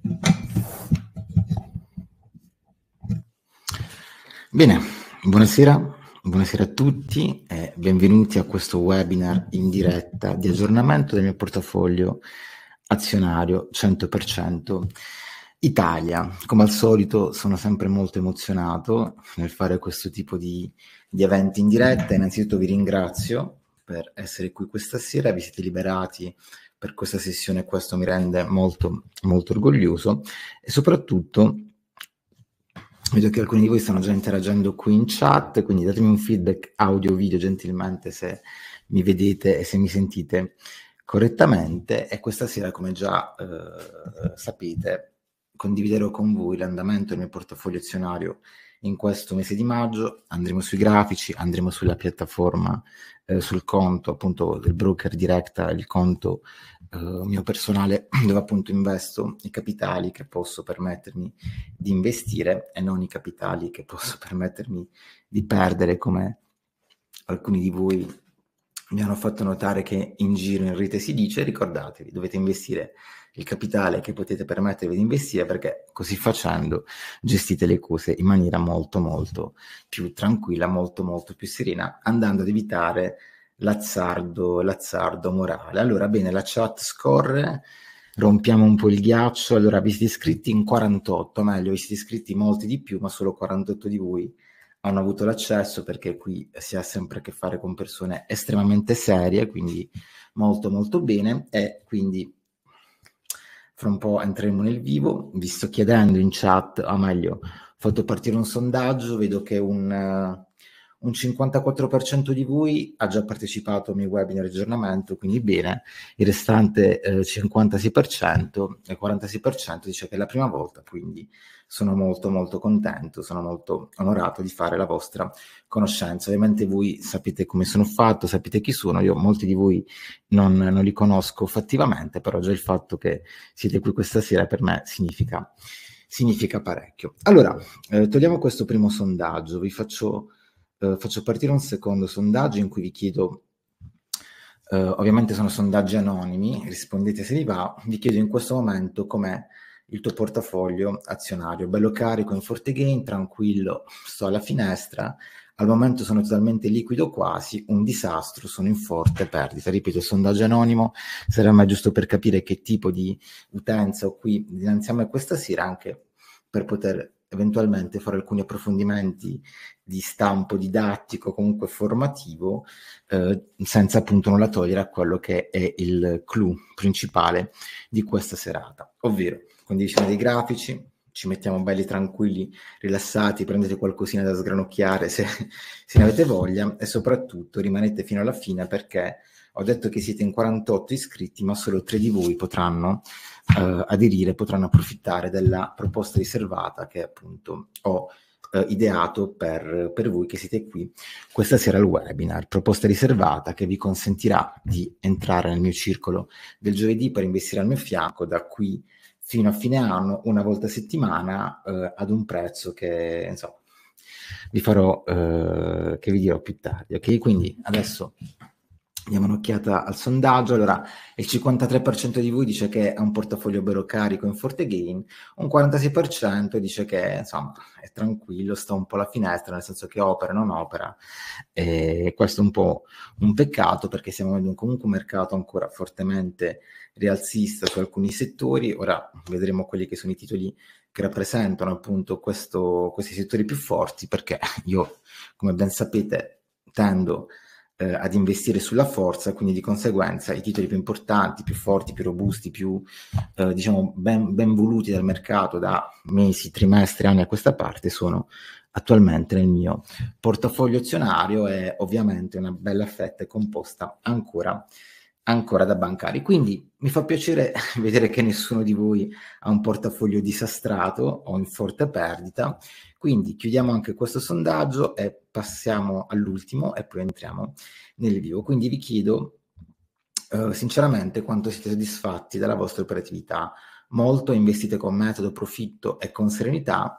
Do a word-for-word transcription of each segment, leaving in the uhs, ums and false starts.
Bene, buonasera, buonasera a tutti e benvenuti a questo webinar in diretta di aggiornamento del mio portafoglio azionario cento per cento Italia. Come al solito sono sempre molto emozionato nel fare questo tipo di, di eventi in diretta. Innanzitutto vi ringrazio per essere qui questa sera, vi siete liberati per questa sessione, questo mi rende molto, molto orgoglioso e soprattutto vedo che alcuni di voi stanno già interagendo qui in chat, quindi datemi un feedback audio-video gentilmente se mi vedete e se mi sentite correttamente. E questa sera, come già eh, sapete, condividerò con voi l'andamento del mio portafoglio azionario in questo mese di maggio. Andremo sui grafici, andremo sulla piattaforma, eh, sul conto appunto del broker Directa, il conto Uh, mio personale, dove appunto investo i capitali che posso permettermi di investire e non i capitali che posso permettermi di perdere, come alcuni di voi mi hanno fatto notare che in giro in rete si dice. Ricordatevi, dovete investire il capitale che potete permettervi di investire, perché così facendo gestite le cose in maniera molto molto più tranquilla, molto molto più serena, andando ad evitare l'azzardo, l'azzardo morale. Allora, bene, la chat scorre, rompiamo un po' il ghiaccio. Allora, vi siete iscritti in quarantotto, meglio, vi siete iscritti molti di più, ma solo quarantotto di voi hanno avuto l'accesso, perché qui si ha sempre a che fare con persone estremamente serie, quindi molto molto bene. E quindi fra un po' entreremo nel vivo. Vi sto chiedendo in chat, o meglio, ho fatto partire un sondaggio, vedo che un... un cinquantaquattro per cento di voi ha già partecipato ai miei webinar di aggiornamento, quindi bene. Il restante eh, cinquantasei per cento e quarantasei per cento dice che è la prima volta, quindi sono molto molto contento, sono molto onorato di fare la vostra conoscenza. Ovviamente voi sapete come sono fatto, sapete chi sono, io molti di voi non, non li conosco fattivamente, però già il fatto che siete qui questa sera per me significa, significa parecchio. Allora, eh, togliamo questo primo sondaggio, vi faccio... Uh, faccio partire un secondo sondaggio in cui vi chiedo, uh, ovviamente sono sondaggi anonimi, rispondete se vi va, vi chiedo in questo momento com'è il tuo portafoglio azionario. Bello carico in forte gain, tranquillo, sto alla finestra, al momento sono totalmente liquido quasi, un disastro, sono in forte perdita. Ripeto, il sondaggio anonimo sarà mai giusto per capire che tipo di utenza ho qui dinanzi a me questa sera, anche per poter eventualmente fare alcuni approfondimenti di stampo didattico, comunque formativo, eh, senza appunto nulla togliere a quello che è il clou principale di questa serata, ovvero condivisione dei grafici. Ci mettiamo belli tranquilli, rilassati, prendete qualcosina da sgranocchiare se, se ne avete voglia, e soprattutto rimanete fino alla fine, perché ho detto che siete in quarantotto iscritti, ma solo tre di voi potranno Uh, aderire, potranno approfittare della proposta riservata che appunto ho uh, ideato per, per voi che siete qui questa sera al webinar. Proposta riservata che vi consentirà di entrare nel mio circolo del giovedì per investire al mio fianco da qui fino a fine anno, una volta a settimana, uh, ad un prezzo che insomma vi farò, uh, che vi dirò più tardi, ok? Quindi adesso diamo un'occhiata al sondaggio. Allora, il cinquantatré per cento di voi dice che è un portafoglio bello carico in forte gain, un quarantasei per cento dice che insomma è tranquillo, sta un po' alla finestra, nel senso che opera, non opera, e questo è un po' un peccato, perché siamo in un comunque un mercato ancora fortemente rialzista su alcuni settori. Ora vedremo quelli che sono i titoli che rappresentano appunto questo, questi settori più forti, perché io, come ben sapete, tendo Eh, ad investire sulla forza, quindi di conseguenza i titoli più importanti, più forti, più robusti, più eh, diciamo ben, ben voluti dal mercato da mesi, trimestri, anni a questa parte sono attualmente nel mio portafoglio azionario, e ovviamente una bella fetta è composta ancora ancora da bancari. Quindi mi fa piacere vedere che nessuno di voi ha un portafoglio disastrato o in forte perdita. Quindi chiudiamo anche questo sondaggio e passiamo all'ultimo e poi entriamo nel vivo. Quindi vi chiedo uh, sinceramente quanto siete soddisfatti della vostra operatività. Molto investite con metodo, profitto e con serenità.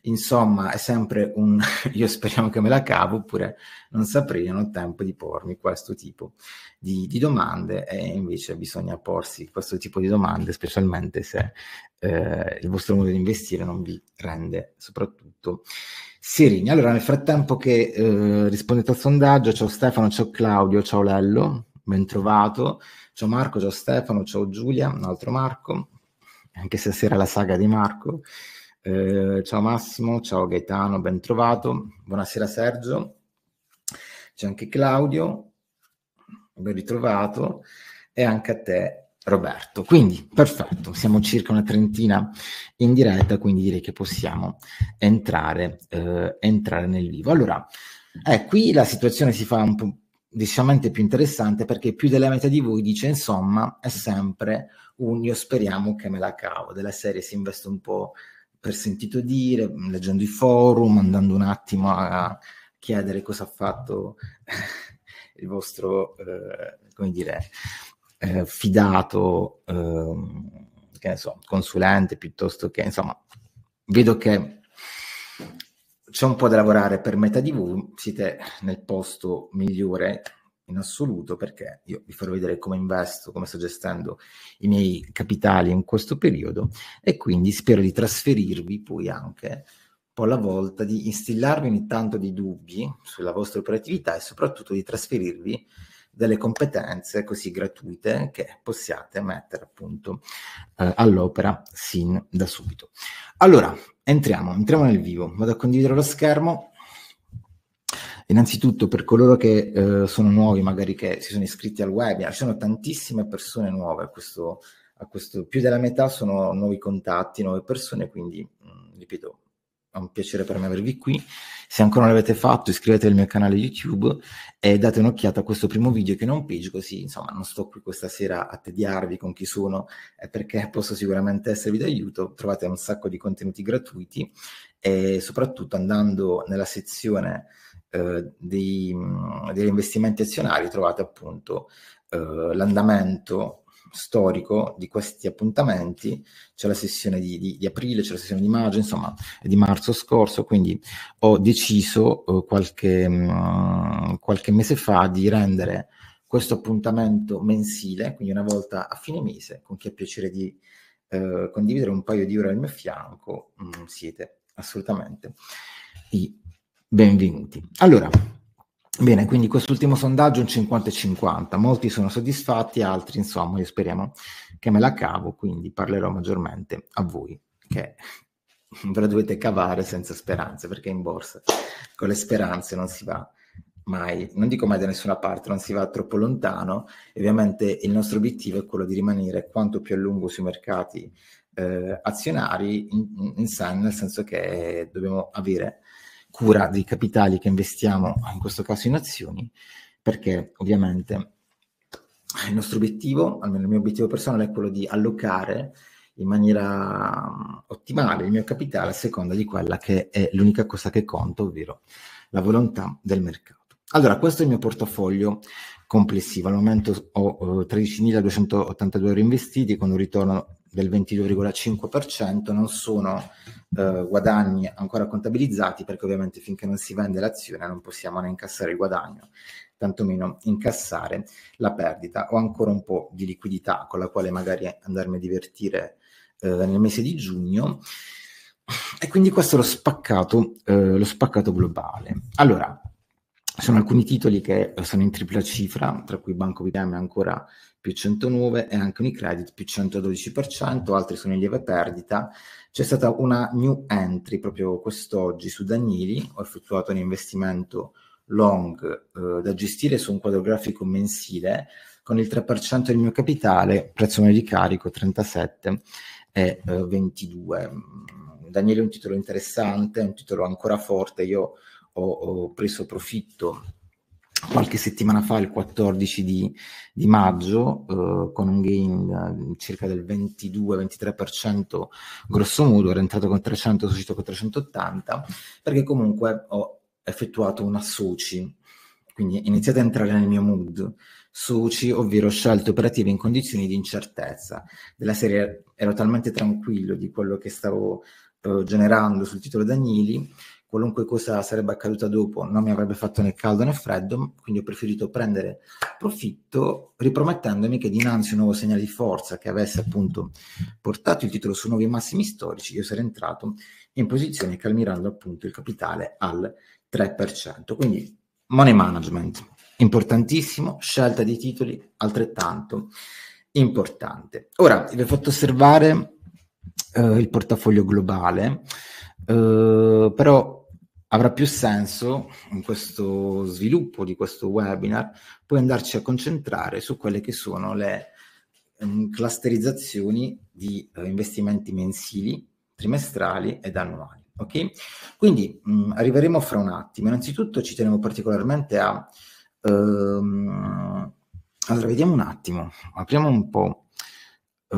insomma è sempre un io speriamo che me la cavo, oppure non saprei, non ho tempo di pormi questo tipo di, di domande, e invece bisogna porsi questo tipo di domande, specialmente se eh, il vostro modo di investire non vi rende soprattutto serini. Allora, nel frattempo che eh, rispondete al sondaggio, ciao Stefano, ciao Claudio, ciao Lello, ben trovato, ciao Marco, ciao Stefano, ciao Giulia, un altro Marco, anche se stasera la saga di Marco, eh, ciao Massimo, ciao Gaetano, ben trovato, buonasera Sergio, c'è anche Claudio, ben ritrovato, e anche a te Roberto. Quindi perfetto, siamo circa una trentina in diretta, quindi direi che possiamo entrare, eh, entrare nel vivo. Allora, eh, qui la situazione si fa un po' decisamente più interessante, perché più della metà di voi dice insomma è sempre un io speriamo che me la cavo, della serie si investe un po' per sentito dire, leggendo i forum, andando un attimo a chiedere cosa ha fatto il vostro, eh, come dire, eh, fidato, eh, che ne so, consulente, piuttosto che, insomma, vedo che c'è un po' da lavorare per metà di voi, siete nel posto migliore in assoluto, perché io vi farò vedere come investo, come sto gestendo i miei capitali in questo periodo, e quindi spero di trasferirvi poi anche un po' alla volta, di instillarvi ogni tanto dei dubbi sulla vostra operatività, e soprattutto di trasferirvi delle competenze così gratuite che possiate mettere appunto eh, all'opera sin da subito. Allora, entriamo, entriamo nel vivo, vado a condividere lo schermo. Innanzitutto, per coloro che eh, sono nuovi, magari che si sono iscritti al webinar, ci sono tantissime persone nuove a questo, a questo, più della metà sono nuovi contatti, nuove persone, quindi mh, ripeto, è un piacere per me avervi qui. Se ancora non l'avete fatto, iscrivetevi al mio canale YouTube e date un'occhiata a questo primo video, che è un page, così insomma non sto qui questa sera a tediarvi con chi sono, eh, perché posso sicuramente esservi d'aiuto. Trovate un sacco di contenuti gratuiti, e soprattutto andando nella sezione eh, dei, degli investimenti azionari trovate appunto eh, l'andamento storico di questi appuntamenti. C'è la sessione di, di, di aprile, c'è la sessione di maggio, insomma di marzo scorso, quindi ho deciso eh, qualche, mh, qualche mese fa di rendere questo appuntamento mensile, quindi una volta a fine mese. Con chi ha piacere di eh, condividere un paio di ore al mio fianco, mh, siete assolutamente i benvenuti. Allora, bene, quindi quest'ultimo sondaggio è un cinquanta e cinquanta, molti sono soddisfatti, altri insomma io speriamo che me la cavo, quindi parlerò maggiormente a voi che ve la dovete cavare senza speranze, perché in borsa con le speranze non si va mai, non dico mai da nessuna parte, non si va troppo lontano. E ovviamente il nostro obiettivo è quello di rimanere quanto più a lungo sui mercati eh, azionari, in, in sé, nel senso che dobbiamo avere cura dei capitali che investiamo, in questo caso in azioni, perché ovviamente il nostro obiettivo, almeno il mio obiettivo personale, è quello di allocare in maniera ottimale il mio capitale a seconda di quella che è l'unica cosa che conta, ovvero la volontà del mercato. Allora, questo è il mio portafoglio complessivo. Al momento ho eh, tredicimiladuecentottantadue euro investiti con un ritorno del ventidue virgola cinque per cento. Non sono eh, guadagni ancora contabilizzati, perché ovviamente finché non si vende l'azione non possiamo né incassare il guadagno, tantomeno incassare la perdita. Ho ancora un po' di liquidità con la quale magari andarmi a divertire eh, nel mese di giugno, e quindi questo è lo spaccato, eh, lo spaccato globale. Allora, sono alcuni titoli che sono in tripla cifra, tra cui Banco B P M ancora più centonove e anche Unicredit più centododici per cento, altri sono in lieve perdita. C'è stata una new entry proprio quest'oggi su Danieli, ho effettuato un investimento long eh, da gestire su un quadro grafico mensile con il tre per cento del mio capitale, prezzo medio di carico trentasette e eh, ventidue. Danieli è un titolo interessante, è un titolo ancora forte. Io ho, ho preso profitto qualche settimana fa, il quattordici di, di maggio, eh, con un gain eh, circa del ventidue ventitré per cento grosso modo. Ero entrato con trecento, sono uscito con trecentottanta, perché comunque ho effettuato una soci, quindi iniziate a entrare nel mio mood soci, ovvero scelte operative in condizioni di incertezza. Della serie ero talmente tranquillo di quello che stavo eh, generando sul titolo Danieli. Qualunque cosa sarebbe accaduta dopo non mi avrebbe fatto né caldo né freddo, quindi ho preferito prendere profitto ripromettendomi che dinanzi a un nuovo segnale di forza che avesse appunto portato il titolo su nuovi massimi storici, io sarei entrato in posizione calmierando appunto il capitale al tre per cento. Quindi money management, importantissimo, scelta di titoli altrettanto importante. Ora vi ho fatto osservare eh, il portafoglio globale, eh, però avrà più senso in questo sviluppo di questo webinar poi andarci a concentrare su quelle che sono le um, clusterizzazioni di uh, investimenti mensili, trimestrali ed annuali. Ok? Quindi mh, arriveremo fra un attimo. Innanzitutto ci tenevo particolarmente a um, allora vediamo un attimo, apriamo un po' uh,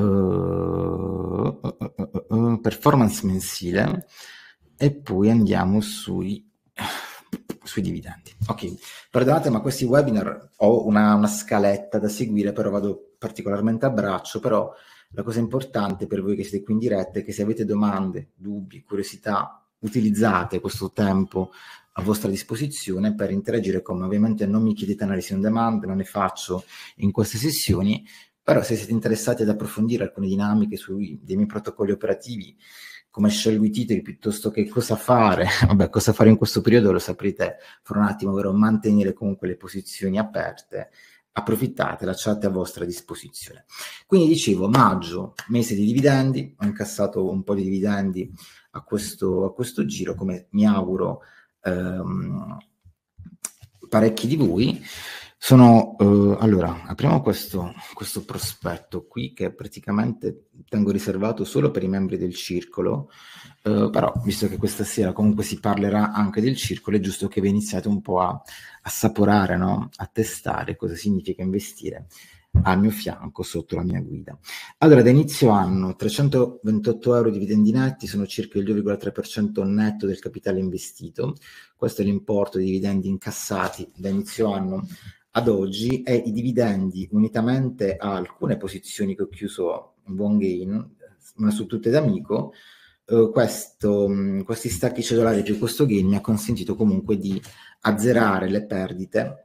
uh, uh, uh, performance mensile e poi andiamo sui, sui dividendi. Ok, perdonate, ma questi webinar ho una, una scaletta da seguire, però vado particolarmente a braccio, però la cosa importante per voi che siete qui in diretta è che se avete domande, dubbi, curiosità, utilizzate questo tempo a vostra disposizione per interagire con me. Ovviamente non mi chiedete analisi on demand, non ne faccio in queste sessioni, però se siete interessati ad approfondire alcune dinamiche sui dei miei protocolli operativi, come scelgo i titoli piuttosto che cosa fare, vabbè, cosa fare in questo periodo lo saprete fra un attimo, ovvero mantenere comunque le posizioni aperte, approfittate, la chat è a vostra disposizione. Quindi dicevo, maggio, mese di dividendi, ho incassato un po' di dividendi a questo, a questo giro, come mi auguro ehm, parecchi di voi. Sono, eh, allora, apriamo questo, questo prospetto qui che praticamente tengo riservato solo per i membri del circolo, eh, però visto che questa sera comunque si parlerà anche del circolo, è giusto che vi iniziate un po' a assaporare, no? A testare cosa significa investire al mio fianco sotto la mia guida. Allora, da inizio anno trecentoventotto euro dividendi netti, sono circa il due virgola tre per cento netto del capitale investito. Questo è l'importo di dividendi incassati da inizio anno ad oggi, e i dividendi unitamente a alcune posizioni che ho chiuso in buon gain, una su tutte d'amico, eh, questo, mh, questi stacchi cedolari più questo gain mi ha consentito comunque di azzerare le perdite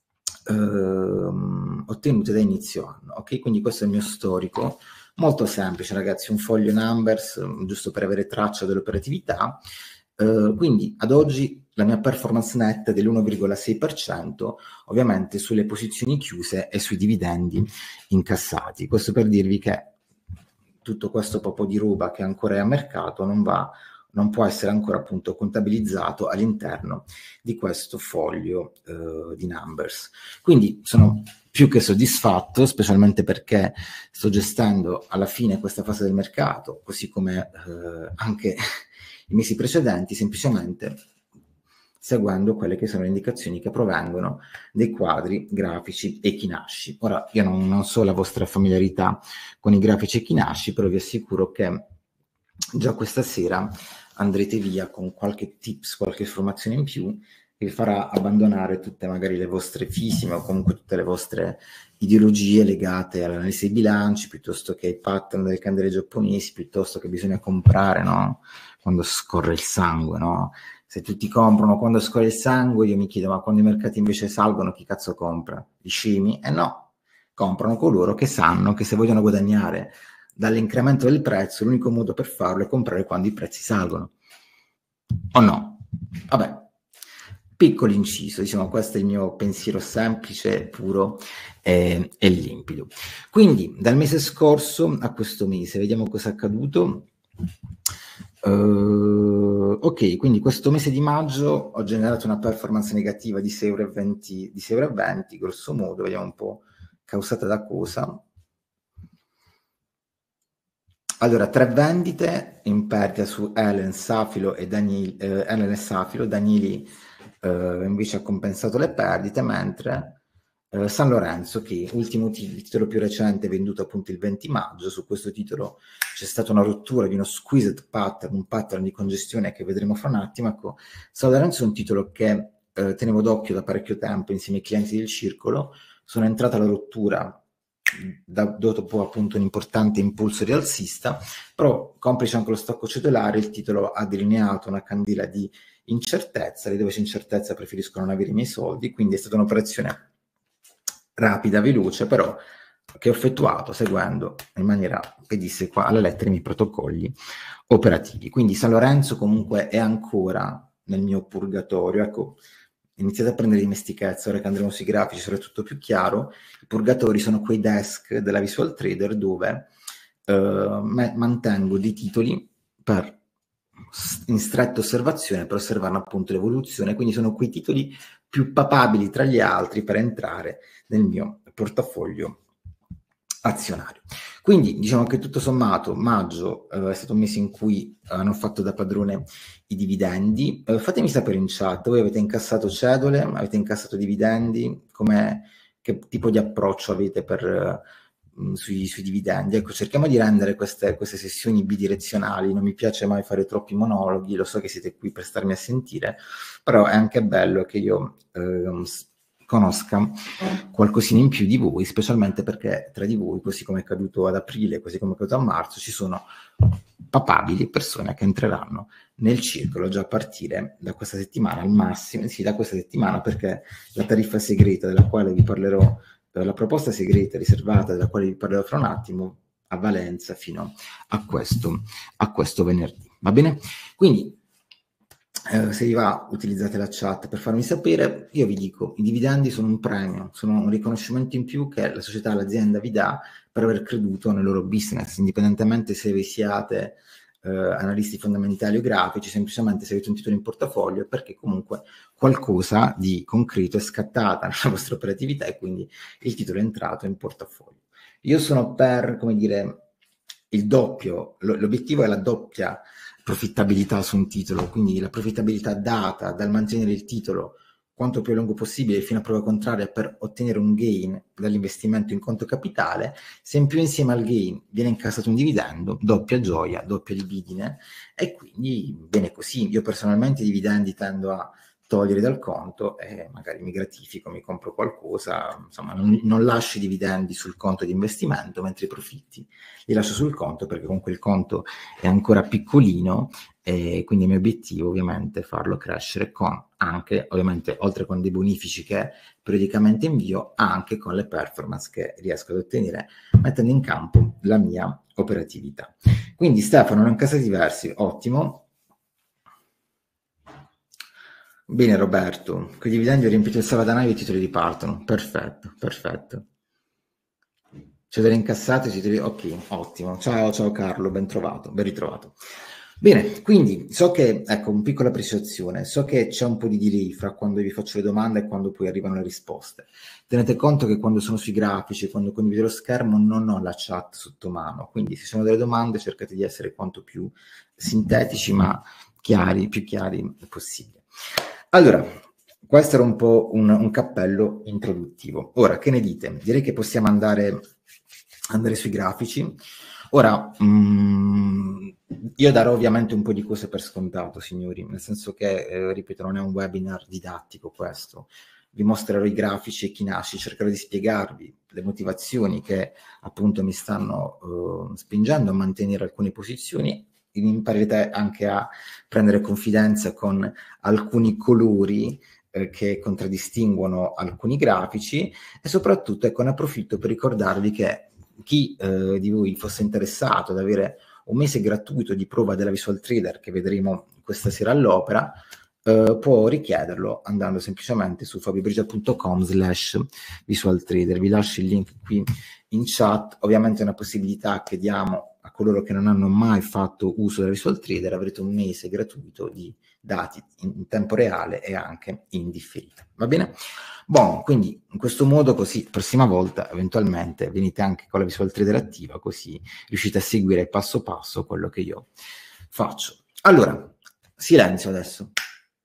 ehm, ottenute da inizio anno. Ok, quindi questo è il mio storico, molto semplice ragazzi, un foglio numbers giusto per avere traccia dell'operatività. Uh, quindi ad oggi la mia performance netta è dell'uno virgola sei per cento, ovviamente sulle posizioni chiuse e sui dividendi incassati. Questo per dirvi che tutto questo po' di roba che ancora è a mercato non va, non può essere ancora appunto contabilizzato all'interno di questo foglio uh, di numbers. Quindi sono più che soddisfatto, specialmente perché sto gestendo alla fine questa fase del mercato, così come uh, anche i mesi precedenti, semplicemente seguendo quelle che sono le indicazioni che provengono dai quadri grafici Equinasci. Ora, io non, non so la vostra familiarità con i grafici Equinasci, però vi assicuro che già questa sera andrete via con qualche tips, qualche informazione in più che vi farà abbandonare tutte magari le vostre fisime o comunque tutte le vostre ideologie legate all'analisi dei bilanci, piuttosto che ai pattern delle candele giapponesi, piuttosto che bisogna comprare, no? Quando scorre il sangue, no? Se tutti comprano quando scorre il sangue, io mi chiedo, ma quando i mercati invece salgono, chi cazzo compra? I scemi? Eh no, comprano coloro che sanno che se vogliono guadagnare dall'incremento del prezzo, l'unico modo per farlo è comprare quando i prezzi salgono. O no? Vabbè, piccolo inciso, diciamo, questo è il mio pensiero semplice, puro e, e limpido. Quindi, dal mese scorso a questo mese, vediamo cosa è accaduto. Uh, ok, quindi questo mese di maggio ho generato una performance negativa di sei euro e venti, di sei euro e venti, grosso modo, vediamo un po' causata da cosa. Allora, tre vendite in perdita su Elen, Safilo e Danieli, eh, Elen e Safilo, Danieli eh, invece ha compensato le perdite, mentre eh, San Lorenzo, che ultimo t- il titolo più recente venduto appunto il venti maggio, su questo titolo c'è stata una rottura di uno squeezed pattern, un pattern di congestione che vedremo fra un attimo. Ecco, San Lorenzo è un titolo che eh, tenevo d'occhio da parecchio tempo insieme ai clienti del circolo, sono entrata alla rottura da, dopo appunto un importante impulso rialzista, però complice anche lo stocco cedolare, il titolo ha delineato una candela di incertezza, lì dove c'è incertezza preferisco non avere i miei soldi, quindi è stata un'operazione rapida, veloce, però che ho effettuato seguendo in maniera pedissequa alla lettera i miei protocolli operativi. Quindi San Lorenzo comunque è ancora nel mio purgatorio, ecco, iniziate a prendere dimestichezza, ora che andremo sui grafici sarà tutto più chiaro. I purgatori sono quei desk della Visual Trader dove eh, mantengo dei titoli per in stretta osservazione, per osservare appunto l'evoluzione, quindi sono quei titoli più papabili tra gli altri per entrare nel mio portafoglio azionario. Quindi diciamo che tutto sommato maggio eh, è stato un mese in cui eh, hanno fatto da padrone i dividendi. Eh, fatemi sapere in chat, voi avete incassato cedole, avete incassato dividendi, come, che tipo di approccio avete per, eh, sui, sui dividendi? Ecco, cerchiamo di rendere queste, queste sessioni bidirezionali, non mi piace mai fare troppi monologhi, lo so che siete qui per starmi a sentire, però è anche bello che io eh, conosca qualcosina in più di voi, specialmente perché tra di voi, così come è accaduto ad aprile, così come è accaduto a marzo, ci sono papabili persone che entreranno nel circolo già a partire da questa settimana, al massimo, sì, da questa settimana, perché la tariffa segreta della quale vi parlerò, eh, la proposta segreta riservata della quale vi parlerò fra un attimo, a Valenza fino a questo, a questo venerdì. Va bene? Quindi, Eh, se vi va, utilizzate la chat per farmi sapere. Io vi dico, i dividendi sono un premio, sono un riconoscimento in più che la società, l'azienda vi dà per aver creduto nel loro business, indipendentemente se vi siate eh, analisti fondamentali o grafici, semplicemente se avete un titolo in portafoglio, perché comunque qualcosa di concreto è scattata nella vostra operatività e quindi il titolo è entrato in portafoglio. Io sono per, come dire, il doppio, l'obiettivo è la doppia profittabilità su un titolo, quindi la profittabilità data dal mantenere il titolo quanto più a lungo possibile fino a prova contraria per ottenere un gain dall'investimento in conto capitale. Se in più insieme al gain viene incassato un dividendo, doppia gioia, doppia libidine, e quindi bene così. Io personalmente i dividendi tendo a togliere dal conto e magari mi gratifico, mi compro qualcosa, insomma non, non lascio i dividendi sul conto di investimento, mentre i profitti li lascio sul conto perché comunque il conto è ancora piccolino e quindi il mio obiettivo ovviamente è farlo crescere con anche, ovviamente oltre con dei bonifici che periodicamente invio, anche con le performance che riesco ad ottenere mettendo in campo la mia operatività. Quindi Stefano, non casi diversi, ottimo. Bene Roberto, con i dividendi ho riempito il salvadanaio e i titoli ripartono. Perfetto, perfetto. C'è delle incassate, titoli... ok, ottimo. Ciao, ciao Carlo, ben trovato, ben ritrovato. Bene, quindi so che, ecco, una piccola precisazione, so che c'è un po' di delay fra quando vi faccio le domande e quando poi arrivano le risposte. Tenete conto che quando sono sui grafici, quando condivido lo schermo, non ho la chat sotto mano, quindi se ci sono delle domande cercate di essere quanto più sintetici ma chiari, più chiari possibile. Allora, questo era un po' un, un cappello introduttivo. Ora, che ne dite? Direi che possiamo andare, andare sui grafici. Ora, mh, io darò ovviamente un po' di cose per scontato, signori, nel senso che, eh, ripeto, non è un webinar didattico questo. Vi mostrerò i grafici e chi nasce, cercherò di spiegarvi le motivazioni che appunto mi stanno uh, spingendo a mantenere alcune posizioni. Imparerete anche a prendere confidenza con alcuni colori eh, che contraddistinguono alcuni grafici e soprattutto ecco, ne approfitto per ricordarvi che chi eh, di voi fosse interessato ad avere un mese gratuito di prova della Visual Trader che vedremo questa sera all'opera eh, può richiederlo andando semplicemente su fabiobrigia punto com slash visual trader. Vi lascio il link qui in chat. Ovviamente è una possibilità che diamo a coloro che non hanno mai fatto uso della Visual Trader. Avrete un mese gratuito di dati in tempo reale e anche in differita. Va bene? Buono, quindi in questo modo così prossima volta eventualmente venite anche con la Visual Trader attiva, così riuscite a seguire passo passo quello che io faccio. Allora, silenzio adesso.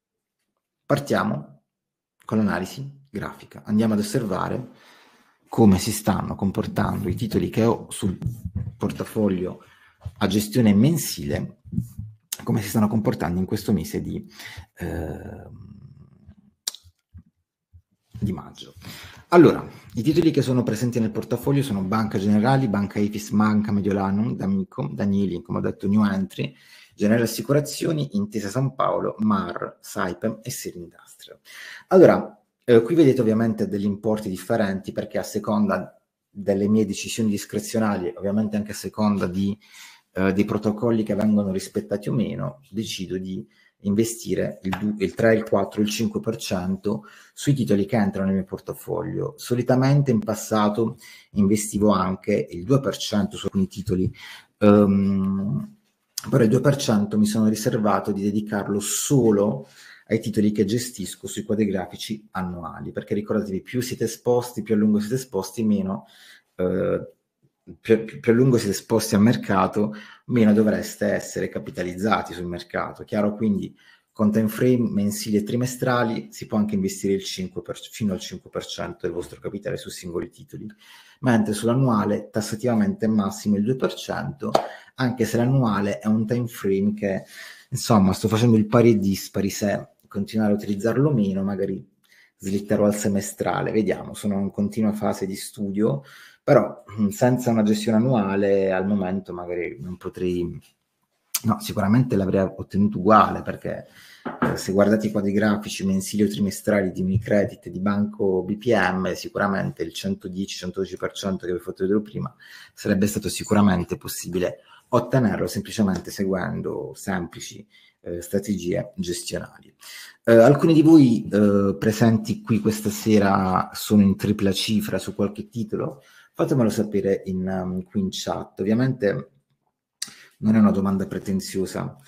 Partiamo con l'analisi grafica. Andiamo ad osservare come si stanno comportando i titoli che ho sul portafoglio a gestione mensile, come si stanno comportando in questo mese di, eh, di maggio. Allora, i titoli che sono presenti nel portafoglio sono Banca Generali, Banca Ifis, Banca Mediolanum, D'Amico, Danieli, come ho detto, New Entry, Generali Assicurazioni, Intesa San Paolo, M A R, Saipem e Sir Industrial. Allora, eh, qui vedete ovviamente degli importi differenti perché a seconda delle mie decisioni discrezionali, ovviamente anche a seconda di, eh, dei protocolli che vengono rispettati o meno, decido di investire il, due, il tre, il quattro, il cinque per cento sui titoli che entrano nel mio portafoglio. Solitamente in passato investivo anche il due per cento su alcuni titoli, um, però il due per cento mi sono riservato di dedicarlo solo ai titoli che gestisco sui quadri grafici annuali, perché ricordatevi, più siete esposti, più a lungo siete esposti, meno eh, più, più, più a lungo siete esposti al mercato, meno dovreste essere capitalizzati sul mercato. Chiaro, quindi con time frame mensili e trimestrali si può anche investire il cinque per cento, fino al cinque per cento del vostro capitale su singoli titoli, mentre sull'annuale tassativamente massimo il due per cento, anche se l'annuale è un time frame che, insomma, sto facendo il pari e dispari, se continuare a utilizzarlo meno, magari slitterò al semestrale, vediamo, sono in continua fase di studio, però senza una gestione annuale al momento magari non potrei, no, sicuramente l'avrei ottenuto uguale, perché eh, se guardate i quadri grafici mensili o trimestrali di Unicredit e di Banco B P M, sicuramente il centodieci centododici per cento che vi ho fatto vedere prima sarebbe stato sicuramente possibile ottenerlo semplicemente seguendo semplici eh, strategie gestionali. Eh, alcuni di voi eh, presenti qui questa sera sono in tripla cifra su qualche titolo? Fatemelo sapere in, um, qui in chat. Ovviamente non è una domanda pretenziosa,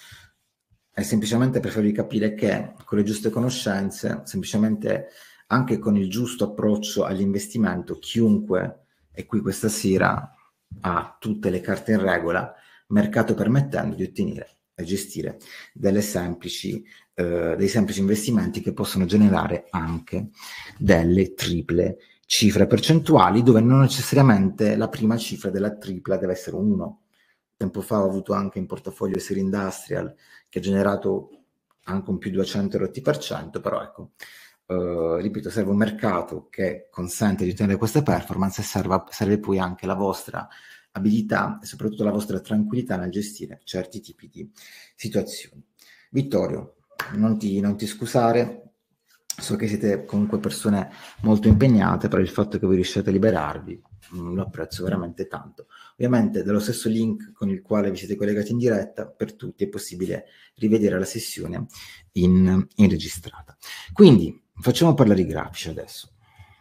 è semplicemente per farvi capire che con le giuste conoscenze, semplicemente anche con il giusto approccio all'investimento, chiunque è qui questa sera ha tutte le carte in regola, mercato permettendo, di ottenere e gestire delle semplici, eh, dei semplici investimenti che possono generare anche delle triple cifre percentuali, dove non necessariamente la prima cifra della tripla deve essere un uno. Tempo fa ho avuto anche in portafoglio Sir Industrial che ha generato anche un più duecento rotti per cento, però ecco, eh, ripeto, serve un mercato che consente di ottenere queste performance e serve, serve poi anche la vostra abilità e soprattutto la vostra tranquillità nel gestire certi tipi di situazioni. Vittorio, non ti, non ti scusare, so che siete comunque persone molto impegnate, però il fatto che voi riusciate a liberarvi mh, lo apprezzo veramente tanto. Ovviamente dallo stesso link con il quale vi siete collegati in diretta, per tutti è possibile rivedere la sessione in, in registrata. Quindi facciamo parlare i grafici adesso.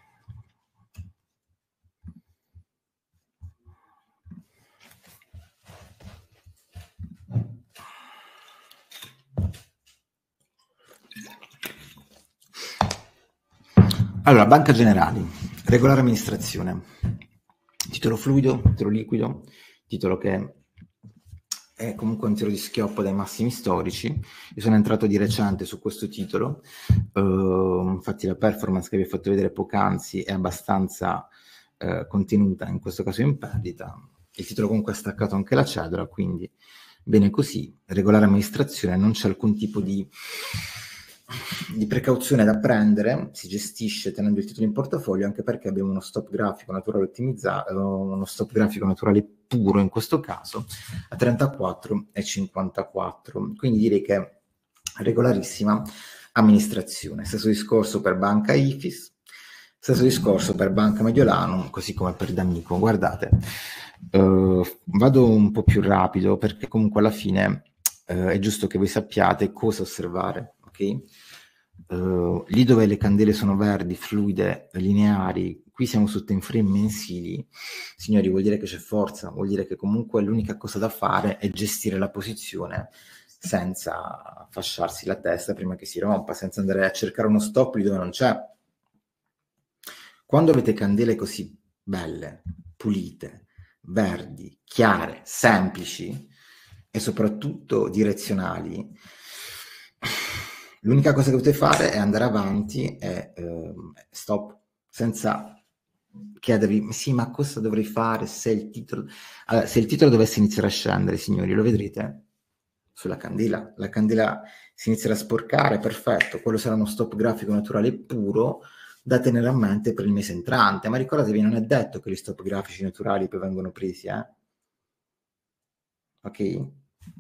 Allora, Banca Generali, regolare amministrazione, titolo fluido, titolo liquido, titolo che è comunque un tiro di schioppo dai massimi storici. Io sono entrato di recente su questo titolo, uh, infatti la performance che vi ho fatto vedere poc'anzi è abbastanza uh, contenuta, in questo caso in perdita. Il titolo comunque ha staccato anche la cedola, quindi bene così, regolare amministrazione, non c'è alcun tipo di di precauzione da prendere, si gestisce tenendo il titolo in portafoglio, anche perché abbiamo uno stop grafico naturale ottimizzato, uno stop grafico naturale puro in questo caso a trentaquattro e cinquantaquattro, quindi direi che regolarissima amministrazione. Stesso discorso per Banca Ifis, stesso discorso per Banca Mediolanum, così come per D'Amico. Guardate, uh, vado un po' più rapido perché comunque alla fine uh, è giusto che voi sappiate cosa osservare. Uh, lì dove le candele sono verdi, fluide, lineari, qui siamo su time frame mensili, signori, vuol dire che c'è forza, vuol dire che comunque l'unica cosa da fare è gestire la posizione senza fasciarsi la testa prima che si rompa, senza andare a cercare uno stop lì dove non c'è. Quando avete candele così belle, pulite, verdi, chiare, semplici e soprattutto direzionali, l'unica cosa che potete fare è andare avanti e eh, stop, senza chiedervi sì, ma cosa dovrei fare se il titolo allora, se il titolo dovesse iniziare a scendere, signori, lo vedrete sulla candela, la candela si inizierà a sporcare, perfetto, quello sarà uno stop grafico naturale puro, da tenere a mente per il mese entrante. Ma ricordatevi, non è detto che gli stop grafici naturali poi vengono presi, eh? Ok?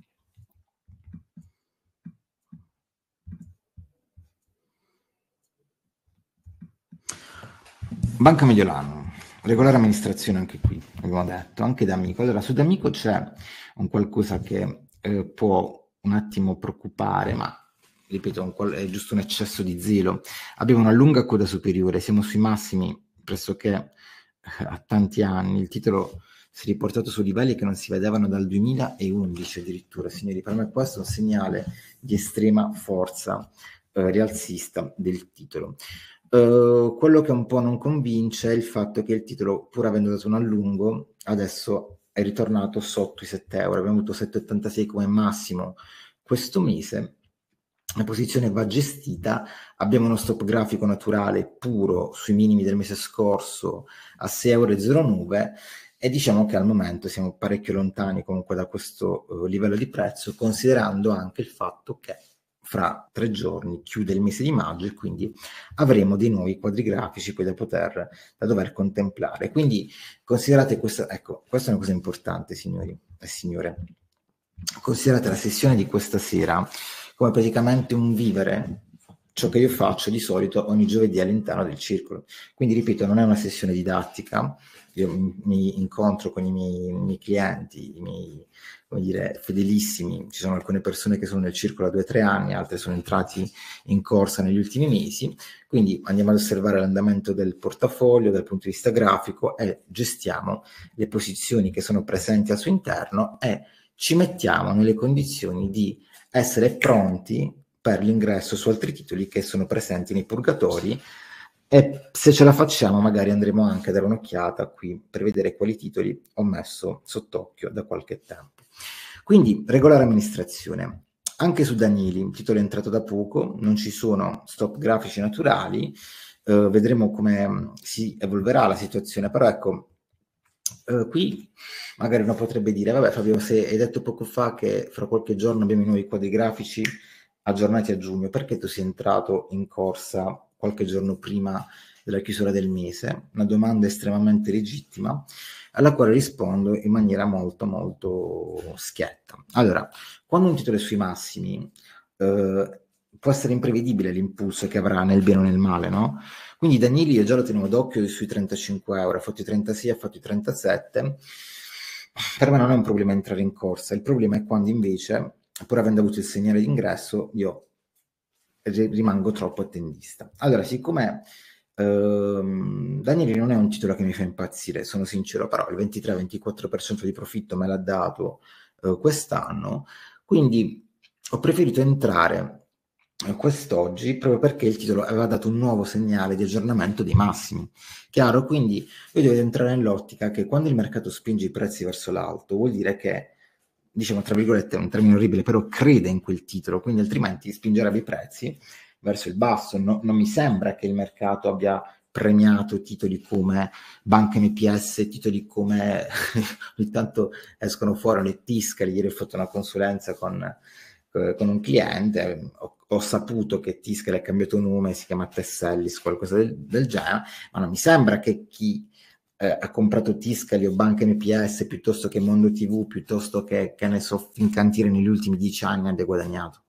Banca Mediolanum, regolare amministrazione anche qui, abbiamo detto, anche da Amico. Allora, su D'Amico c'è un qualcosa che eh, può un attimo preoccupare, ma ripeto, un qual- è giusto un eccesso di zelo. Abbiamo una lunga coda superiore, siamo sui massimi pressoché eh, a tanti anni. Il titolo si è riportato su livelli che non si vedevano dal duemilaundici addirittura, signori. Per me questo è un segnale di estrema forza eh, rialzista del titolo. Uh, quello che un po' non convince è il fatto che il titolo, pur avendo dato un allungo, adesso è ritornato sotto i sette euro. Abbiamo avuto sette virgola ottantasei come massimo questo mese. La posizione va gestita, abbiamo uno stop grafico naturale puro sui minimi del mese scorso a sei virgola zero nove euro e diciamo che al momento siamo parecchio lontani comunque da questo uh, livello di prezzo, considerando anche il fatto che fra tre giorni chiude il mese di maggio e quindi avremo dei nuovi quadri grafici poi da poter, da dover contemplare. Quindi considerate questa, ecco, questa è una cosa importante, signori e signore. Considerate la sessione di questa sera come praticamente un vivere ciò che io faccio di solito ogni giovedì all'interno del circolo. Quindi, ripeto, non è una sessione didattica, io mi, mi incontro con i miei, i miei clienti, i miei, come dire, fedelissimi, ci sono alcune persone che sono nel circolo da due o tre anni, altre sono entrati in corsa negli ultimi mesi, quindi andiamo ad osservare l'andamento del portafoglio dal punto di vista grafico e gestiamo le posizioni che sono presenti al suo interno e ci mettiamo nelle condizioni di essere pronti per l'ingresso su altri titoli che sono presenti nei purgatori e se ce la facciamo magari andremo anche a dare un'occhiata qui per vedere quali titoli ho messo sott'occhio da qualche tempo. Quindi regolare amministrazione. Anche su Danieli, il titolo è entrato da poco, non ci sono stop grafici naturali, eh, vedremo come si evolverà la situazione, però ecco, eh, qui magari uno potrebbe dire, vabbè Fabio, se hai detto poco fa che fra qualche giorno abbiamo i nuovi quadri grafici aggiornati a giugno, perché tu sei entrato in corsa qualche giorno prima della chiusura del mese? Una domanda estremamente legittima, alla quale rispondo in maniera molto molto schietta. Allora, quando un titolo è sui massimi, eh, può essere imprevedibile l'impulso che avrà nel bene o nel male, no? Quindi Danieli io già lo tenevo d'occhio sui trentacinque euro, ha fatto i trentasei, ha fatto i trentasette. Per me non è un problema entrare in corsa, il problema è quando invece, pur avendo avuto il segnale d'ingresso, io rimango troppo attendista. Allora, siccome ehm, Danieli non è un titolo che mi fa impazzire, sono sincero, però il ventitré ventiquattro per cento di profitto me l'ha dato eh, quest'anno, quindi ho preferito entrare quest'oggi proprio perché il titolo aveva dato un nuovo segnale di aggiornamento dei massimi. Chiaro? Quindi io devo entrare nell'ottica che quando il mercato spinge i prezzi verso l'alto vuol dire che, diciamo tra virgolette, è un termine orribile, però crede in quel titolo, quindi altrimenti spingerebbe i prezzi verso il basso. No, non mi sembra che il mercato abbia premiato titoli come Banca M P S, titoli come ogni tanto escono fuori le Tiscali. Ieri ho fatto una consulenza con con un cliente, ho, ho saputo che Tiscali ha cambiato nome, si chiama Tessellis, qualcosa del, del genere, ma non mi sembra che chi eh, ha comprato Tiscali o Banca M P S piuttosto che Mondo T V, piuttosto che, che ne so, Fincantieri negli ultimi dieci anni abbia guadagnato.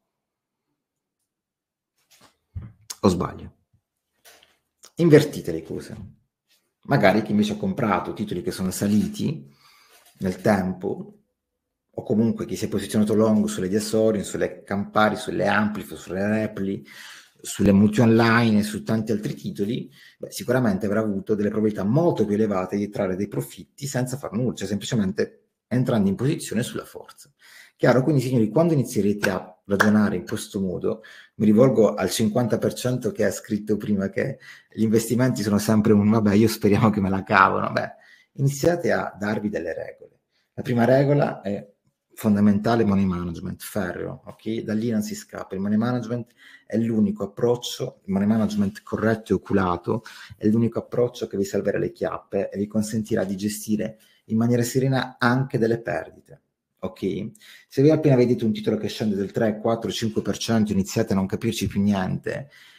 O sbaglio? Invertite le cose. Magari chi invece ha comprato titoli che sono saliti nel tempo, o comunque chi si è posizionato long sulle Diasorin, sulle Campari, sulle Amplify, sulle Repli, sulle multi online e su tanti altri titoli, beh, sicuramente avrà avuto delle probabilità molto più elevate di trarre dei profitti senza far nulla, cioè semplicemente entrando in posizione sulla forza. Chiaro? Quindi signori, quando inizierete a ragionare in questo modo, mi rivolgo al cinquanta per cento che ha scritto prima che gli investimenti sono sempre un vabbè, io speriamo che me la cavano, beh, iniziate a darvi delle regole. La prima regola è fondamentale money management, ferreo, ok? Da lì non si scappa. Il money management è l'unico approccio, il money management corretto e oculato, è l'unico approccio che vi salverà le chiappe e vi consentirà di gestire in maniera serena anche delle perdite, ok? Se voi appena vedete un titolo che scende del tre, quattro, cinque per cento iniziate a non capirci più niente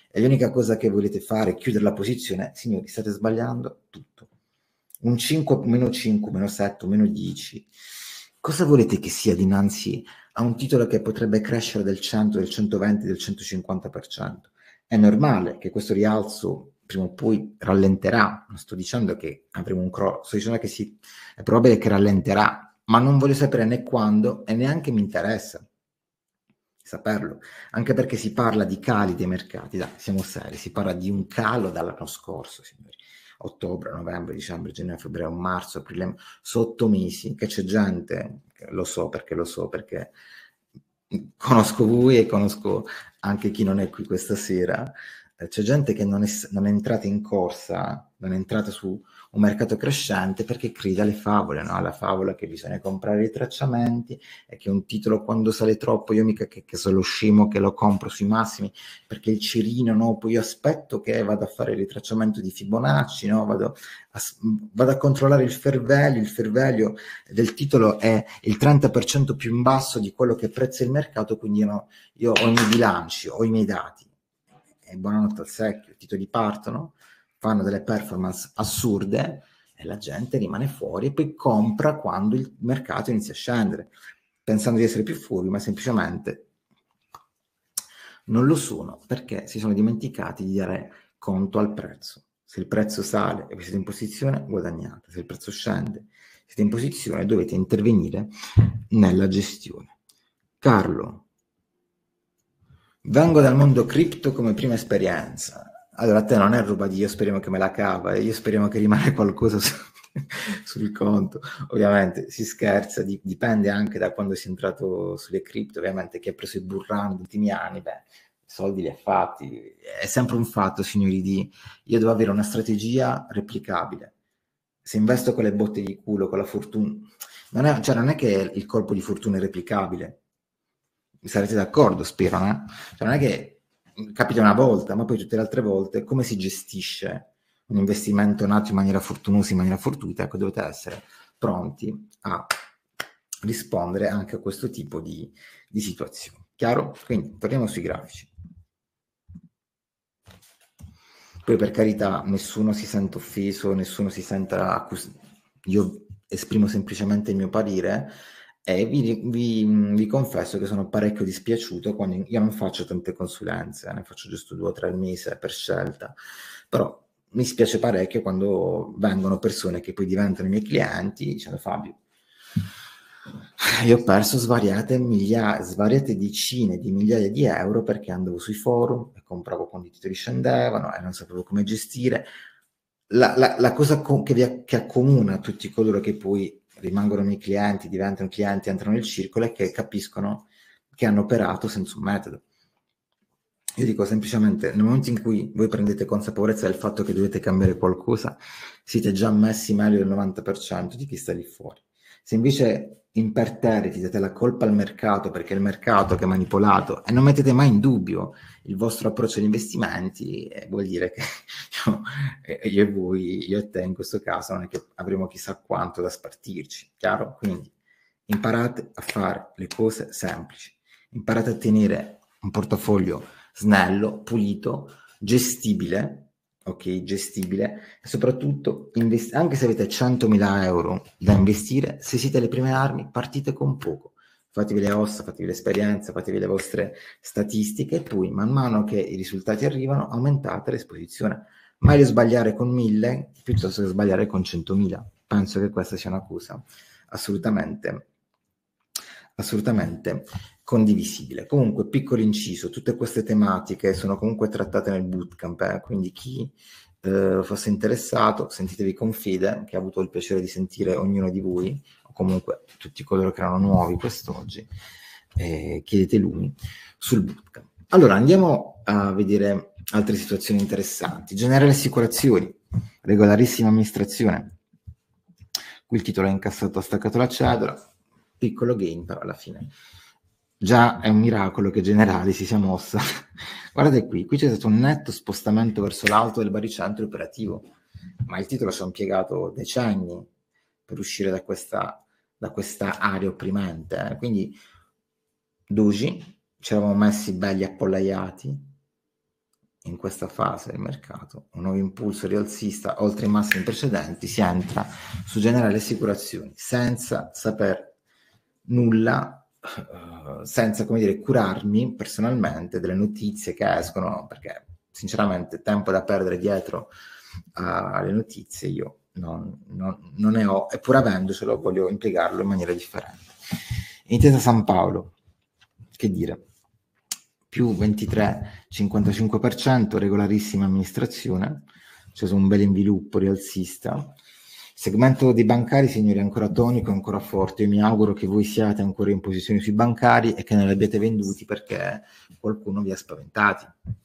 e l'unica cosa che volete fare è chiudere la posizione, signori, state sbagliando tutto. Un cinque, meno cinque, meno sette, meno dieci. Cosa volete che sia dinanzi a un titolo che potrebbe crescere del cento, del centoventi, del centocinquanta per cento? È normale che questo rialzo prima o poi rallenterà, non sto dicendo che avremo un crollo, sto dicendo che sì, è probabile che rallenterà, ma non voglio sapere né quando e neanche mi interessa saperlo, anche perché si parla di cali dei mercati, dai, siamo seri, si parla di un calo dall'anno scorso, signori, ottobre, novembre, dicembre, gennaio, febbraio, marzo, aprile, sotto mesi, che c'è gente, lo so perché lo so, perché conosco voi e conosco anche chi non è qui questa sera, eh, c'è gente che non è, non è entrata in corsa, non è entrata su un mercato crescente perché crede alle favole, no? Alla favola che bisogna comprare i tracciamenti e che un titolo quando sale troppo, io mica che, che sono lo scemo che lo compro sui massimi perché il cerino, no? Poi io aspetto che vado a fare il ritracciamento di Fibonacci, no? Vado a, vado a controllare il fair value, il fair value del titolo è il trenta per cento più in basso di quello che prezza il mercato, quindi io, no, io ho i miei bilanci, ho i miei dati. E buonanotte al secchio, i titoli partono, fanno delle performance assurde e la gente rimane fuori e poi compra quando il mercato inizia a scendere, pensando di essere più furbi, ma semplicemente non lo sono perché si sono dimenticati di dare conto al prezzo. Se il prezzo sale e voi siete in posizione, guadagnate. Se il prezzo scende, siete in posizione, dovete intervenire nella gestione. Carlo, vengo dal mondo cripto come prima esperienza. Allora a te non è roba di io speriamo che me la cava, io speriamo che rimane qualcosa su, sul conto. Ovviamente si scherza, di, dipende anche da quando si è entrato sulle cripto, ovviamente chi ha preso i burrani negli ultimi anni, beh, i soldi li ha fatti. È sempre un fatto, signori, di io devo avere una strategia replicabile. Se investo con le botte di culo, con la fortuna, non è, cioè non è che il colpo di fortuna è replicabile. Mi sarete d'accordo, spero, no? Cioè non è che capita una volta, ma poi tutte le altre volte come si gestisce un investimento nato in maniera fortunosa, in maniera fortuita? Ecco, dovete essere pronti a rispondere anche a questo tipo di, di situazioni. Chiaro? Quindi torniamo sui grafici. Poi per carità nessuno si sente offeso, nessuno si senta accusato. Io esprimo semplicemente il mio parere e vi, vi, vi confesso che sono parecchio dispiaciuto quando io non faccio tante consulenze, ne faccio giusto due o tre al mese per scelta, però mi spiace parecchio quando vengono persone che poi diventano i miei clienti dicendo Fabio, io ho perso svariate, migliaia, svariate decine di migliaia di euro perché andavo sui forum e compravo quando i titoli scendevano e non sapevo come gestire. La, la, la cosa co- che, vi, che accomuna tutti coloro che poi rimangono miei clienti, diventano clienti, entrano nel circolo è che capiscono che hanno operato senza un metodo. Io dico semplicemente, nel momento in cui voi prendete consapevolezza del fatto che dovete cambiare qualcosa, siete già messi meglio del novanta per cento di chi sta lì fuori. Se invece imperterriti, date la colpa al mercato perché è il mercato che è manipolato e non mettete mai in dubbio il vostro approccio agli investimenti, eh, vuol dire che io, eh, io e voi, io e te in questo caso, non è che avremo chissà quanto da spartirci, chiaro? Quindi imparate a fare le cose semplici, imparate a tenere un portafoglio snello, pulito, gestibile, ok, gestibile, e soprattutto, invest- anche se avete centomila euro da investire, se siete alle prime armi, partite con poco. Fatevi le ossa, fatevi l'esperienza, fatevi le vostre statistiche e poi man mano che i risultati arrivano aumentate l'esposizione. Meglio sbagliare con mille piuttosto che sbagliare con centomila. Penso che questa sia una cosa assolutamente assolutamente condivisibile. Comunque, piccolo inciso, tutte queste tematiche sono comunque trattate nel bootcamp, eh? Quindi chi eh, fosse interessato, sentitevi con Fede, che ha avuto il piacere di sentire ognuno di voi, o comunque tutti coloro che erano nuovi quest'oggi, eh, chiedete lui sul bootcamp. Allora, andiamo a vedere altre situazioni interessanti. Generale assicurazioni, regolarissima amministrazione. Qui il titolo è incassato, ha staccato la cedola, piccolo gain, però alla fine già è un miracolo che Generali si sia mossa. Guardate qui, qui c'è stato un netto spostamento verso l'alto del baricentro operativo, ma il titolo ci ha impiegato decenni per uscire da questa, da questa area opprimente. Eh. Quindi Doji, ci eravamo messi belli appollaiati, in questa fase del mercato, un nuovo impulso rialzista oltre i massimi precedenti, si entra su generali assicurazioni senza saper nulla, uh, senza, come dire, curarmi personalmente delle notizie che escono, perché sinceramente tempo da perdere dietro alle notizie io non, non, non ne ho, e pur avendocelo voglio impiegarlo in maniera differente. Intesa San Paolo, che dire, più ventitré virgola cinquantacinque per cento, regolarissima amministrazione, c'è cioè un bel inviluppo rialzista. Segmento dei bancari, signori, è ancora tonico, ancora forte. Io mi auguro che voi siate ancora in posizione sui bancari e che non li abbiate venduti perché qualcuno vi ha spaventati.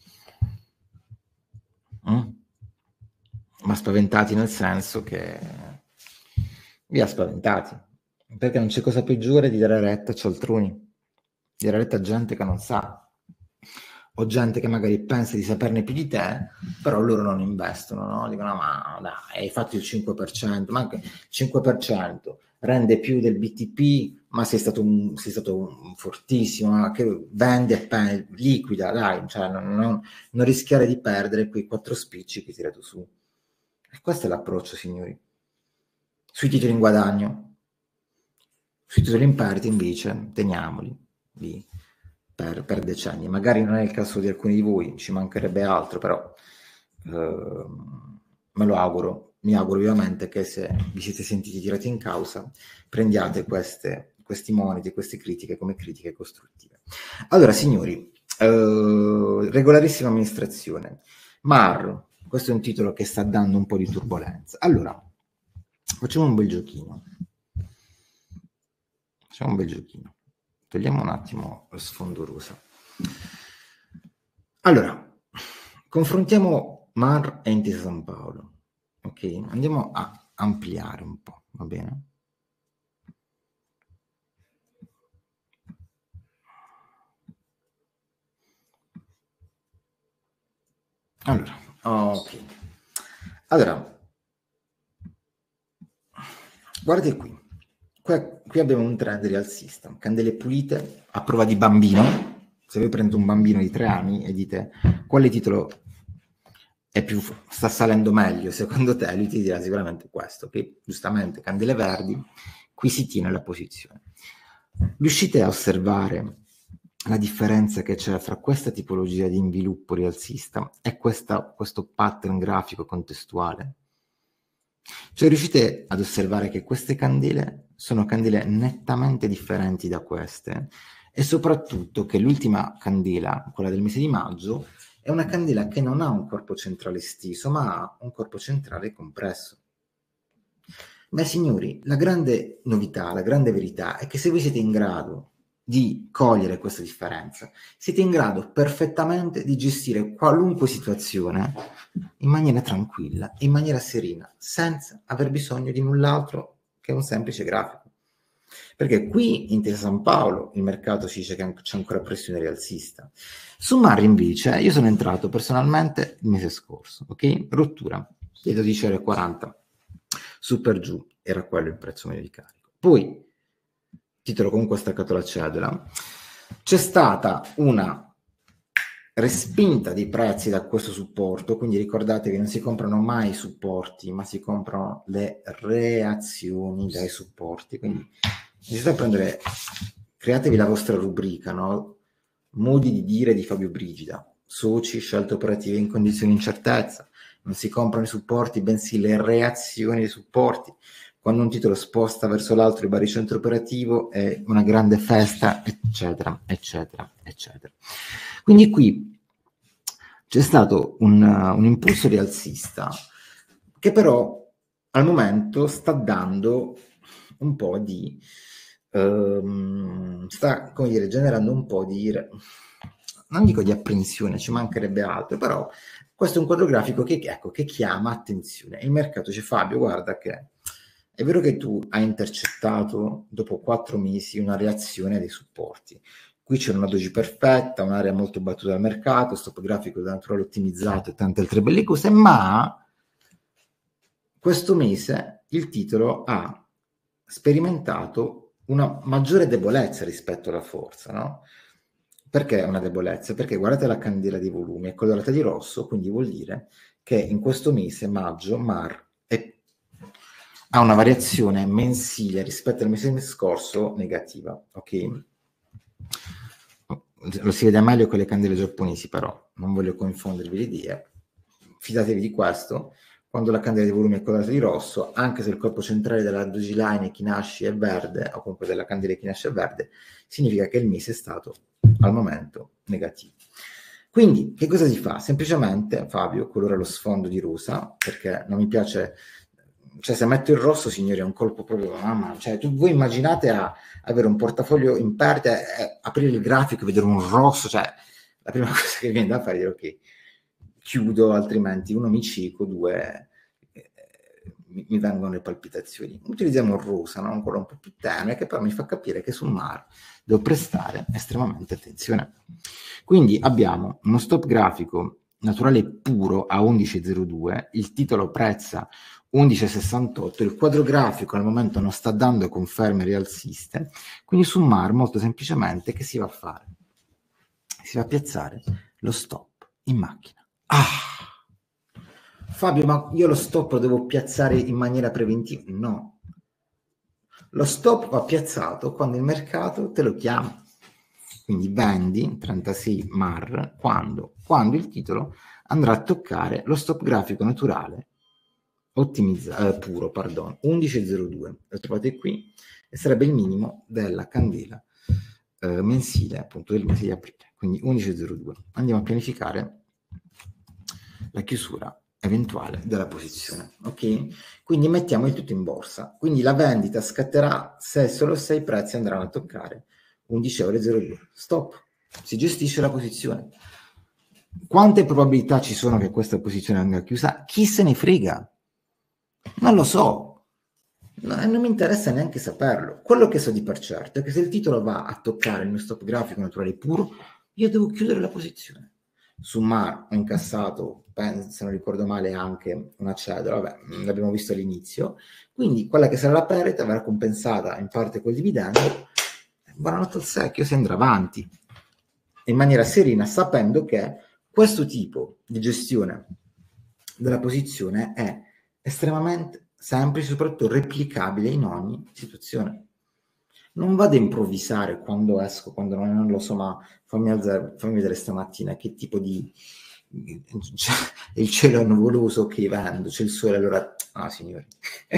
Mm? Ma spaventati nel senso che vi ha spaventati, perché non c'è cosa peggiore di dare retta a cialtroni, di dare retta a gente che non sa, o gente che magari pensa di saperne più di te, però loro non investono, no? Dicono, ma dai, hai fatto il cinque per cento, ma anche il cinque per cento rende più del B T P, ma sei stato un, sei stato un fortissimo, che vende e pe- liquida, dai, cioè non, non, non rischiare di perdere quei quattro spicci che hai tirato su. E questo è l'approccio, signori. Sui titoli in guadagno, sui titoli in perdita invece teniamoli lì per, per decenni. Magari non è il caso di alcuni di voi, ci mancherebbe altro, però eh, me lo auguro, mi auguro vivamente che se vi siete sentiti tirati in causa prendiate queste, questi moniti, queste critiche come critiche costruttive. Allora, signori, eh, regolarissima amministrazione. Mar, questo è un titolo che sta dando un po' di turbolenza. Allora, facciamo un bel giochino. Facciamo un bel giochino. Togliamo un attimo lo sfondo rosa. Allora, confrontiamo Mar e Intesa San Paolo. Ok? Andiamo a ampliare un po', va bene? Allora, ok. Allora, guardate qui. Qui, qui abbiamo un trend rialzista, candele pulite a prova di bambino. Se voi prendete un bambino di tre anni e dite quale titolo è più, sta salendo meglio secondo te, lui ti dirà sicuramente questo, che giustamente candele verdi, qui si tiene la posizione. Riuscite a osservare la differenza che c'è fra questa tipologia di inviluppo rialzista e questa, questo pattern grafico contestuale? Cioè riuscite ad osservare che queste candele sono candele nettamente differenti da queste, e soprattutto che l'ultima candela, quella del mese di maggio, è una candela che non ha un corpo centrale steso, ma ha un corpo centrale compresso. Beh, signori, la grande novità, la grande verità è che se voi siete in grado di cogliere questa differenza, siete in grado perfettamente di gestire qualunque situazione in maniera tranquilla, in maniera serena, senza aver bisogno di null'altro che un semplice grafico. Perché qui in Intesa San Paolo il mercato ci dice che c'è ancora pressione rialzista. Su Mar invece io sono entrato personalmente il mese scorso, ok? Rottura dei dodici virgola quaranta, su per giù, era quello il prezzo medio di carico. Poi, titolo comunque staccato la cedola, c'è stata una respinta dei prezzi da questo supporto, quindi ricordatevi, non si comprano mai i supporti, ma si comprano le reazioni dai supporti, quindi bisogna prendere, createvi la vostra rubrica, no? Modi di dire di Fabio Brigida, soci, scelte operative in condizioni di incertezza, non si comprano i supporti, bensì le reazioni dei supporti. Quando un titolo sposta verso l'altro il baricentro operativo è una grande festa, eccetera, eccetera, eccetera. Quindi qui c'è stato un, un impulso rialzista che però al momento sta dando un po' di ehm, sta, come dire, generando un po' di, non dico di apprensione, ci mancherebbe altro, però questo è un quadro grafico che, ecco, che chiama attenzione. Il mercato dice: Fabio, guarda che è vero che tu hai intercettato dopo quattro mesi una reazione dei supporti. Qui c'è una doji perfetta, un'area molto battuta dal mercato, stop grafico da naturale ottimizzato e tante altre belle cose, ma questo mese il titolo ha sperimentato una maggiore debolezza rispetto alla forza, no? Perché è una debolezza? Perché guardate la candela dei volumi, è colorata di rosso, quindi vuol dire che in questo mese, maggio, Mar è, ha una variazione mensile rispetto al mese scorso negativa, ok? Lo si vede meglio con le candele giapponesi, però non voglio confondervi le idee. Fidatevi di questo: quando la candela dei volumi è colorata di rosso, anche se il corpo centrale della Doji Line Kinashi è verde, o comunque della candela Kinashi è verde, significa che il mese è stato al momento negativo. Quindi che cosa si fa? Semplicemente, Fabio colora lo sfondo di rosa, perché non mi piace, cioè se metto il rosso, signori, è un colpo proprio, mamma, cioè tu, voi immaginate a avere un portafoglio in parte, eh, aprire il grafico e vedere un rosso, cioè la prima cosa che viene da fare è dire ok, chiudo, altrimenti uno mi cico, due eh, mi, mi vengono le palpitazioni. Utilizziamo il rosa, no? Un colore un po' più tenue, che però mi fa capire che sul Mar devo prestare estremamente attenzione. Quindi abbiamo uno stop grafico naturale puro a undici virgola zero due, il titolo prezza undici virgola sessantotto, il quadro grafico al momento non sta dando conferme rialziste, quindi su Mar molto semplicemente che si va a fare? Si va a piazzare lo stop in macchina. Ah! Fabio, ma io lo stop lo devo piazzare in maniera preventiva? No. Lo stop va piazzato quando il mercato te lo chiama. Quindi vendi trentasei Mar quando? Quando il titolo andrà a toccare lo stop grafico naturale ottimizzato, eh, puro, pardon, undici virgola zero due. Lo trovate qui e sarebbe il minimo della candela eh, mensile appunto del mese di aprile. Quindi undici virgola zero due. Andiamo a pianificare la chiusura eventuale della posizione, ok? Quindi mettiamo il tutto in borsa. Quindi la vendita scatterà se solo se i prezzi andranno a toccare undici virgola zero due. Stop. Si gestisce la posizione. Quante probabilità ci sono che questa posizione venga chiusa? Chi se ne frega? Non lo so. No, non mi interessa neanche saperlo. Quello che so di per certo è che se il titolo va a toccare il mio stop grafico naturale puro, io devo chiudere la posizione. Su Mar ho incassato, se non ricordo male, anche una cedola, vabbè, l'abbiamo visto all'inizio, quindi quella che sarà la perdita verrà compensata in parte col dividendo. Buonanotte al secchio, si andrà avanti in maniera serena, sapendo che questo tipo di gestione della posizione è estremamente semplice, soprattutto replicabile in ogni situazione. Non vado a improvvisare quando esco, quando non, non lo so, ma fammi, alzare, fammi vedere stamattina che tipo di... Cioè, il cielo è nuvoloso, che vendo, c'è il sole, allora... Ah, signori.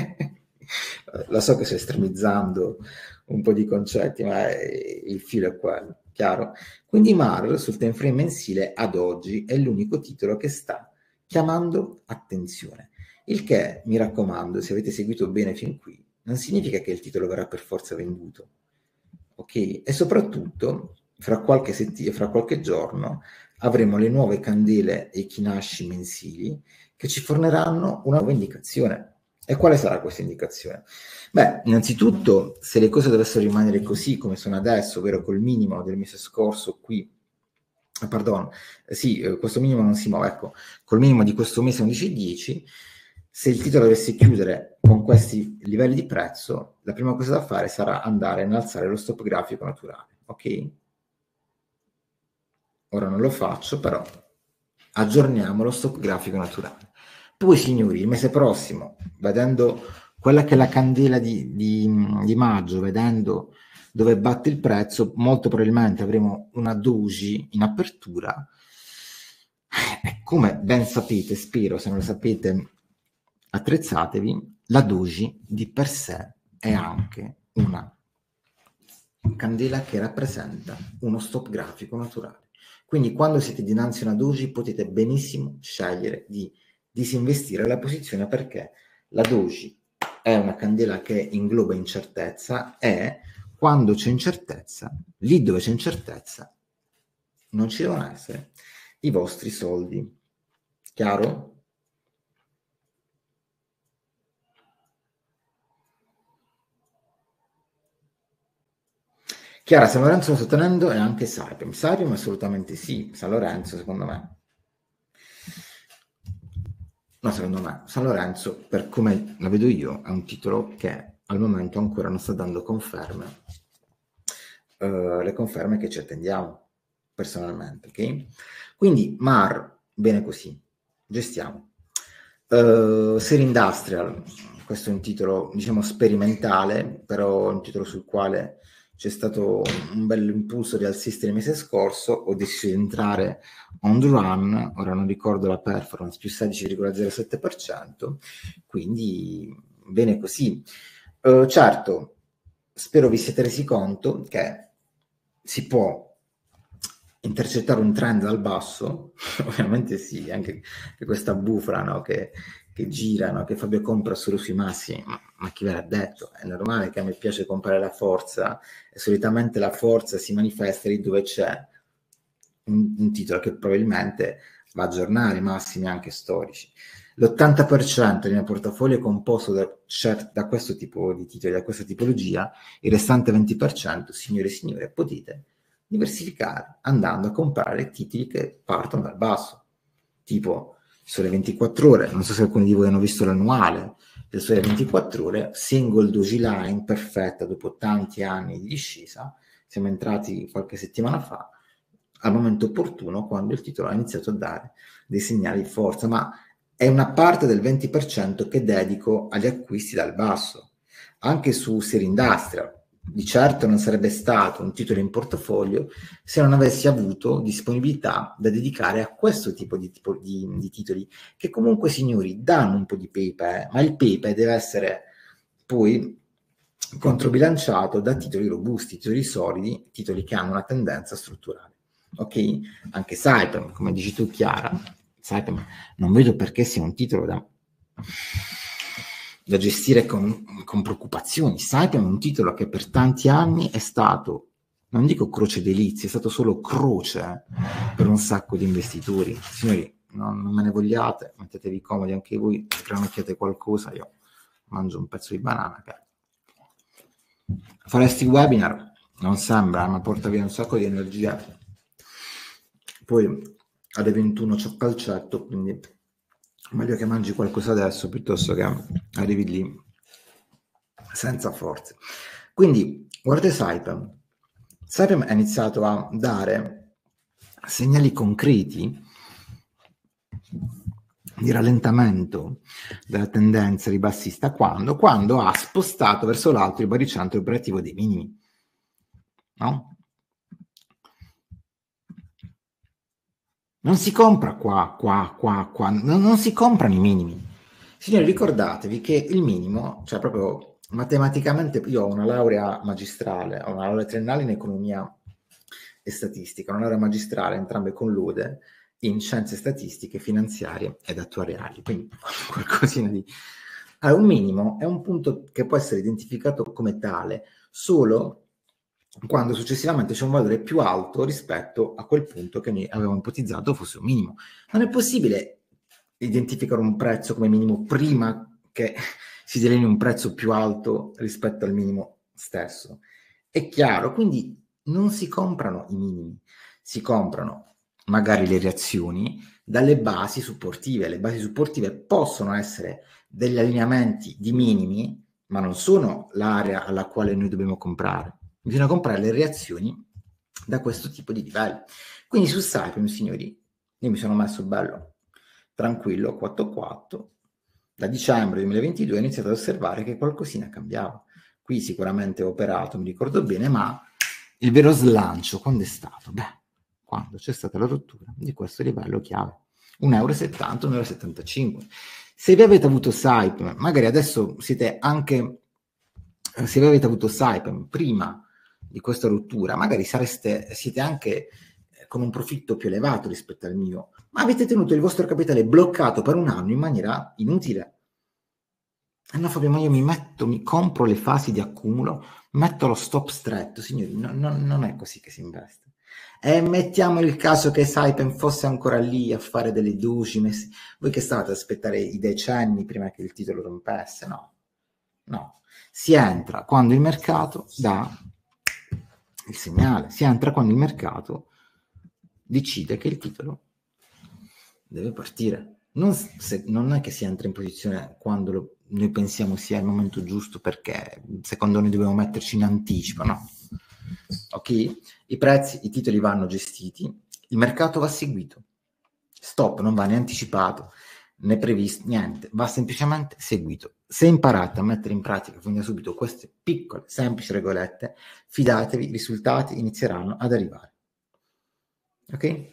Lo so che sto estremizzando un po' di concetti, ma il filo è quello, chiaro? Quindi Mar sul time frame mensile ad oggi è l'unico titolo che sta chiamando attenzione. Il che, mi raccomando, se avete seguito bene fin qui, non significa che il titolo verrà per forza venduto, ok? E soprattutto, fra qualche settimana, fra qualche giorno, avremo le nuove candele Ekinashi mensili che ci forniranno una nuova indicazione. E quale sarà questa indicazione? Beh, innanzitutto, se le cose dovessero rimanere così come sono adesso, ovvero col minimo del mese scorso qui, ah, pardon, eh, sì, eh, questo minimo non si muove, ecco, col minimo di questo mese undici virgola dieci, se il titolo dovesse chiudere con questi livelli di prezzo, la prima cosa da fare sarà andare a innalzare lo stop grafico naturale, ok? Ora non lo faccio, però aggiorniamo lo stop grafico naturale. Poi, signori, il mese prossimo, vedendo quella che è la candela di, di, di maggio, vedendo dove batte il prezzo, molto probabilmente avremo una doji in apertura. E come ben sapete, spero, se non lo sapete, attrezzatevi, la doji di per sé è anche una candela che rappresenta uno stop grafico naturale. Quindi quando siete dinanzi a una doji potete benissimo scegliere di disinvestire la posizione, perché la doji è una candela che ingloba incertezza e quando c'è incertezza, lì dove c'è incertezza, non ci devono essere i vostri soldi. Chiaro? Chiara, San Lorenzo lo sto tenendo e anche Saipem. Saipem assolutamente sì, San Lorenzo secondo me. No, secondo me San Lorenzo, per come la vedo io, è un titolo che al momento ancora non sta dando conferme, uh, le conferme che ci attendiamo. personalmente, ok? Quindi Mar, bene così, gestiamo. Uh, Serie Industrial, questo è un titolo, diciamo, sperimentale, però è un titolo sul quale c'è stato un bel impulso rialzista il mese scorso, ho deciso di entrare on the run, ora non ricordo la performance, più sedici virgola zero sette per cento, quindi bene così. Uh, certo, spero vi siete resi conto che si può intercettare un trend dal basso, ovviamente sì, anche questa bufala, no, che, che gira, no, che Fabio compra solo sui massimi, ma, ma chi ve l'ha detto? È normale che a me piace comprare la forza, e solitamente la forza si manifesta lì dove c'è un, un titolo che probabilmente va a aggiornare i massimi anche storici. L'ottanta per cento del mio portafoglio è composto da, cert- da questo tipo di titoli, da questa tipologia, il restante venti per cento, signore e signore, potete diversificare andando a comprare titoli che partono dal basso, tipo Sole ventiquattro Ore, non so se alcuni di voi hanno visto l'annuale del Sole ventiquattro Ore, single doji line perfetta dopo tanti anni di discesa, siamo entrati qualche settimana fa, al momento opportuno, quando il titolo ha iniziato a dare dei segnali di forza, ma è una parte del venti per cento che dedico agli acquisti dal basso. Anche su Serie Industrial, di certo non sarebbe stato un titolo in portafoglio se non avessi avuto disponibilità da dedicare a questo tipo di, tipo di, di titoli, che comunque, signori, danno un po' di pepe, eh, ma il pepe deve essere poi controbilanciato da titoli robusti, titoli solidi, titoli che hanno una tendenza strutturale. Ok? Anche Saipem, come dici tu, Chiara, Saipem non vedo perché sia un titolo da, da gestire con, con preoccupazioni. Saipem è un titolo che per tanti anni è stato, non dico croce delizia, è stato solo croce per un sacco di investitori. Signori, non, non me ne vogliate, mettetevi comodi anche voi, sgranocchiate qualcosa, io mangio un pezzo di banana. Faresti webinar? Non sembra, ma porta via un sacco di energia. Poi alle ventuno c'ho calcetto, quindi meglio che mangi qualcosa adesso piuttosto che arrivi lì senza forze. Quindi guarda Saipem. Saipem ha iniziato a dare segnali concreti di rallentamento della tendenza ribassista quando? Quando ha spostato verso l'alto il baricentro operativo dei minimi. No? Non si compra qua, qua, qua, qua, non, non si comprano i minimi. Signori, ricordatevi che il minimo, cioè proprio matematicamente, io ho una laurea magistrale, ho una laurea triennale in economia e statistica, una laurea magistrale, entrambe con lode, in scienze statistiche, finanziarie ed attuariali, quindi qualcosina di... Allora, un minimo è un punto che può essere identificato come tale solo quando successivamente c'è un valore più alto rispetto a quel punto che noi avevamo ipotizzato fosse un minimo. Non è possibile identificare un prezzo come minimo prima che si delinei un prezzo più alto rispetto al minimo stesso. È chiaro, quindi non si comprano i minimi, si comprano magari le reazioni dalle basi supportive. Le basi supportive possono essere degli allineamenti di minimi, ma non sono l'area alla quale noi dobbiamo comprare. Bisogna comprare le reazioni da questo tipo di livelli. Quindi su Saipem, signori, io mi sono messo bello, tranquillo, quattro quattro, da dicembre duemilaventidue ho iniziato ad osservare che qualcosina cambiava. Qui sicuramente ho operato, mi ricordo bene, ma il vero slancio quando è stato? Beh, quando c'è stata la rottura di questo livello chiave. un euro e settanta, un euro e settantacinque. Se vi avete avuto Saipem, magari adesso siete anche, se vi avete avuto Saipem prima di questa rottura, magari sareste, siete anche con un profitto più elevato rispetto al mio, ma avete tenuto il vostro capitale bloccato per un anno in maniera inutile. Eh no Fabio, ma io mi metto, mi compro le fasi di accumulo, metto lo stop stretto, signori, no, no, non è così che si investe. E mettiamo il caso che Saipem fosse ancora lì a fare delle ducine, voi che stavate ad aspettare i decenni prima che il titolo rompesse? No, no, si entra quando il mercato dà il segnale, si entra quando il mercato decide che il titolo deve partire. Non, se, non è che si entra in posizione quando lo, noi pensiamo sia il momento giusto perché secondo noi dobbiamo metterci in anticipo, no? Ok? I prezzi, i titoli vanno gestiti, il mercato va seguito. Stop non va né anticipato né previsto, niente, va semplicemente seguito. Se imparate a mettere in pratica fin da subito queste piccole, semplici regolette, fidatevi, i risultati inizieranno ad arrivare. Ok?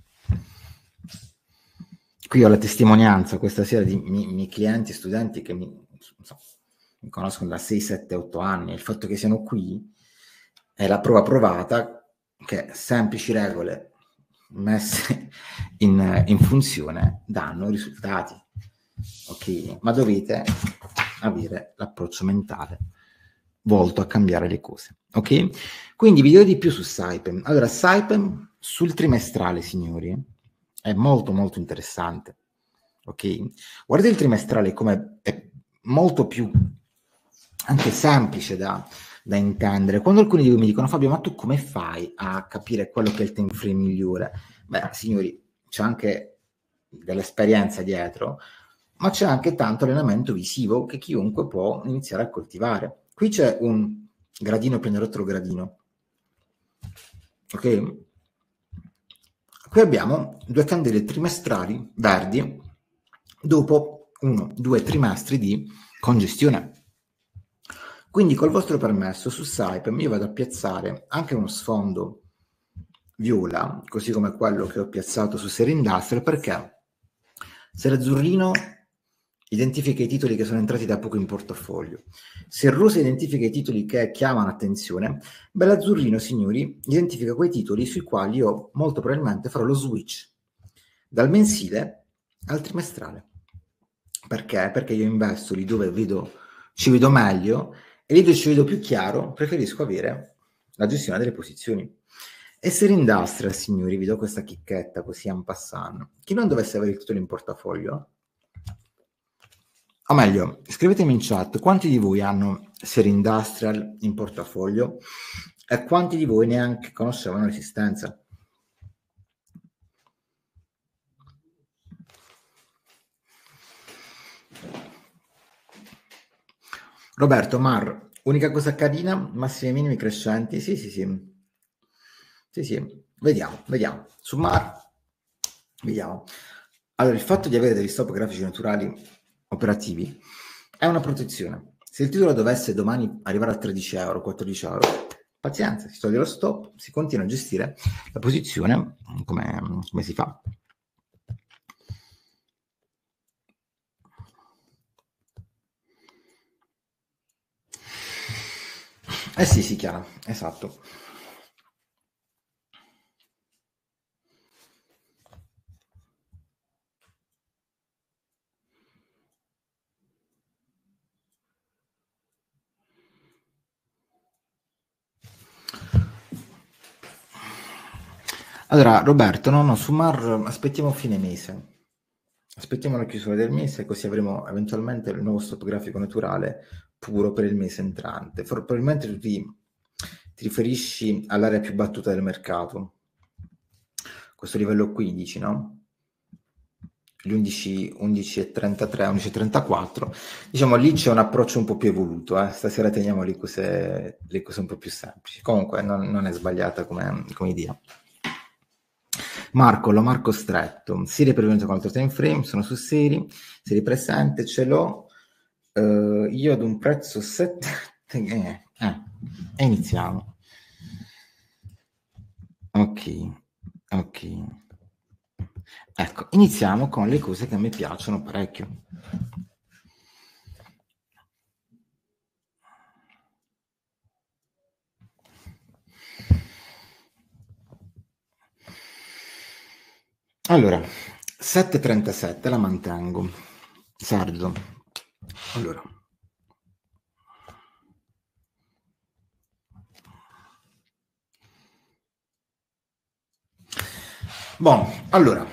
Qui ho la testimonianza questa sera di miei, miei clienti e studenti che mi, so, mi conoscono da sei, sette, otto anni. Il fatto che siano qui è la prova provata che semplici regole messe in, in funzione danno risultati. Ok? Ma dovete avere l'approccio mentale volto a cambiare le cose. Ok? Quindi vi dirò di più su Saipem. Allora, Saipem sul trimestrale, signori, è molto molto interessante. Ok? Guardate il trimestrale come è molto più anche semplice da, da intendere. Quando alcuni di voi mi dicono Fabio, ma tu come fai a capire quello che è il time frame migliore? Beh, signori, c'è anche dell'esperienza dietro, ma c'è anche tanto allenamento visivo che chiunque può iniziare a coltivare. Qui c'è un gradino pianerottolo gradino. Ok? Qui abbiamo due candele trimestrali verdi dopo uno, due trimestri di congestione. Quindi col vostro permesso su Saipem io vado a piazzare anche uno sfondo viola, così come quello che ho piazzato su Serie Industrial, perché se l'azzurrino identifica i titoli che sono entrati da poco in portafoglio, se il rosa identifica i titoli che chiamano attenzione, beh, l'azzurrino, signori, identifica quei titoli sui quali io molto probabilmente farò lo switch dal mensile al trimestrale. Perché? Perché io investo lì dove vedo, ci vedo meglio, e lì dove ci vedo più chiaro preferisco avere la gestione delle posizioni. E Serie Industrial, signori, vi do questa chicchetta così en passant. Chi non dovesse avere il titolo in portafoglio, o meglio, scrivetemi in chat quanti di voi hanno Serie Industrial in portafoglio e quanti di voi neanche conoscevano l'esistenza. Roberto, Mar, unica cosa carina, massimi e minimi crescenti, sì sì sì, sì sì, vediamo, vediamo, su Mar, vediamo. Allora, il fatto di avere degli stop grafici naturali operativi è una protezione. Se il titolo dovesse domani arrivare a tredici euro, quattordici euro, pazienza, si toglie lo stop, si continua a gestire la posizione come, come si fa. Eh sì, sì, chiaro, esatto. Allora, Roberto, no, no, su Mar aspettiamo fine mese. Aspettiamo la chiusura del mese, così avremo eventualmente il nuovo stop grafico naturale puro per il mese entrante. For, probabilmente tu ti, ti riferisci all'area più battuta del mercato. Questo livello quindici, no? Gli undici, undici e trentatré, undici e trentaquattro. Diciamo, lì c'è un approccio un po' più evoluto. Eh? Stasera teniamo le cose, le cose un po' più semplici. Comunque non, non è sbagliata come, come idea. Marco, lo marco stretto, serie prevenuta con altro time frame, sono su serie, serie presente, ce l'ho, uh, io ad un prezzo sette, eh, eh, e iniziamo. Ok, ok. Ecco, iniziamo con le cose che a me piacciono parecchio. Allora, sette virgola trentasette la mantengo. Sergio. Allora. Bon, allora.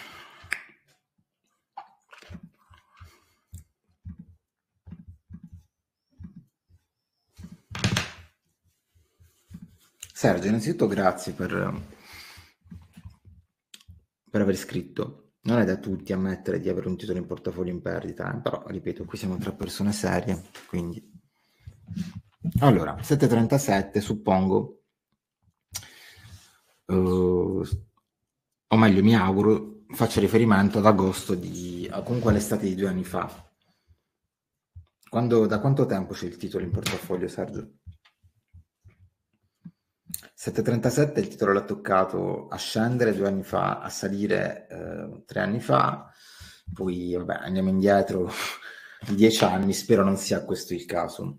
Sergio, innanzitutto grazie per, per aver scritto. Non è da tutti ammettere di avere un titolo in portafoglio in perdita, eh? Però, ripeto, qui siamo tre persone serie, quindi... Allora, sette virgola trentasette, suppongo uh, o meglio mi auguro faccia riferimento ad agosto di, comunque all'estate di due anni fa. Quando, da quanto tempo c'è il titolo in portafoglio, Sergio? sette virgola trentasette il titolo l'ha toccato a scendere due anni fa, a salire eh, tre anni fa, poi vabbè andiamo indietro di dieci anni, spero non sia questo il caso.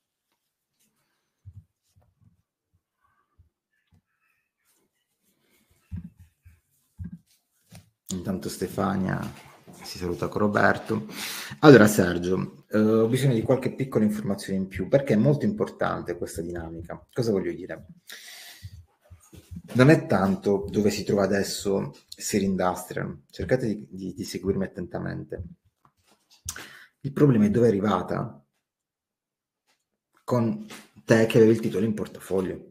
Intanto Stefania si saluta con Roberto. Allora Sergio, eh, ho bisogno di qualche piccola informazione in più perché è molto importante questa dinamica. Cosa voglio dire? Non è tanto dove si trova adesso Siri Industrial, cercate di, di, di seguirmi attentamente. Il problema è dove è arrivata con te che avevi il titolo in portafoglio.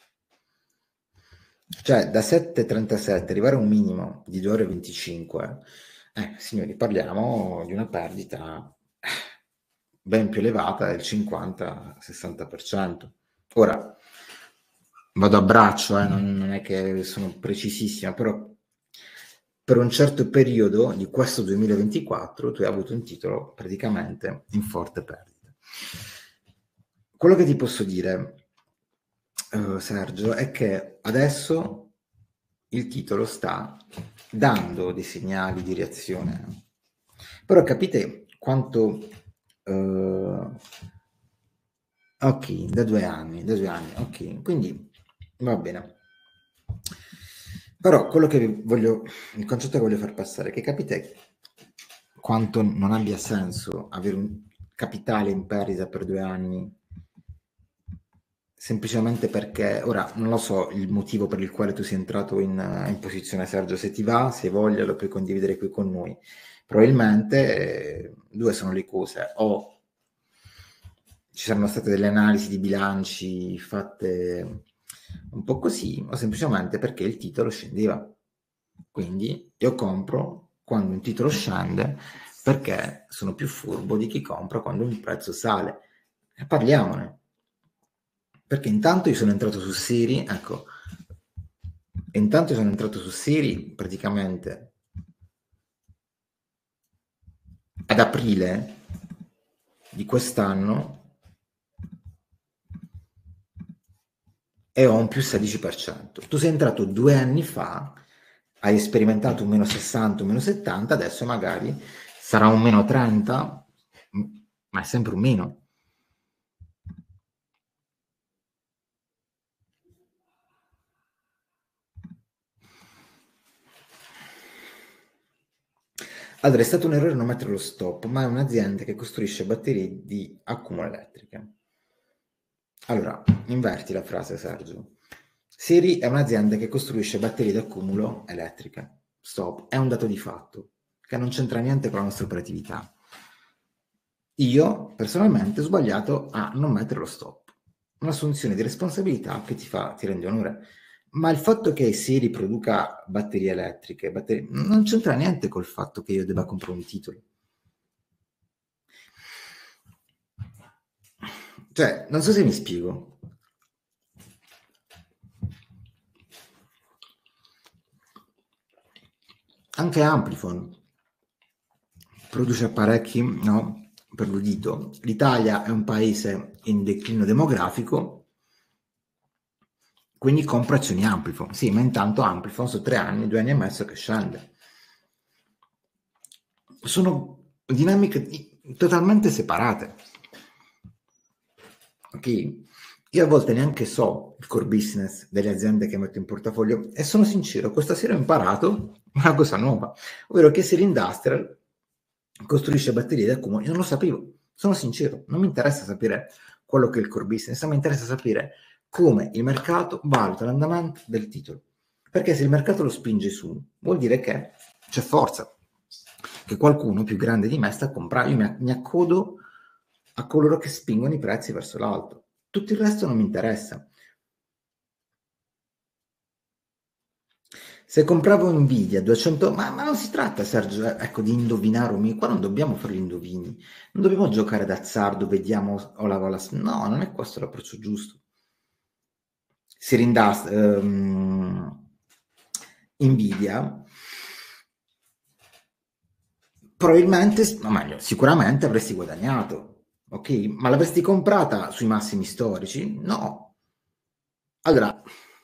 Cioè da sette virgola trentasette arrivare a un minimo di due virgola venticinque, eh, signori, parliamo di una perdita ben più elevata del cinquanta sessanta per cento. Ora, vado a braccio, eh, non, non è che sono precisissima, però per un certo periodo di questo duemilaventiquattro tu hai avuto un titolo praticamente in forte perdita. Quello che ti posso dire, uh, Sergio, è che adesso il titolo sta dando dei segnali di reazione, però capite quanto uh, ok, da due anni, da due anni, ok, quindi va bene. Però quello che voglio, il concetto che voglio far passare è che capite quanto non abbia senso avere un capitale in perdita per due anni semplicemente perché, ora non lo so il motivo per il quale tu sei entrato in, in posizione, Sergio, se ti va, se hai voglia lo puoi condividere qui con noi. Probabilmente eh, due sono le cose, o ci saranno state delle analisi di bilanci fatte un po' così, o semplicemente perché il titolo scendeva. Quindi io compro quando un titolo scende perché sono più furbo di chi compra quando un prezzo sale. E parliamone. Perché intanto io sono entrato su Siri, ecco, intanto io sono entrato su Siri praticamente ad aprile di quest'anno e ho un più sedici per cento. Tu sei entrato due anni fa, hai sperimentato un meno sessanta, un meno settanta, adesso magari sarà un meno trenta, ma è sempre un meno. Allora, è stato un errore non mettere lo stop, ma è un'azienda che costruisce batterie di accumulo elettriche. Allora, inverti la frase, Sergio. Siri è un'azienda che costruisce batterie d'accumulo elettriche. Stop. È un dato di fatto che non c'entra niente con la nostra operatività. Io, personalmente, ho sbagliato a non mettere lo stop. Un'assunzione di responsabilità che ti fa, ti rende onore. Ma il fatto che Siri produca batterie elettriche, batterie, non c'entra niente col fatto che io debba comprare un titolo. Cioè, non so se mi spiego. Anche Amplifon produce apparecchi, no, per l'udito. L'Italia è un paese in declino demografico, quindi compra azioni Amplifon. Sì, ma intanto Amplifon sono tre anni, due anni e mezzo che scende. Sono dinamiche totalmente separate. Ok? Io a volte neanche so il core business delle aziende che metto in portafoglio e sono sincero, questa sera ho imparato una cosa nuova, ovvero che Siri Industrial costruisce batterie di accumulo. Io non lo sapevo, sono sincero, non mi interessa sapere quello che è il core business, ma mi interessa sapere come il mercato valuta l'andamento del titolo. Perché se il mercato lo spinge su, vuol dire che c'è forza, che qualcuno più grande di me sta a comprare. Io mi, mi accodo a coloro che spingono i prezzi verso l'alto. Tutto il resto non mi interessa. Se compravo Nvidia duecento, ma, ma non si tratta, Sergio, ecco, di indovinare o meno. Qua non dobbiamo fare gli indovini, non dobbiamo giocare d'azzardo, vediamo o la vola. No, non è questo l'approccio giusto. Si rindas, ehm, Nvidia, probabilmente, o meglio, sicuramente avresti guadagnato, ok? Ma l'avresti comprata sui massimi storici? No. Allora,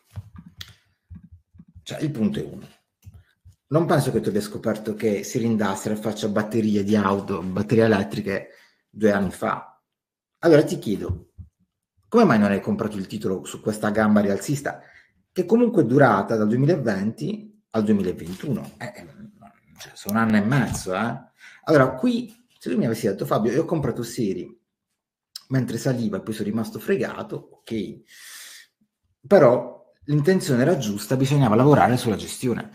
cioè, il punto è uno. Non penso che tu abbia scoperto che Siri Industrial faccia batterie di auto, batterie elettriche due anni fa. Allora ti chiedo, come mai non hai comprato il titolo su questa gamba rialzista che comunque è durata dal duemilaventi al duemilaventuno? Eh, cioè, sono un anno e mezzo, eh? Allora, qui, se tu mi avessi detto, Fabio, io ho comprato Siri mentre saliva e poi sono rimasto fregato, ok, però l'intenzione era giusta, bisognava lavorare sulla gestione.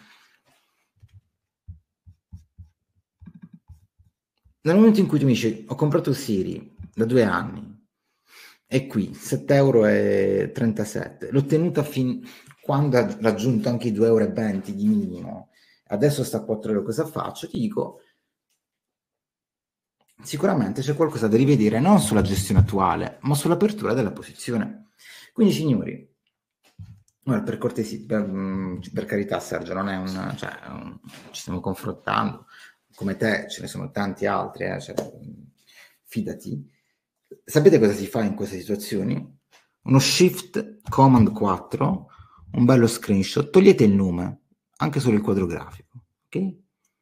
Nel momento in cui tu mi dici ho comprato Siri da due anni e qui sette e trentasette euro, l'ho tenuta fin quando ha raggiunto anche i due e venti euro di minimo, adesso sta a quattro euro, cosa faccio? Ti dico, sicuramente c'è qualcosa da rivedere non sulla gestione attuale, ma sull'apertura della posizione. Quindi signori, per cortesia, per, per carità Sergio, non è un, cioè, un, ci stiamo confrontando, come te ce ne sono tanti altri, eh, cioè, fidati. Sapete cosa si fa in queste situazioni? Uno Shift Command quattro, un bello screenshot, togliete il nome, anche solo il quadro grafico, ok?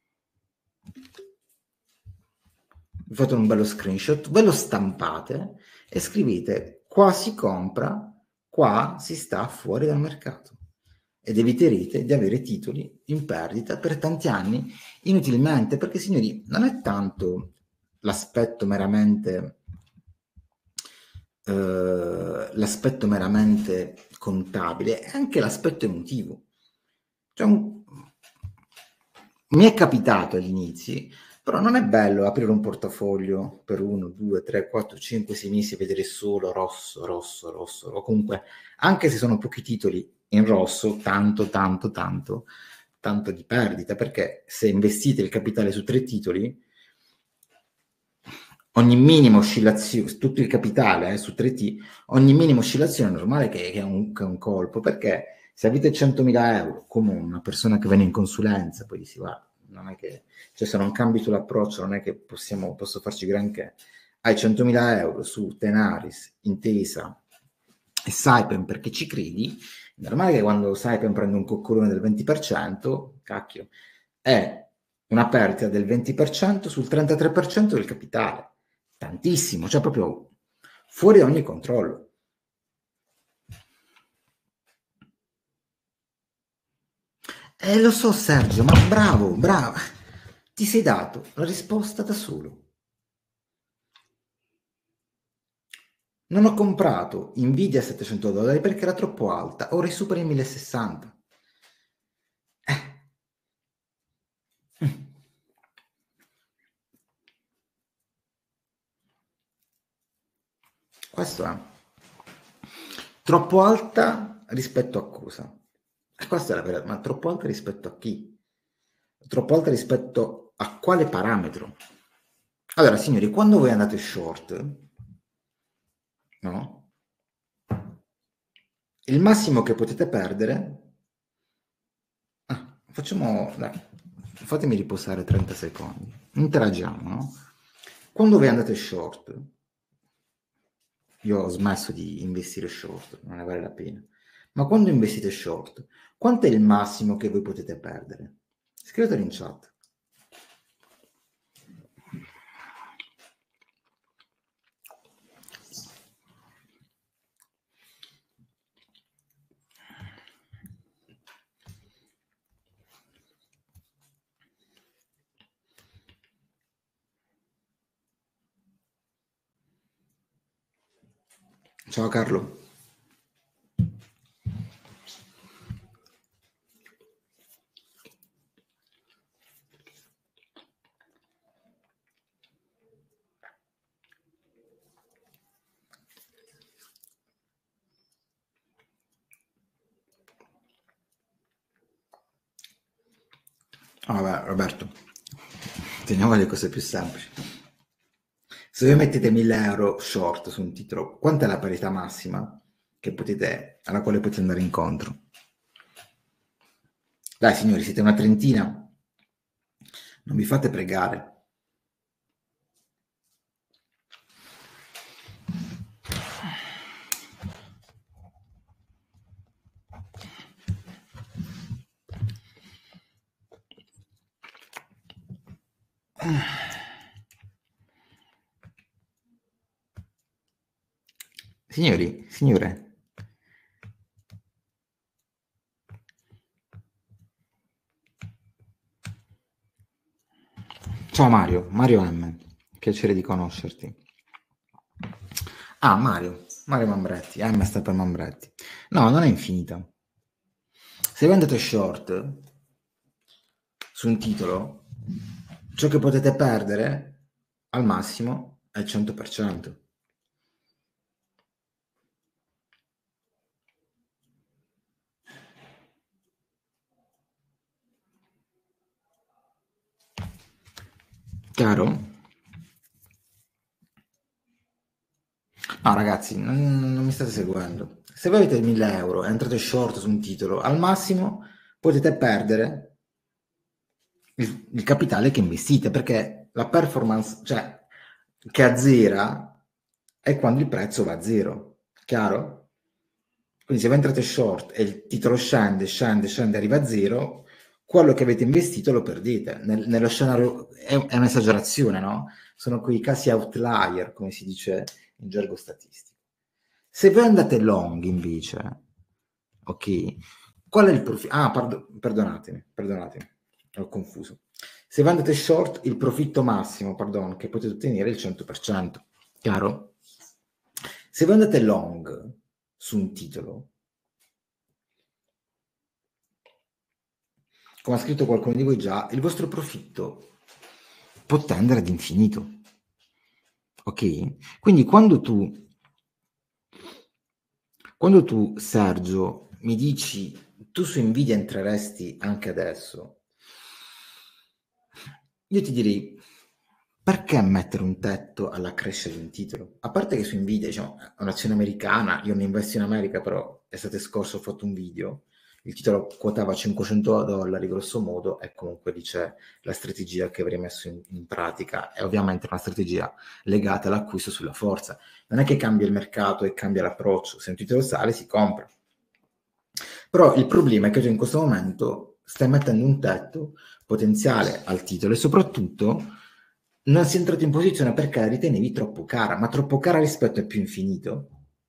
Vi fate un bello screenshot, ve lo stampate e scrivete qua si compra, qua si sta fuori dal mercato ed eviterete di avere titoli in perdita per tanti anni inutilmente, perché signori non è tanto l'aspetto meramente eh, l'aspetto meramente contabile, è anche l'aspetto emotivo. Cioè un... mi è capitato agli inizi, però non è bello aprire un portafoglio per uno, due, tre, quattro, cinque, sei mesi e vedere solo rosso, rosso, rosso, o comunque, anche se sono pochi titoli in rosso, tanto, tanto, tanto, tanto di perdita, perché se investite il capitale su tre titoli, ogni minima oscillazione, tutto il capitale eh, su tre T, ogni minima oscillazione è normale che, che, è un, che è un colpo, perché se avete centomila euro, come una persona che viene in consulenza, poi si va, non è che, cioè se non cambi sull'approccio non è che possiamo, posso farci granché, hai centomila euro su Tenaris, Intesa e Saipem perché ci credi, è normale che quando Saipem prende un coccolone del venti per cento, cacchio, è una perdita del venti per cento sul trentatré per cento del capitale, tantissimo, cioè proprio fuori da ogni controllo. Eh, lo so Sergio, ma bravo, bravo, ti sei dato la risposta da solo. Non ho comprato Nvidia a settecento dollari perché era troppo alta, ora è supera i mille sessanta. Eh. Questo è troppo alta rispetto a cosa? E questa è la verità, ma troppo alta rispetto a chi? Troppo alta rispetto a quale parametro? Allora, signori, quando voi andate short, no? Il massimo che potete perdere... Ah, facciamo... Dai, fatemi riposare trenta secondi. Interagiamo, no? Quando voi andate short, io ho smesso di investire short, non ne vale la pena. Ma quando investite short, quanto è il massimo che voi potete perdere? Scrivetelo in chat. Ciao Carlo. Ah, vabbè, Roberto, teniamo le cose più semplici. Se voi mettete mille euro short su un titolo, quanta è la parità massima che potete, alla quale potete andare incontro? Dai signori, siete una trentina, non vi fate pregare. Signori, signore. Ciao Mario, Mario M, piacere di conoscerti. Ah, Mario, Mario Mambretti, M sta per Mambretti. No, non è infinita. Se voi andate short su un titolo, ciò che potete perdere al massimo è il cento per cento. Chiaro? No ragazzi, non, non mi state seguendo. Se voi avete mille euro e entrate short su un titolo, al massimo potete perdere il, il capitale che investite, perché la performance, cioè che azzera, è quando il prezzo va a zero. Chiaro? Quindi se voi entrate short e il titolo scende, scende, scende, arriva a zero, quello che avete investito lo perdete. Nel, nello scenario è, è un'esagerazione, no? Sono quei casi outlier, come si dice in gergo statistico. Se voi andate long invece, ok, qual è il profitto? Ah, pard- perdonatemi, perdonatemi, ho confuso. Se voi andate short, il profitto massimo, pardon, che potete ottenere è il cento per cento. Chiaro? Se voi andate long su un titolo, come ha scritto qualcuno di voi già, il vostro profitto può tendere ad infinito. Ok? Quindi quando tu, quando tu, Sergio, mi dici tu su Nvidia entreresti anche adesso, io ti direi, perché mettere un tetto alla crescita di un titolo? A parte che su Nvidia, diciamo, è un'azione americana, io non investo in America, però estate scorsa ho fatto un video, il titolo quotava cinquecento dollari grosso modo, e comunque lì c'è la strategia che avrei messo in, in pratica, e ovviamente una strategia legata all'acquisto sulla forza. Non è che cambia il mercato e cambia l'approccio, se un titolo sale si compra. Però il problema è che tu in questo momento stai mettendo un tetto potenziale al titolo e soprattutto non sei entrato in posizione perché la ritenevi troppo cara, ma troppo cara rispetto al più infinito.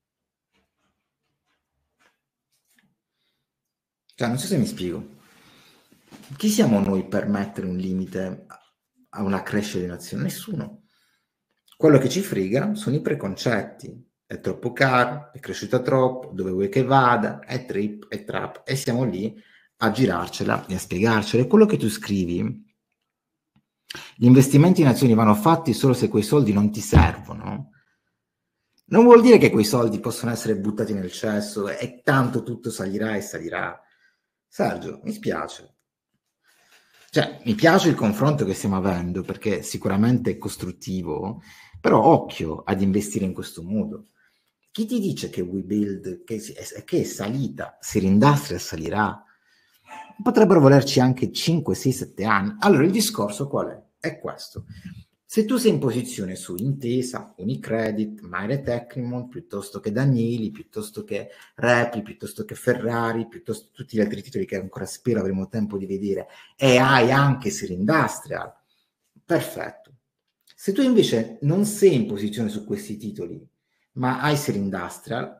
Cioè, non so se mi spiego. Chi siamo noi per mettere un limite a una crescita di un'azione? Nessuno. Quello che ci frega sono i preconcetti. È troppo caro, è cresciuta troppo, dove vuoi che vada, è trip, è trap, e siamo lì a girarcela e a spiegarcela. E quello che tu scrivi, gli investimenti in azioni vanno fatti solo se quei soldi non ti servono, non vuol dire che quei soldi possono essere buttati nel cesso e tanto tutto salirà e salirà. Sergio, mi spiace. Cioè, mi piace il confronto che stiamo avendo perché sicuramente è costruttivo, però occhio ad investire in questo modo. Chi ti dice che WeBuild, che, è, che è salita, Serindustria salirà? Potrebbero volerci anche cinque, sei, sette anni. Allora il discorso qual è? È questo. Se tu sei in posizione su Intesa, Unicredit, Maire Tecnimont, piuttosto che Danieli, piuttosto che Repli, piuttosto che Ferrari, piuttosto che tutti gli altri titoli che ancora spero avremo tempo di vedere, e hai anche Serindustrial, perfetto. Se tu invece non sei in posizione su questi titoli, ma hai Serindustrial,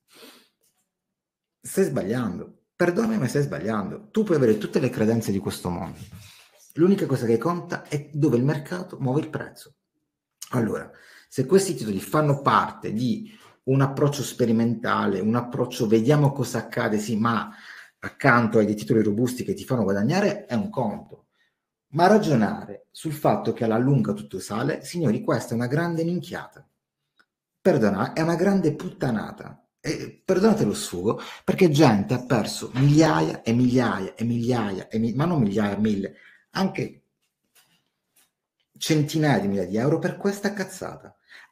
stai sbagliando. Perdonami, ma stai sbagliando. Tu puoi avere tutte le credenze di questo mondo. L'unica cosa che conta è dove il mercato muove il prezzo. Allora, se questi titoli fanno parte di un approccio sperimentale, un approccio vediamo cosa accade, sì, ma accanto ai dei titoli robusti che ti fanno guadagnare, è un conto. Ma ragionare sul fatto che alla lunga tutto sale, signori, questa è una grande minchiata. Perdona, è una grande puttanata. E perdonate lo sfogo, perché gente ha perso migliaia e migliaia e migliaia, e mi- ma non migliaia, mille, anche centinaia di migliaia di euro per questa cazzata.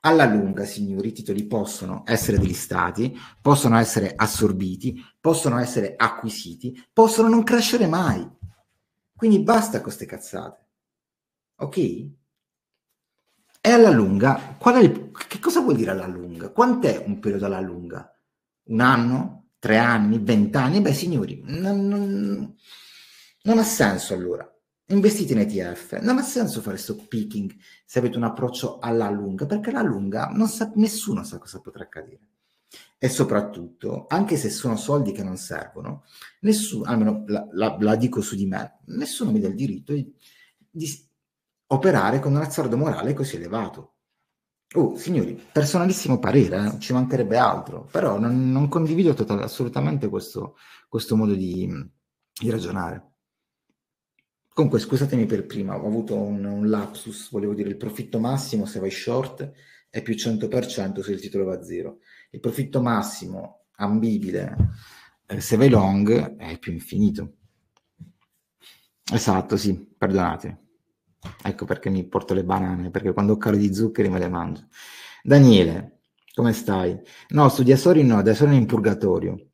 Alla lunga, signori, i titoli possono essere delistati, possono essere assorbiti, possono essere acquisiti, possono non crescere mai. Quindi basta con queste cazzate. Ok? E alla lunga, qual è il, che cosa vuol dire alla lunga? Quant'è un periodo alla lunga? Un anno? Tre anni? Vent'anni? Beh, signori, non, non, non ha senso allora. Investite in E T F, non ha senso fare stock picking se avete un approccio alla lunga, perché alla lunga non sa, nessuno sa cosa potrà accadere. E soprattutto, anche se sono soldi che non servono, nessuno, almeno la, la, la dico su di me, nessuno mi dà il diritto di, di operare con un azzardo morale così elevato. Oh, signori, personalissimo parere, eh, ci mancherebbe altro, però non, non condivido total, assolutamente questo, questo modo di, di ragionare. Comunque, scusatemi per prima, ho avuto un, un lapsus, volevo dire il profitto massimo se vai short è più cento per cento se il titolo va a zero. Il profitto massimo ambibile eh, se vai long è più infinito. Esatto, sì, perdonate. Ecco perché mi porto le banane, perché quando ho calo di zuccheri me le mangio. Daniele, come stai? No, su Diasori no, Diasori è in purgatorio.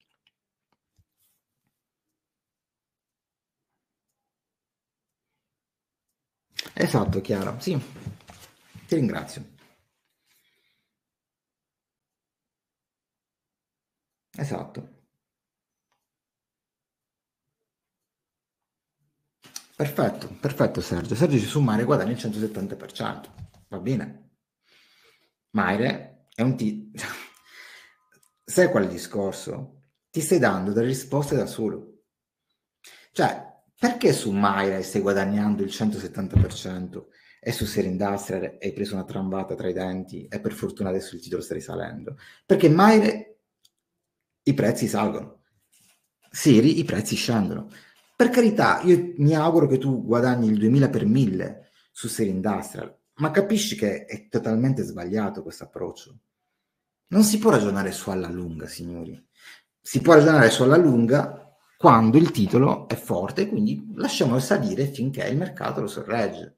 Esatto, Chiara, sì, ti ringrazio. Esatto. Perfetto, perfetto Sergio. Sergio su Maire guadagna il centosettanta per cento. Va bene. Maire è un T... Sai qual è il discorso? Ti stai dando delle risposte da solo. Cioè, perché su Maire stai guadagnando il centosettanta per cento e su Serie Industrial hai preso una trambata tra i denti e per fortuna adesso il titolo sta risalendo? Perché Maire i prezzi salgono. Siri i prezzi scendono. Per carità, io mi auguro che tu guadagni il duemila per mille su Serie Industrial, ma capisci che è totalmente sbagliato questo approccio. Non si può ragionare su alla lunga, signori. Si può ragionare su alla lunga quando il titolo è forte, quindi lasciamolo salire finché il mercato lo sorregge.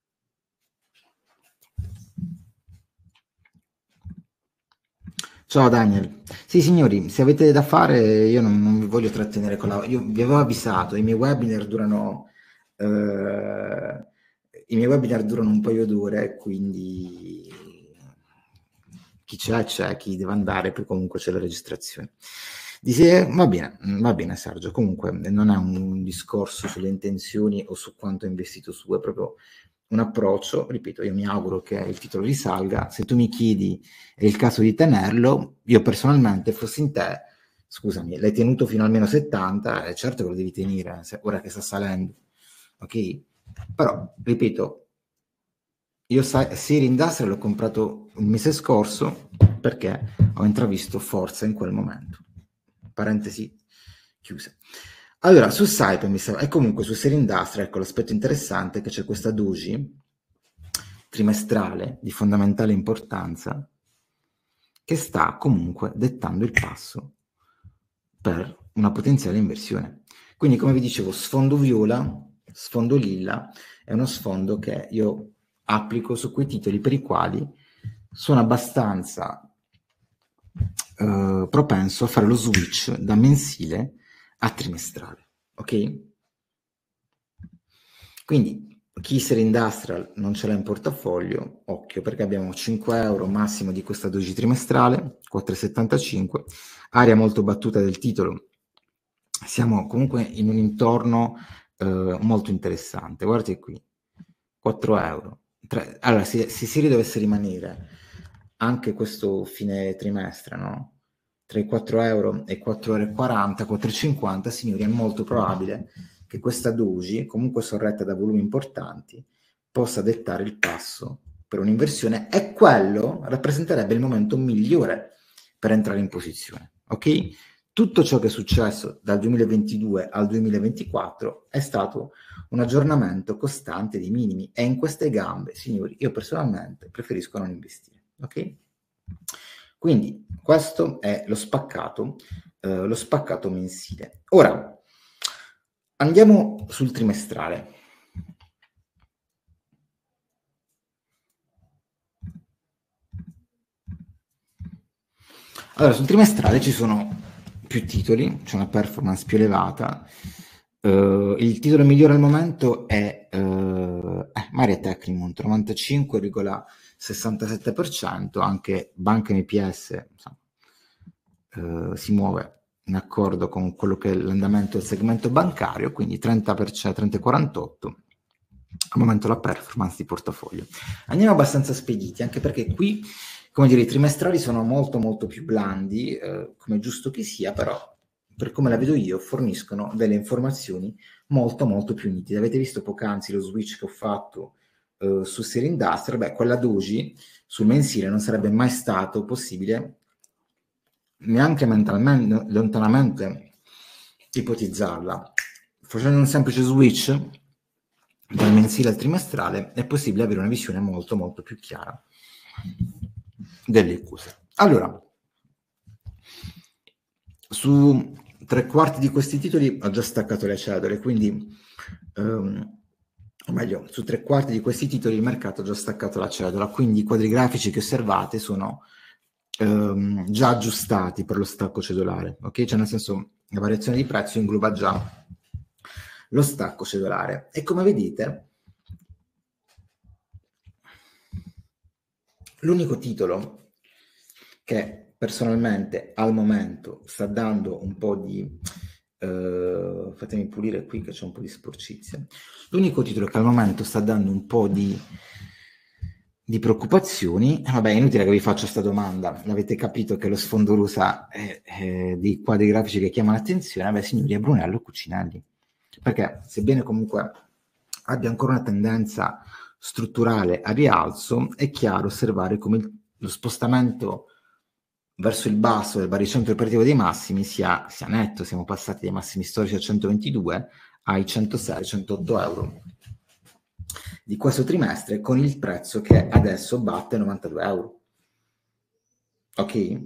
Ciao Daniel. Sì, signori, se avete da fare, io non, non vi voglio trattenere con la... Io vi avevo avvisato, i miei webinar durano... eh, i miei webinar durano un paio d'ore, quindi chi c'è c'è, chi deve andare, poi comunque c'è la registrazione. Dice, va bene, va bene Sergio, comunque non è un discorso sulle intenzioni o su quanto ho investito su, è proprio un approccio, ripeto, io mi auguro che il titolo risalga, se tu mi chiedi è il caso di tenerlo, io personalmente fossi in te, scusami, l'hai tenuto fino al meno settanta, è certo che lo devi tenere, se, ora che sta salendo, ok? Però, ripeto, io Siri Industrial l'ho comprato il mese scorso perché ho intravisto forza in quel momento. Parentesi chiusa. Allora, su Saipem mi stava, e comunque su Siri Industrial, ecco l'aspetto interessante è che c'è questa doji trimestrale di fondamentale importanza che sta comunque dettando il passo per una potenziale inversione. Quindi, come vi dicevo, sfondo viola, sfondo lilla, è uno sfondo che io applico su quei titoli per i quali sono abbastanza eh, propenso a fare lo switch da mensile a trimestrale. Ok? Quindi chi Seri Industrial non ce l'ha in portafoglio, occhio, perché abbiamo cinque euro massimo di questa doji trimestrale, quattro virgola settantacinque, area molto battuta del titolo. Siamo comunque in un intorno eh, molto interessante. Guardate qui, quattro euro. Tre, allora, se, se Siri dovesse rimanere anche questo fine trimestre, no? Tra i quattro euro e quattro euro e quaranta, quattro e cinquanta, signori, è molto probabile che questa doji, comunque sorretta da volumi importanti, possa dettare il passo per un'inversione e quello rappresenterebbe il momento migliore per entrare in posizione. Ok? Tutto ciò che è successo dal duemilaventidue al duemilaventiquattro è stato un aggiornamento costante dei minimi e in queste gambe, signori, io personalmente preferisco non investire. Ok? Quindi questo è lo spaccato, eh, lo spaccato mensile. Ora andiamo sul trimestrale. Allora, sul trimestrale ci sono più titoli, c'è una performance più elevata. Uh, il titolo migliore al momento è uh, eh, Maria Tecnimont, novantacinque virgola sessantasette per cento, anche Banca M P S insomma, uh, si muove in accordo con quello che è l'andamento del segmento bancario, quindi trenta per cento, trenta virgola quarantotto per cento al momento la performance di portafoglio. Andiamo abbastanza spediti, anche perché qui, come dire, i trimestrali sono molto molto più blandi, eh, come è giusto che sia, però per come la vedo io forniscono delle informazioni molto molto più nitide. Avete visto poc'anzi lo switch che ho fatto eh, su Serie Industrial? Beh, quella doji sul mensile non sarebbe mai stato possibile neanche mentalmente, lontanamente ipotizzarla. Facendo un semplice switch dal mensile al trimestrale è possibile avere una visione molto molto più chiara delle accuse. Allora, su tre quarti di questi titoli ho già staccato le cedole, quindi um, o meglio, su tre quarti di questi titoli il mercato ha già staccato la cedola, quindi i quadri grafici che osservate sono um, già aggiustati per lo stacco cedolare, ok? Cioè nel senso la variazione di prezzo ingloba già lo stacco cedolare e come vedete l'unico titolo che personalmente al momento sta dando un po' di uh, fatemi pulire qui che c'è un po' di sporcizia, l'unico titolo che al momento sta dando un po' di di preoccupazioni, vabbè, è inutile che vi faccia questa domanda, l'avete capito che lo sfondo rosa è, è dei quadri grafici che chiamano l'attenzione, vabbè signori, è Brunello Cucinelli, perché sebbene comunque abbia ancora una tendenza strutturale a rialzo, è chiaro osservare come il, lo spostamento verso il basso del baricentro operativo dei massimi sia, sia netto, siamo passati dai massimi storici a centoventidue ai centosei centootto euro di questo trimestre, con il prezzo che adesso batte novantadue euro. Ok?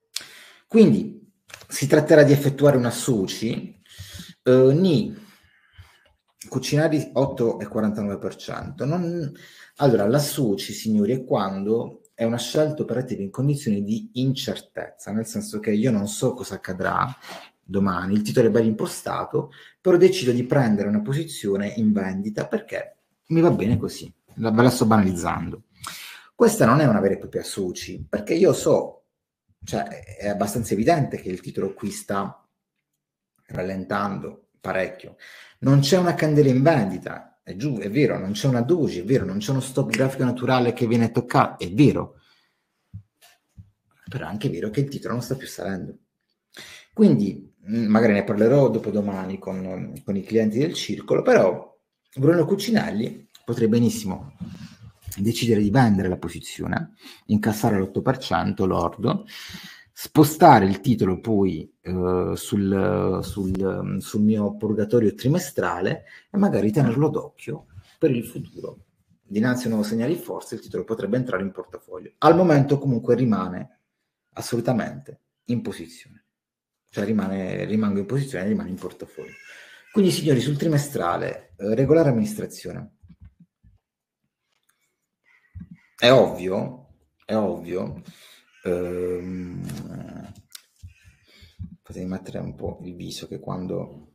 Quindi si tratterà di effettuare una SUCI eh, ni Cucinari otto virgola quarantanove per cento. Non... Allora, la SUCI, signori, è quando è una scelta operativa in condizioni di incertezza, nel senso che io non so cosa accadrà domani, il titolo è ben impostato, però decido di prendere una posizione in vendita perché mi va bene così, la, ve la sto banalizzando. Questa non è una vera e propria SUCI, perché io so, cioè è abbastanza evidente che il titolo qui sta rallentando parecchio. Non c'è una candela in vendita, è, giù, è vero, non c'è una doji, è vero, non c'è uno stop grafico naturale che viene toccato, è vero. Però è anche vero che il titolo non sta più salendo. Quindi, magari ne parlerò dopodomani con, con i clienti del circolo, però Bruno Cucinelli potrebbe benissimo decidere di vendere la posizione, incassare l'otto per cento lordo, spostare il titolo poi eh, sul, sul, sul mio purgatorio trimestrale e magari tenerlo d'occhio per il futuro. Dinanzi a un nuovo segnale di forza il titolo potrebbe entrare in portafoglio. Al momento comunque rimane assolutamente in posizione, cioè rimane, rimango in posizione e rimane in portafoglio. Quindi signori, sul trimestrale, eh, regolare amministrazione. È ovvio, è ovvio, ehm, potete mettere un po' il viso che quando...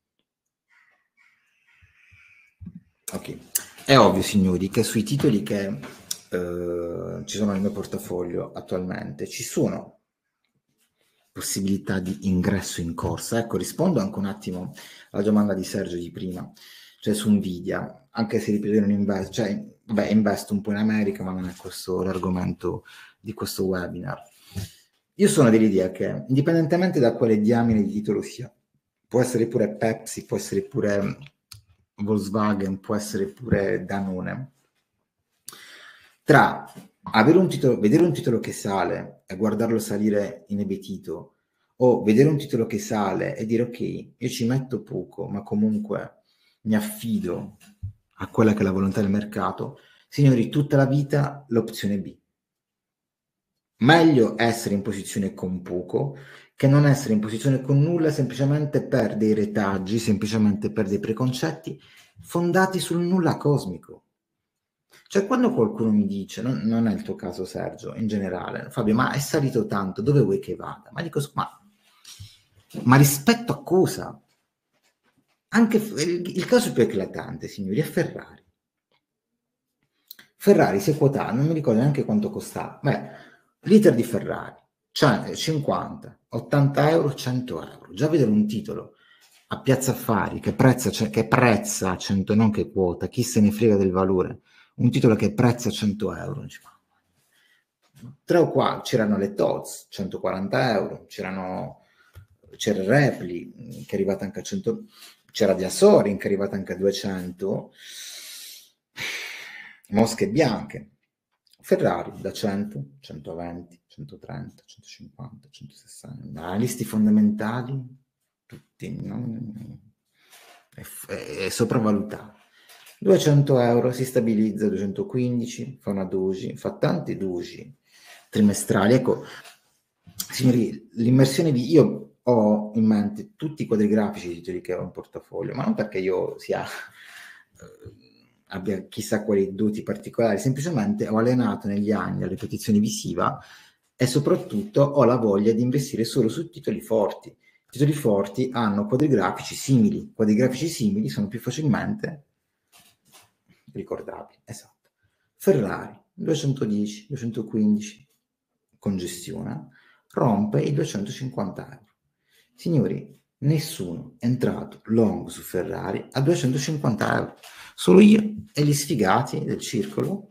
Ok, è ovvio signori che sui titoli che eh, ci sono nel mio portafoglio attualmente ci sono possibilità di ingresso in corsa. Ecco, rispondo anche un attimo alla domanda di Sergio di prima, cioè su Nvidia, anche se ripeto non investo, cioè beh, investo un po' in America, ma non è questo l'argomento di questo webinar. Io sono dell'idea che, indipendentemente da quale diamine di titolo sia, può essere pure Pepsi, può essere pure Volkswagen, può essere pure Danone, tra avere un titolo, vedere un titolo che sale e guardarlo salire inebetito, o vedere un titolo che sale e dire ok, io ci metto poco, ma comunque mi affido a quella che è la volontà del mercato, signori, tutta la vita l'opzione B. Meglio essere in posizione con poco che non essere in posizione con nulla semplicemente per dei retaggi, semplicemente per dei preconcetti fondati sul nulla cosmico. Cioè, quando qualcuno mi dice, non, non è il tuo caso Sergio, in generale, Fabio, ma è salito tanto, dove vuoi che vada? Ma dico, ma, ma rispetto a cosa? Anche il, il caso più eclatante, signori, è Ferrari. Ferrari si è quotata, non mi ricordo neanche quanto costava, beh, l'iter di Ferrari, cioè cinquanta, ottanta euro, cento euro, già vedere un titolo a Piazza Affari che prezza, cioè, che prezza cento, non che quota, chi se ne frega del valore, un titolo che prezza cento euro, tre o quattro, c'erano le T O Z, centoquaranta euro, c'erano, c'era Repli che è arrivata anche a cento, c'era Diasorin che è arrivata anche a duecento, Mosche bianche, Ferrari da cento, centoventi, centotrenta, centocinquanta, centosessanta, analisti fondamentali, tutti, non, è, è, è sopravvalutato. duecento euro, si stabilizza, duecentoquindici, fa una doji, fa tanti doji trimestrali. Ecco, signori, l'immersione di... Io ho in mente tutti i quadri grafici di titoli che ho in portafoglio, ma non perché io sia... Eh, abbia chissà quali doti particolari, semplicemente ho allenato negli anni la ripetizione visiva e soprattutto ho la voglia di investire solo su titoli forti. I titoli forti hanno quadri grafici simili, quadri grafici simili sono più facilmente ricordabili. Esatto. Ferrari duecentodieci, duecentoquindici, congestiona, rompe i duecentocinquanta euro. Signori, nessuno è entrato long su Ferrari a duecentocinquanta euro, solo io e gli sfigati del circolo.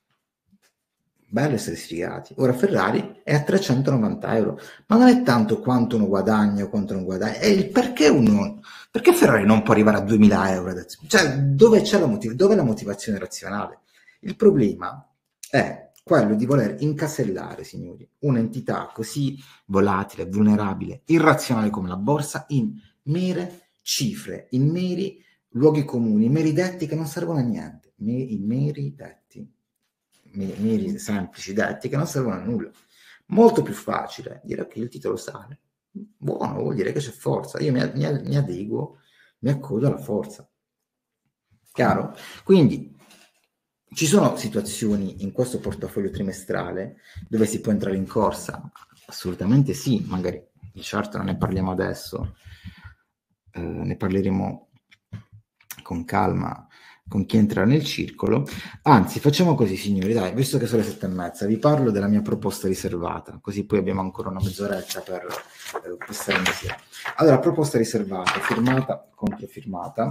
Bello essere sfigati. Ora Ferrari è a trecentonovanta euro, ma non è tanto quanto uno guadagna o quanto non guadagna, è il perché uno, perché Ferrari non può arrivare a duemila euro adesso? Cioè, dove c'è la motiv- dove è la motivazione razionale? Il problema è quello di voler incasellare, signori, un'entità così volatile, vulnerabile, irrazionale come la borsa in mere cifre, in meri luoghi comuni, in meri detti che non servono a niente, in meri detti, meri semplici detti che non servono a nulla. Molto più facile dire che il titolo sale, buono, vuol dire che c'è forza, io mi, mi, mi adeguo, mi accodo alla forza. Chiaro? Quindi ci sono situazioni in questo portafoglio trimestrale dove si può entrare in corsa? Assolutamente sì, magari di certo non ne parliamo adesso, eh, ne parleremo con calma con chi entra nel circolo. Anzi, facciamo così, signori, dai, visto che sono le sette e mezza, vi parlo della mia proposta riservata, così poi abbiamo ancora una mezz'oretta per eh, stare insieme. Allora, proposta riservata, firmata, controfirmata,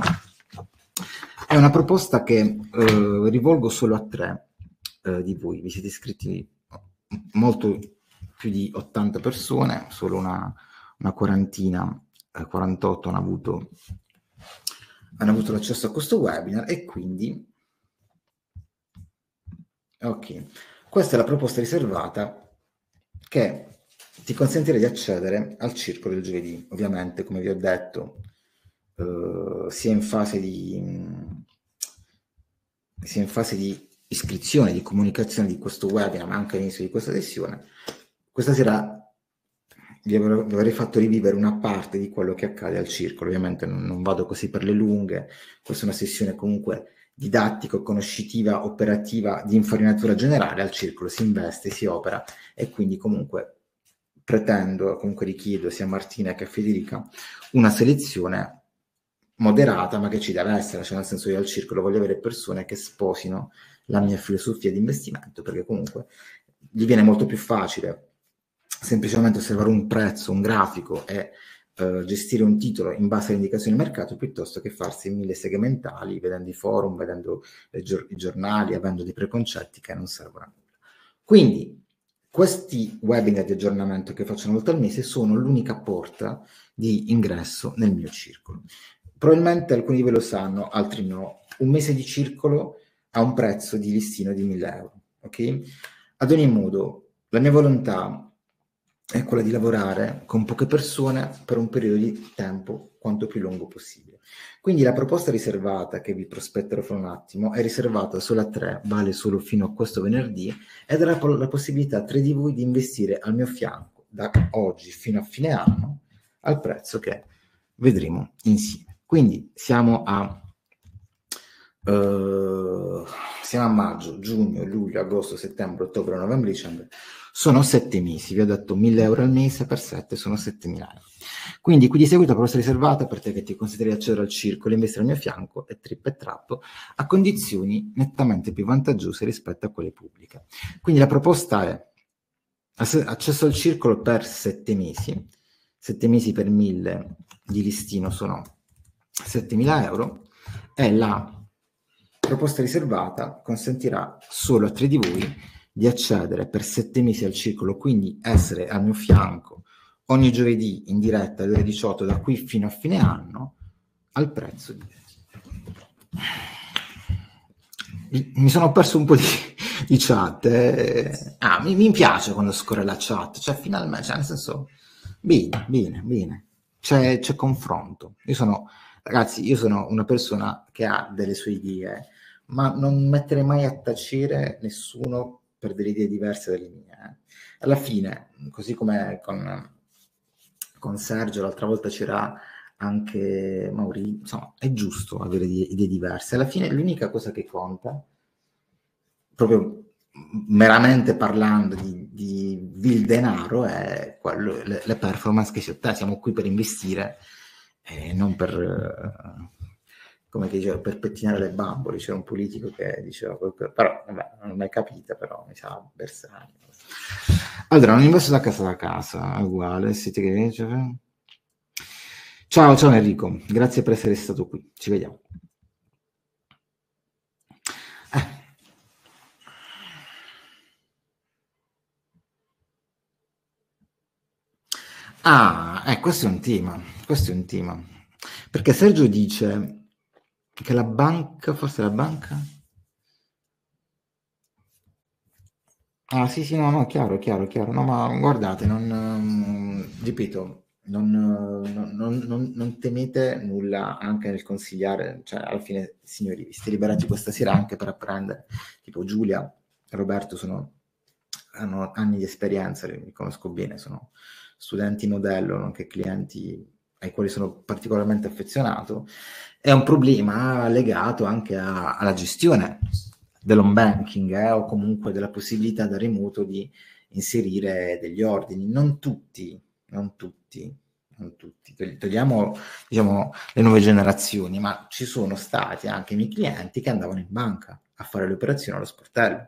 è una proposta che eh, rivolgo solo a tre eh, di voi. Vi siete iscritti molto più di ottanta persone, solo una, una quarantina, eh, quarantotto hanno avuto, hanno avuto l'accesso a questo webinar e quindi ok, questa è la proposta riservata che ti consentirà di accedere al circolo del giovedì. Ovviamente, come vi ho detto, eh, sia in fase di sia in fase di iscrizione, di comunicazione di questo webinar, ma anche all'inizio di questa sessione. Questa sera vi avrei, vi avrei fatto rivivere una parte di quello che accade al circolo. Ovviamente non, non vado così per le lunghe, questa è una sessione comunque didattico, conoscitiva, operativa, di infarinatura generale. Al circolo si investe, si opera e quindi comunque pretendo, comunque richiedo sia a Martina che a Federica una selezione moderata, ma che ci deve essere, cioè nel senso io al circolo voglio avere persone che sposino la mia filosofia di investimento, perché comunque gli viene molto più facile semplicemente osservare un prezzo, un grafico e eh, gestire un titolo in base alle indicazioni di mercato piuttosto che farsi mille segmentali, vedendo i forum, vedendo i, gior- i giornali, avendo dei preconcetti che non servono a nulla. Quindi questi webinar di aggiornamento che faccio una volta al mese sono l'unica porta di ingresso nel mio circolo. Probabilmente alcuni di voi lo sanno, altri no. Un mese di circolo ha un prezzo di listino di mille euro, ok? Ad ogni modo, la mia volontà è quella di lavorare con poche persone per un periodo di tempo quanto più lungo possibile. Quindi la proposta riservata che vi prospetterò fra un attimo è riservata solo a tre, vale solo fino a questo venerdì ed darà la possibilità a tre di voi di investire al mio fianco da oggi fino a fine anno al prezzo che vedremo insieme. Quindi siamo a uh, siamo a maggio, giugno, luglio, agosto, settembre, ottobre, novembre, dicembre, sono sette mesi, vi ho detto mille euro al mese per sette, sono settemila euro. Quindi qui di seguito proposta riservata per te che ti consideri accedere al circolo, investire al mio fianco e trip e trap a condizioni nettamente più vantaggiose rispetto a quelle pubbliche. Quindi la proposta è accesso al circolo per sette mesi, sette mesi per mille di listino sono settemila euro e la proposta riservata consentirà solo a tre di voi di accedere per sette mesi al circolo, quindi essere al mio fianco ogni giovedì in diretta alle ore diciotto da qui fino a fine anno al prezzo di... Mi sono perso un po' di, di chat. Eh. Ah, mi, mi piace quando scorre la chat, cioè finalmente, cioè nel senso, bene, bene, bene, c'è, c'è confronto. Io sono, ragazzi, io sono una persona che ha delle sue idee, ma non mettere mai a tacere nessuno per delle idee diverse dalle mie. Eh. Alla fine, così come con, con Sergio, l'altra volta c'era anche Maurizio, insomma, è giusto avere idee diverse. Alla fine l'unica cosa che conta, proprio meramente parlando di, di vil denaro, è quello, le, le performance che si ottengono. Siamo qui per investire e non per, uh, come che dicevo, per pettinare le bambole. C'era un politico che diceva, però vabbè, non l'ho mai capita, però mi sa Bersani. Allora, non investo da casa da casa, è uguale, siete che... Ciao, ciao Enrico, grazie per essere stato qui, ci vediamo. Eh. Ah, eh, questo è un tema, questo è un tema, perché Sergio dice che la banca, forse la banca... Ah sì, sì, no, no, chiaro, chiaro, chiaro, no, ma guardate, non, ripeto, non, non, non, non temete nulla anche nel consigliare, cioè alla fine, signori, vi siete liberati questa sera anche per apprendere, tipo Giulia, Roberto sono, hanno anni di esperienza, li conosco bene, sono studenti modello, nonché clienti ai quali sono particolarmente affezionato. È un problema legato anche a, alla gestione dell'home banking eh, o comunque della possibilità da remoto di inserire degli ordini. Non tutti, non tutti, non tutti. Togliamo, diciamo, le nuove generazioni, ma ci sono stati anche i miei clienti che andavano in banca a fare le operazioni allo sportello.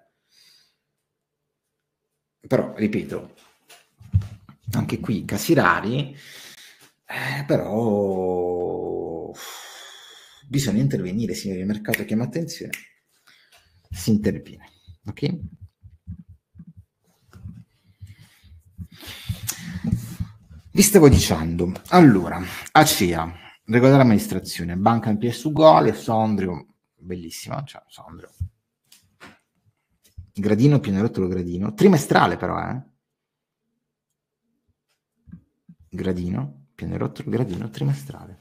Però, ripeto, anche qui casi rari, eh, però bisogna intervenire, signori, il mercato chiama attenzione, si interviene, ok? Vi stavo dicendo, allora, Acea, regola dell'amministrazione, banca in P S uguale, Sondrio, bellissima, cioè Sondrio, gradino, pianerottolo gradino, trimestrale però, eh? Gradino, pianerottolo gradino, trimestrale.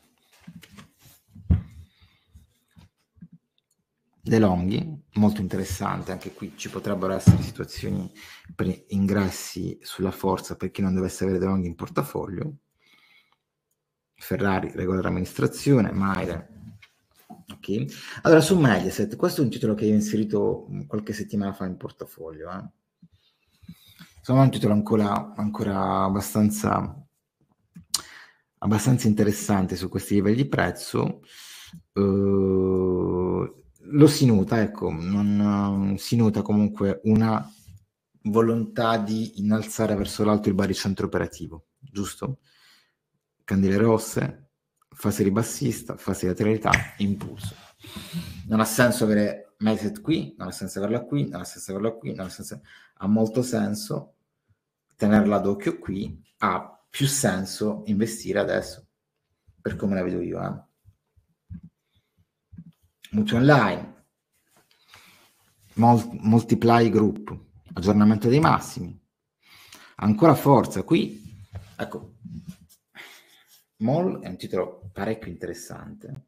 De Longhi, molto interessante, anche qui ci potrebbero essere situazioni per ingressi sulla forza per chi non dovesse avere De Longhi in portafoglio. Ferrari, regola dell'amministrazione, Maire. Ok. Allora, su Mediaset, questo è un titolo che io ho inserito qualche settimana fa in portafoglio. Eh. Insomma, è un titolo ancora, ancora abbastanza, abbastanza interessante su questi livelli di prezzo. Uh, lo si nota, ecco, non, si nota comunque una volontà di innalzare verso l'alto il baricentro operativo, giusto? Candele rosse, fase ribassista, fase di lateralità, impulso. Non ha senso avere Mediaset qui, non ha senso averla qui, non ha senso averla qui, non ha senso... ha molto senso tenerla d'occhio qui, ha più senso investire adesso, per come la vedo io. Eh. Mutuo online, Mul- multiply group, aggiornamento dei massimi, ancora forza qui, ecco, Mall è un titolo parecchio interessante,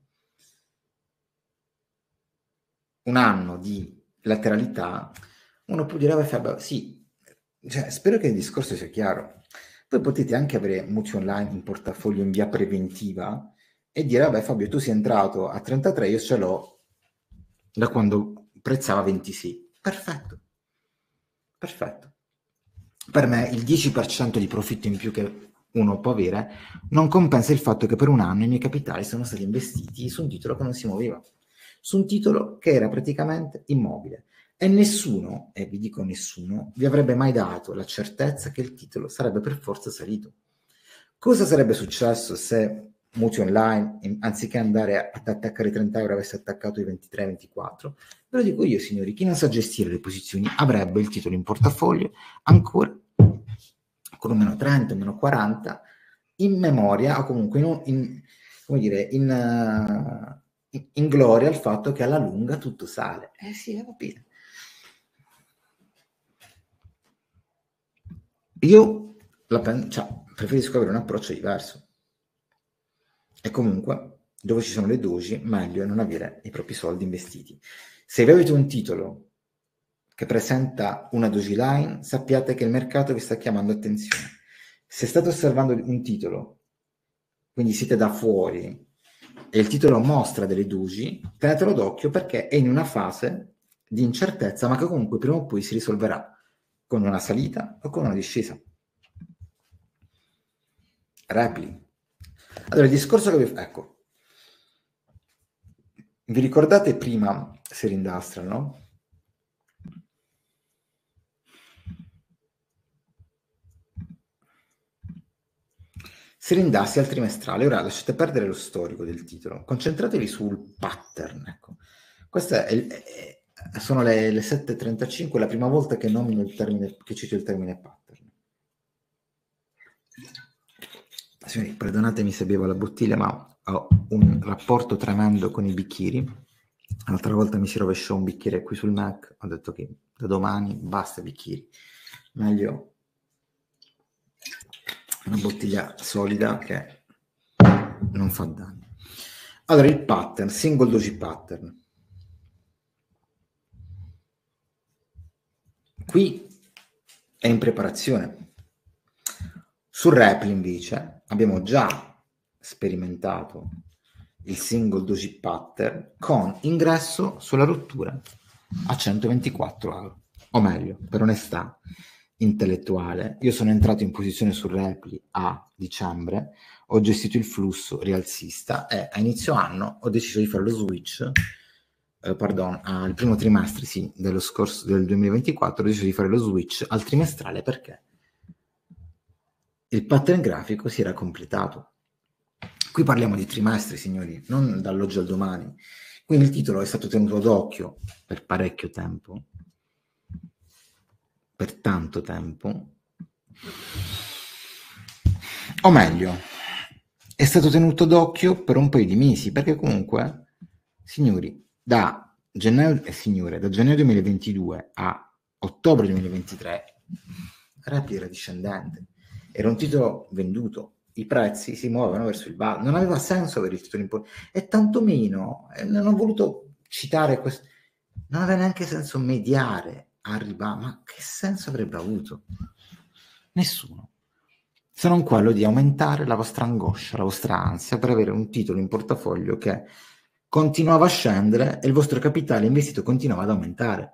un anno di lateralità, uno può dire, vabbè Fabio, sì, cioè, spero che il discorso sia chiaro, poi potete anche avere Mutuo online in portafoglio in via preventiva e dire, vabbè Fabio, tu sei entrato a trentatré, io ce l'ho da quando prezzava ventisei. Perfetto. Perfetto. Per me il dieci per cento di profitto in più che uno può avere non compensa il fatto che per un anno i miei capitali sono stati investiti su un titolo che non si muoveva, su un titolo che era praticamente immobile. E nessuno, e vi dico nessuno, vi avrebbe mai dato la certezza che il titolo sarebbe per forza salito. Cosa sarebbe successo se Mutuo Online, in, anziché andare ad attaccare i trenta euro, avesse attaccato i ventitré ventiquattro? Ve lo dico io, signori, chi non sa gestire le posizioni avrebbe il titolo in portafoglio ancora con un meno trenta, un meno quaranta, in memoria o comunque in, in, come dire, in, uh, in, in gloria al fatto che alla lunga tutto sale. Eh sì, va bene. Io la, cioè, preferisco avere un approccio diverso. E comunque, dove ci sono le doji, meglio è non avere i propri soldi investiti. Se vi avete un titolo che presenta una doji line, sappiate che il mercato vi sta chiamando attenzione. Se state osservando un titolo, quindi siete da fuori, e il titolo mostra delle doji, tenetelo d'occhio perché è in una fase di incertezza, ma che comunque prima o poi si risolverà con una salita o con una discesa. Repli. Allora, il discorso che vi... Ecco. Vi ricordate prima Ser Industrial, no? Ser Industrial trimestrale. Ora lasciate perdere lo storico del titolo, concentratevi sul pattern. Ecco. Queste è, è, sono le, le sette e trentacinque, la prima volta che nomino il termine, che cito il termine pattern. Signori, perdonatemi se bevo la bottiglia, ma ho un rapporto tremendo con i bicchieri. L'altra volta mi si rovesciò un bicchiere qui sul Mac, ho detto che da domani basta bicchieri, meglio una bottiglia solida che non fa danni. Allora, il pattern, single doji pattern. Qui è in preparazione. Sul Repli invece abbiamo già sperimentato il single doji pattern con ingresso sulla rottura a centoventiquattro euro, o meglio, per onestà intellettuale, io sono entrato in posizione sul Repli a dicembre, ho gestito il flusso rialzista e a inizio anno ho deciso di fare lo switch eh, pardon, al primo trimestre sì, dello scorso del duemilaventiquattro ho deciso di fare lo switch al trimestrale perché il pattern grafico si era completato. Qui parliamo di trimestri, signori, non dall'oggi al domani. Quindi il titolo è stato tenuto d'occhio per parecchio tempo, per tanto tempo, o meglio, è stato tenuto d'occhio per un paio di mesi, perché comunque, signori, da gennaio, eh, signore, da gennaio duemilaventidue a ottobre duemilaventitré, Repli era discendente, era un titolo venduto, i prezzi si muovevano verso il basso, non aveva senso avere il titolo in po- e tantomeno, eh, non ho voluto citare questo, non aveva neanche senso mediare a ribasso, ma che senso avrebbe avuto? Nessuno, se non quello di aumentare la vostra angoscia, la vostra ansia per avere un titolo in portafoglio che continuava a scendere e il vostro capitale investito continuava ad aumentare.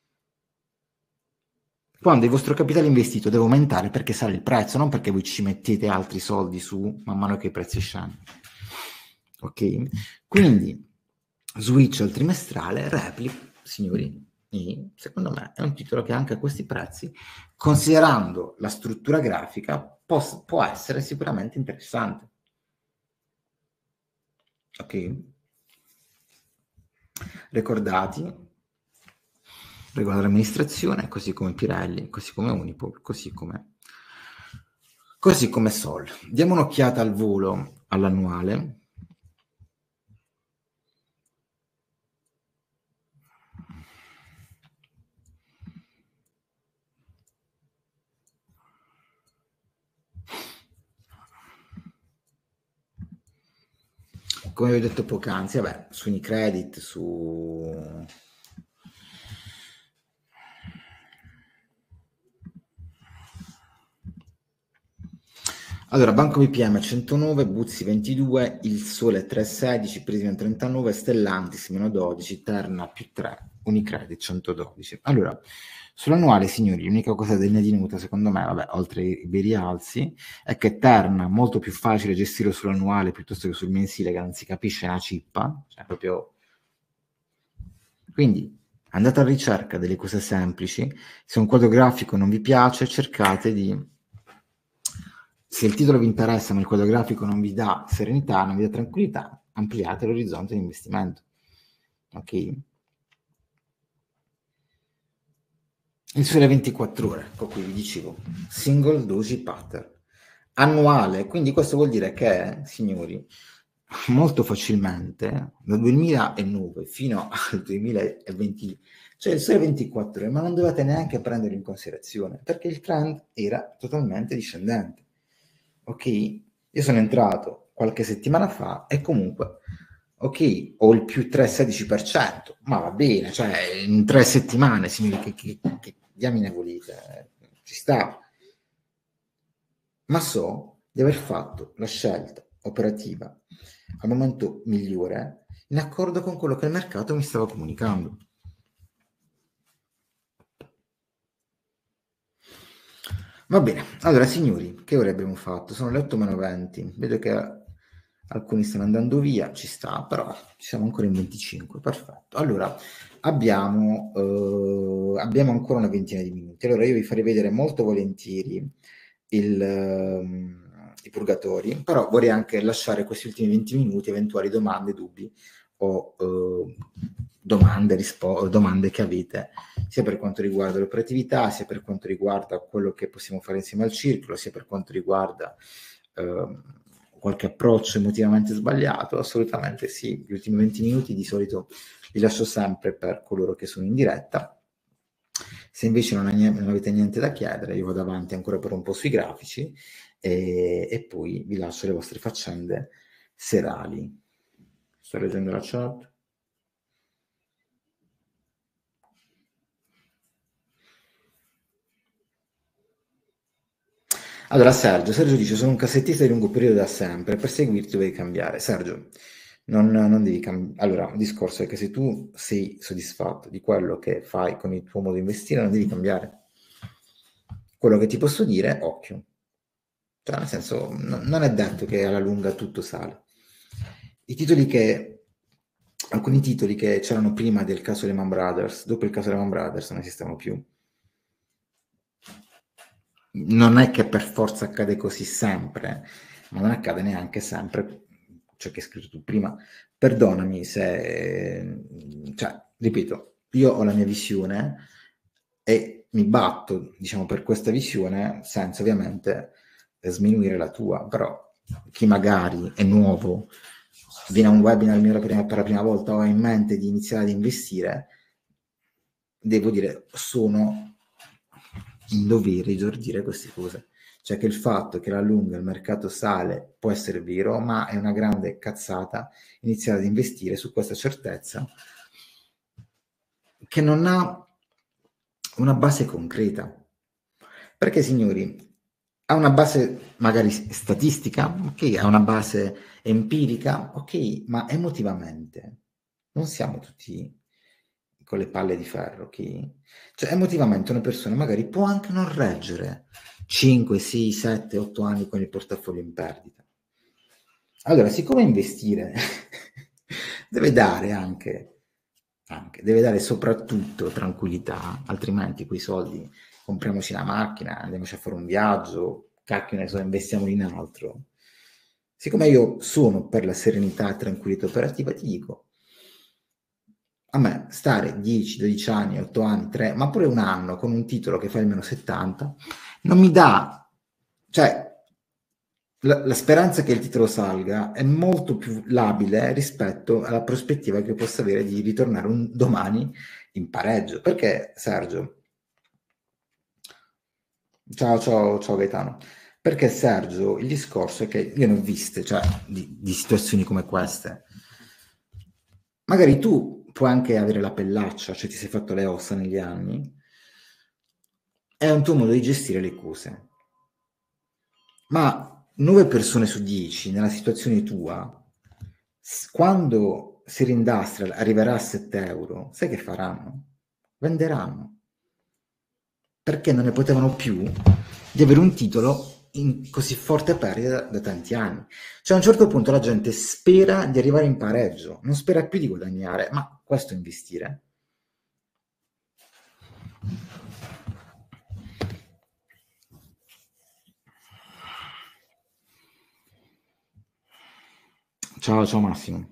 Quando il vostro capitale investito deve aumentare perché sale il prezzo, non perché voi ci mettete altri soldi su man mano che i prezzi scendono. Ok? Quindi switch al trimestrale, Repli, signori, e secondo me è un titolo che anche a questi prezzi, considerando la struttura grafica, può, può essere sicuramente interessante. Ok? Ricordati, regola dell'amministrazione, così come Pirelli, così come Unipol, così come così come Sol. Diamo un'occhiata al volo all'annuale. Come vi ho detto poc'anzi, vabbè, su Unicredit, su Allora, Banco B P M centonove, Buzzi ventidue, Il Sole tre virgola sedici, Prysmian trentanove, Stellantis meno dodici, Terna più tre, Unicredit centododici. Allora, sull'annuale, signori, l'unica cosa degna di nota, secondo me, vabbè, oltre i bei rialzi, è che Terna è molto più facile gestire sull'annuale piuttosto che sul mensile, che non si capisce una cippa, cioè proprio... Quindi andate alla ricerca delle cose semplici, se un quadro grafico non vi piace, cercate di... Se il titolo vi interessa ma il quadro grafico non vi dà serenità, non vi dà tranquillità, ampliate l'orizzonte di investimento. Ok? Il Sole ventiquattro ore, ecco qui vi dicevo, single doji pattern, annuale, quindi questo vuol dire che, signori, molto facilmente, dal duemilanove fino al duemilaventi, cioè il Sole ventiquattro ore, ma non dovete neanche prenderlo in considerazione, perché il trend era totalmente discendente. Ok? Io sono entrato qualche settimana fa e comunque, ok, ho il più tre virgola sedici per cento, ma va bene, cioè in tre settimane, signori, che, che, che diamine volete, ci sta. Ma so di aver fatto la scelta operativa al momento migliore in accordo con quello che il mercato mi stava comunicando. Va bene, allora signori, che ore abbiamo fatto? Sono le otto meno venti, vedo che alcuni stanno andando via, ci sta, però ci siamo ancora in venticinque, perfetto. Allora, abbiamo, eh, abbiamo ancora una ventina di minuti, allora io vi farei vedere molto volentieri il, um, i purgatori, però vorrei anche lasciare questi ultimi venti minuti eventuali domande, dubbi o uh, domande, rispo- domande che avete sia per quanto riguarda l'operatività, sia per quanto riguarda quello che possiamo fare insieme al circolo, sia per quanto riguarda uh, qualche approccio emotivamente sbagliato. Assolutamente sì, gli ultimi venti minuti di solito li lascio sempre per coloro che sono in diretta. Se invece non, niente, non avete niente da chiedere, io vado avanti ancora per un po' sui grafici e, e poi vi lascio le vostre faccende serali. Sto leggendo la chat. Allora Sergio, Sergio dice sono un cassettista di lungo periodo da sempre, per seguirti dovevi cambiare. Sergio, non, non devi cambiare. Allora, il discorso è che se tu sei soddisfatto di quello che fai con il tuo modo di investire, non devi cambiare. Quello che ti posso dire, occhio. Cioè, nel senso, no, non è detto che alla lunga tutto sale. I titoli che, alcuni titoli che c'erano prima del caso Lehman Brothers, dopo il caso Lehman Brothers non esistevano più. Non è che per forza accade così sempre, ma non accade neanche sempre ciò che hai scritto tu prima. Perdonami se, cioè, ripeto, io ho la mia visione e mi batto, diciamo, per questa visione senza ovviamente sminuire la tua, però chi magari è nuovo, viene a un webinar mio per la prima volta o ha in mente di iniziare ad investire, devo dire, sono in dovere di esordire queste cose. Cioè che il fatto che alla lunga il mercato sale può essere vero, ma è una grande cazzata iniziare ad investire su questa certezza che non ha una base concreta. Perché, signori, ha una base magari statistica, ok, ha una base empirica, ok, ma emotivamente non siamo tutti con le palle di ferro, ok? Cioè emotivamente una persona magari può anche non reggere cinque, sei, sette, otto anni con il portafoglio in perdita. Allora, siccome investire deve dare anche, anche, deve dare soprattutto tranquillità, altrimenti quei soldi compriamoci una macchina, andiamoci a fare un viaggio, cacchio ne so, investiamo in altro. Siccome io sono per la serenità e tranquillità operativa, ti dico, a me stare dieci, dodici anni, otto anni, tre, ma pure un anno con un titolo che fa almeno settanta, non mi dà, cioè la, la speranza che il titolo salga è molto più labile rispetto alla prospettiva che possa avere di ritornare un domani in pareggio. Perché, Sergio? Ciao, ciao, ciao Gaetano. Perché, Sergio, il discorso è che io ne ho viste, cioè, di, di situazioni come queste. Magari tu puoi anche avere la pellaccia, cioè ti sei fatto le ossa negli anni, è un tuo modo di gestire le cose. Ma nove persone su dieci nella situazione tua, quando Serie Industrial arriverà a sette euro, sai che faranno? Venderanno. Perché non ne potevano più di avere un titolo in così forte perdita da, da tanti anni. Cioè a un certo punto la gente spera di arrivare in pareggio, non spera più di guadagnare, ma questo è investire. Ciao, ciao Massimo.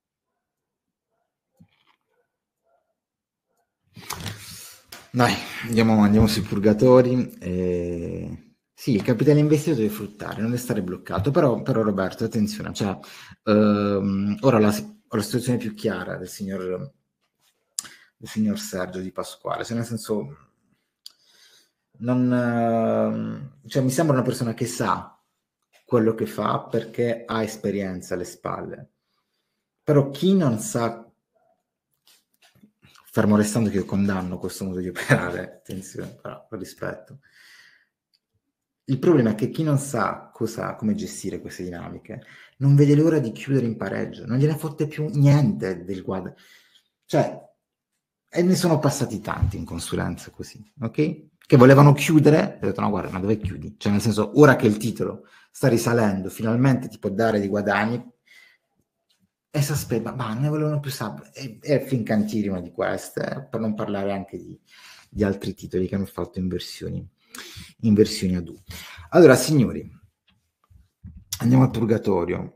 Dai, andiamo, andiamo sui purgatori. E... Sì, il capitale investito deve fruttare, non deve stare bloccato. Però, però Roberto, attenzione, cioè, ehm, ora la, la situazione più chiara del signor, del signor Sergio Di Pasquale, cioè nel senso, non, eh, cioè, mi sembra una persona che sa quello che fa perché ha esperienza alle spalle. Però chi non sa, fermo restando che io condanno questo modo di operare, attenzione, però lo rispetto. Il problema è che chi non sa cosa, come gestire queste dinamiche non vede l'ora di chiudere in pareggio, non gliene fotte più niente del quadro. Cioè, e ne sono passati tanti in consulenza così, ok? Che volevano chiudere, e ho detto no guarda, ma dove chiudi? Cioè nel senso, ora che il titolo sta risalendo, finalmente ti può dare dei guadagni, e si aspetta, ma ne volevano più sab e, e Fincantieri una di queste, per non parlare anche di, di altri titoli che hanno fatto inversioni, inversioni a due. Allora, signori, andiamo al purgatorio.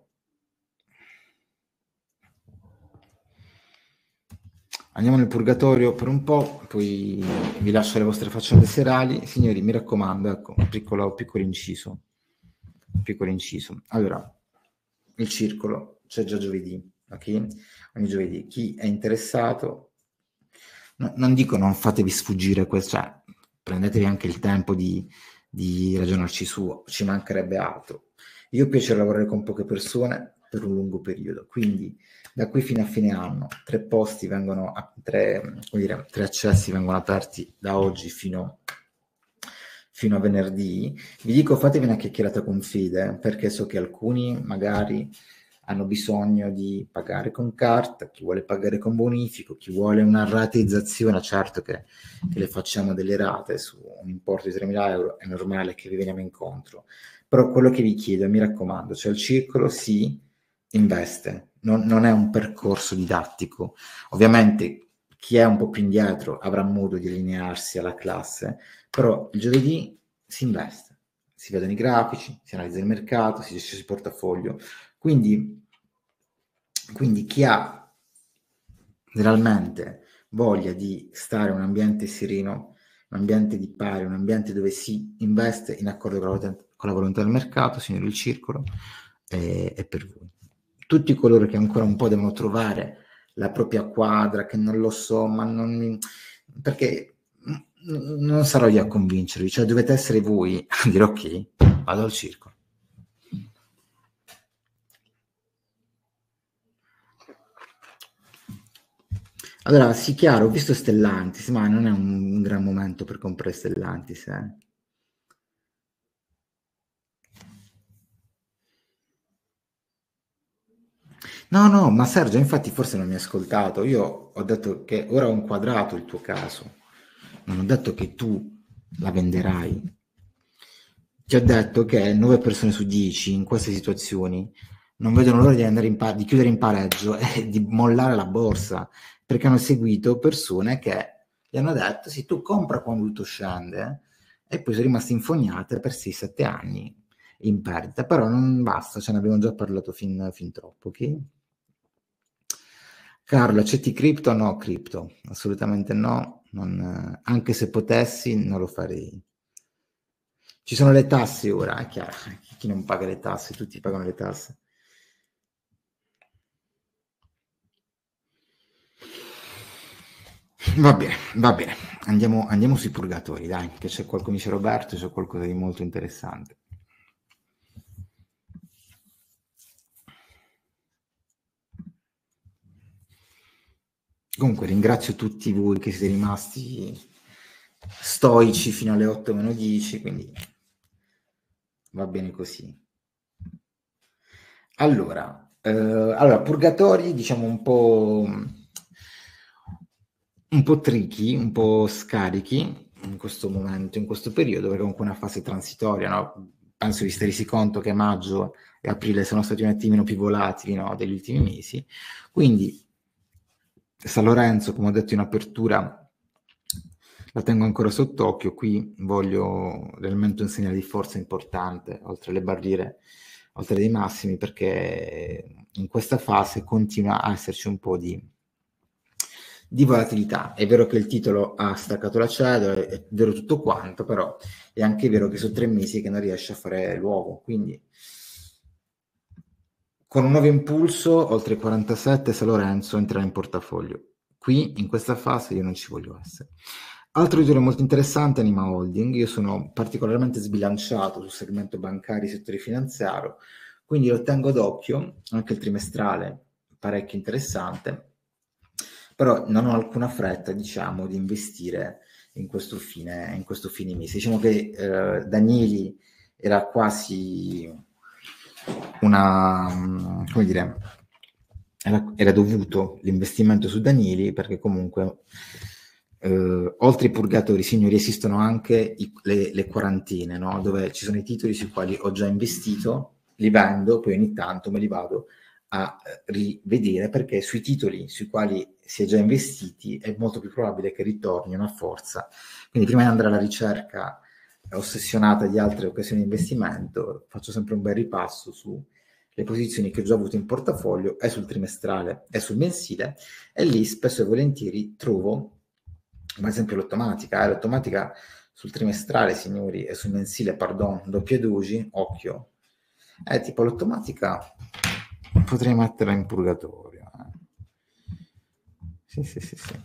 Andiamo nel purgatorio per un po', poi vi lascio le vostre faccende serali. Signori, mi raccomando, ecco, un piccolo, piccolo inciso. Piccolo inciso. Allora, il circolo c'è già giovedì, ok? Ogni giovedì. Chi è interessato, no, non dico non fatevi sfuggire questo, cioè prendetevi anche il tempo di, di ragionarci su, ci mancherebbe altro. Io ho piacere lavorare con poche persone per un lungo periodo, quindi da qui fino a fine anno tre posti vengono, tre, come dire, tre accessi vengono aperti da oggi fino, fino a venerdì. Vi dico fatevi una chiacchierata con Fide, perché so che alcuni magari hanno bisogno di pagare con carta, chi vuole pagare con bonifico, chi vuole una rateizzazione, certo che, che le facciamo delle rate su un importo di tremila euro, è normale che vi veniamo incontro. Però quello che vi chiedo, mi raccomando, cioè il circolo si investe, non, non è un percorso didattico. Ovviamente chi è un po' più indietro avrà modo di allinearsi alla classe, però il giovedì si investe, si vedono i grafici, si analizza il mercato, si gestisce il portafoglio. Quindi, quindi chi ha realmente voglia di stare in un ambiente sereno, un ambiente di pari, un ambiente dove si investe in accordo con la volontà, con la volontà del mercato, signori, il circolo è, è per voi. Tutti coloro che ancora un po' devono trovare la propria quadra, che non lo so, ma non mi... perché non sarò io a convincervi, cioè dovete essere voi a dire ok, vado al circolo. Allora, sì, chiaro, ho visto Stellantis, ma non è un, un gran momento per comprare Stellantis, eh. No, no, ma Sergio, infatti forse non mi hai ascoltato. Io ho detto che ora ho inquadrato il tuo caso. Non ho detto che tu la venderai. Ti ho detto che nove persone su dieci in queste situazioni non vedono l'ora di, andare in pa- di chiudere in pareggio e di mollare la borsa, perché hanno seguito persone che gli hanno detto sì, tu compra quando tutto scende, e poi sono rimaste infognate per sei sette anni in perdita. Però non basta, ce ne abbiamo già parlato fin, fin troppo, ok? Carlo, accetti cripto? No, cripto, assolutamente no, non, anche se potessi non lo farei. Ci sono le tasse ora, è chiaro, chi non paga le tasse, tutti pagano le tasse. Va bene, va bene, andiamo, andiamo sui purgatori, dai, che c'è qualcosa, dice Roberto, c'è qualcosa di molto interessante. Comunque ringrazio tutti voi che siete rimasti stoici fino alle otto meno dieci, quindi va bene così. Allora, eh, allora, purgatori, diciamo un po', un po' tricky, un po' scarichi in questo momento, in questo periodo, perché comunque è una fase transitoria, no? Penso vi stai resi conto che maggio e aprile sono stati un attimino più volatili, no, degli ultimi mesi. Quindi San Lorenzo, come ho detto in apertura, la tengo ancora sott'occhio. Qui voglio realmente un segnale di forza importante, oltre alle barriere, oltre dei massimi, perché in questa fase continua a esserci un po' di, di volatilità. È vero che il titolo ha staccato la cedola, è vero tutto quanto, però è anche vero che sono tre mesi che non riesce a fare l'uovo, quindi con un nuovo impulso, oltre quarantasette, San Lorenzo entrerà in portafoglio. Qui, in questa fase, io non ci voglio essere. Altro titolo molto interessante, Anima Holding. Io sono particolarmente sbilanciato sul segmento bancario e settore finanziario, quindi lo tengo d'occhio, anche il trimestrale parecchio interessante, però non ho alcuna fretta, diciamo, di investire in questo fine, in questo fine mese. Diciamo che eh, Danieli era quasi una, come dire, era, era dovuto l'investimento su Danieli, perché comunque eh, oltre ai purgatori, signori, esistono anche i, le, le quarantine, no? Dove ci sono i titoli sui quali ho già investito, li vendo, poi ogni tanto me li vado a rivedere, perché sui titoli sui quali si è già investiti è molto più probabile che ritornino a forza. Quindi prima di andare alla ricerca ossessionata di altre occasioni di investimento, faccio sempre un bel ripasso su le posizioni che ho già avuto in portafoglio e sul trimestrale e sul mensile, e lì spesso e volentieri trovo, ad esempio l'automatica, eh, l'automatica sul trimestrale, signori, e sul mensile, pardon, doppie doji, occhio, è tipo l'automatica potrei metterla in purgatorio. Eh. Sì, sì, sì, sì.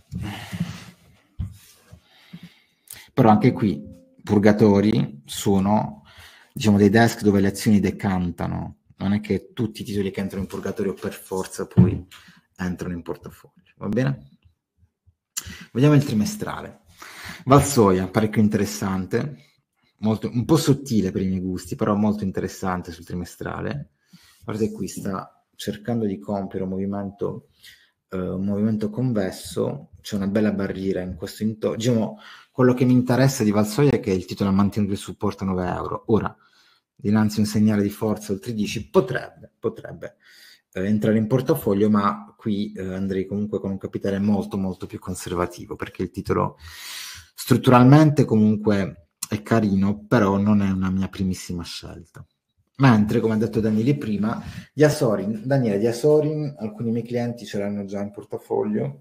Però anche qui, purgatori sono, diciamo, dei desk dove le azioni decantano. Non è che tutti i titoli che entrano in purgatorio per forza poi entrano in portafoglio. Va bene? Vediamo il trimestrale. Valsoia, parecchio interessante, molto, un po' sottile per i miei gusti, però molto interessante sul trimestrale. Guardate qui, sta cercando di compiere un movimento, eh, un movimento convesso, c'è una bella barriera in questo intorno. Diciamo, quello che mi interessa di Valsoia è che il titolo ha mantenuto il supporto a nove euro. Ora, dinanzi a un segnale di forza oltre dieci, potrebbe, potrebbe eh, entrare in portafoglio, ma qui eh, andrei comunque con un capitale molto molto più conservativo, perché il titolo strutturalmente comunque è carino, però non è una mia primissima scelta. Mentre, come ha detto Daniele prima, Diasorin, Daniele Diasorin, alcuni miei clienti ce l'hanno già in portafoglio.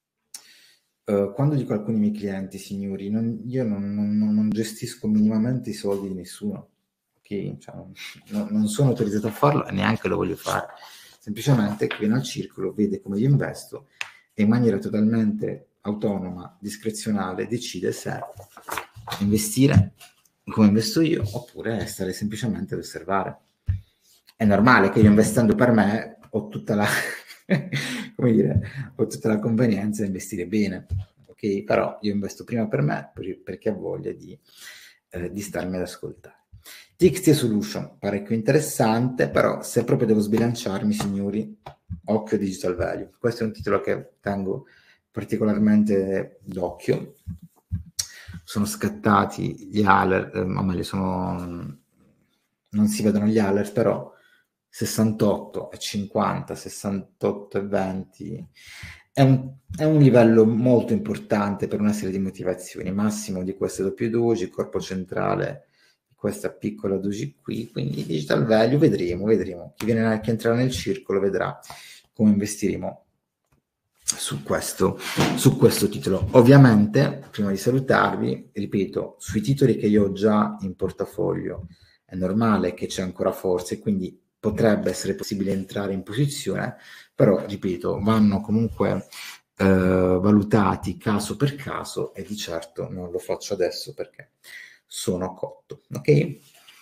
Uh, quando dico alcuni miei clienti, signori, non, io non, non, non gestisco minimamente i soldi di nessuno, ok? Cioè, non, non sono autorizzato a farlo e neanche lo voglio fare. Semplicemente chi viene al circolo vede come io investo e in maniera totalmente autonoma, discrezionale, decide se investire come investo io oppure stare semplicemente ad osservare. È normale che io investendo per me ho tutta la come dire, ho tutta la convenienza di investire bene, ok? Però io investo prima per me perché ho voglia di, eh, di starmi ad ascoltare. T X T Solution, parecchio interessante, però se proprio devo sbilanciarmi, signori, occhio Digital Value. Questo è un titolo che tengo particolarmente d'occhio. Sono scattati gli alert, eh, o meglio, sono, non si vedono gli alert, però sessantotto e cinquanta, sessantotto e venti è un, è un livello molto importante per una serie di motivazioni, massimo di queste doppie doji, corpo centrale di questa piccola doji qui, quindi Digital Value vedremo, vedremo, chi viene chi entrerà nel circolo vedrà come investiremo su questo, su questo titolo. Ovviamente, prima di salutarvi, ripeto, sui titoli che io ho già in portafoglio è normale che c'è ancora forza e quindi potrebbe essere possibile entrare in posizione, però, ripeto, vanno comunque eh, valutati caso per caso e di certo non lo faccio adesso perché sono cotto, ok?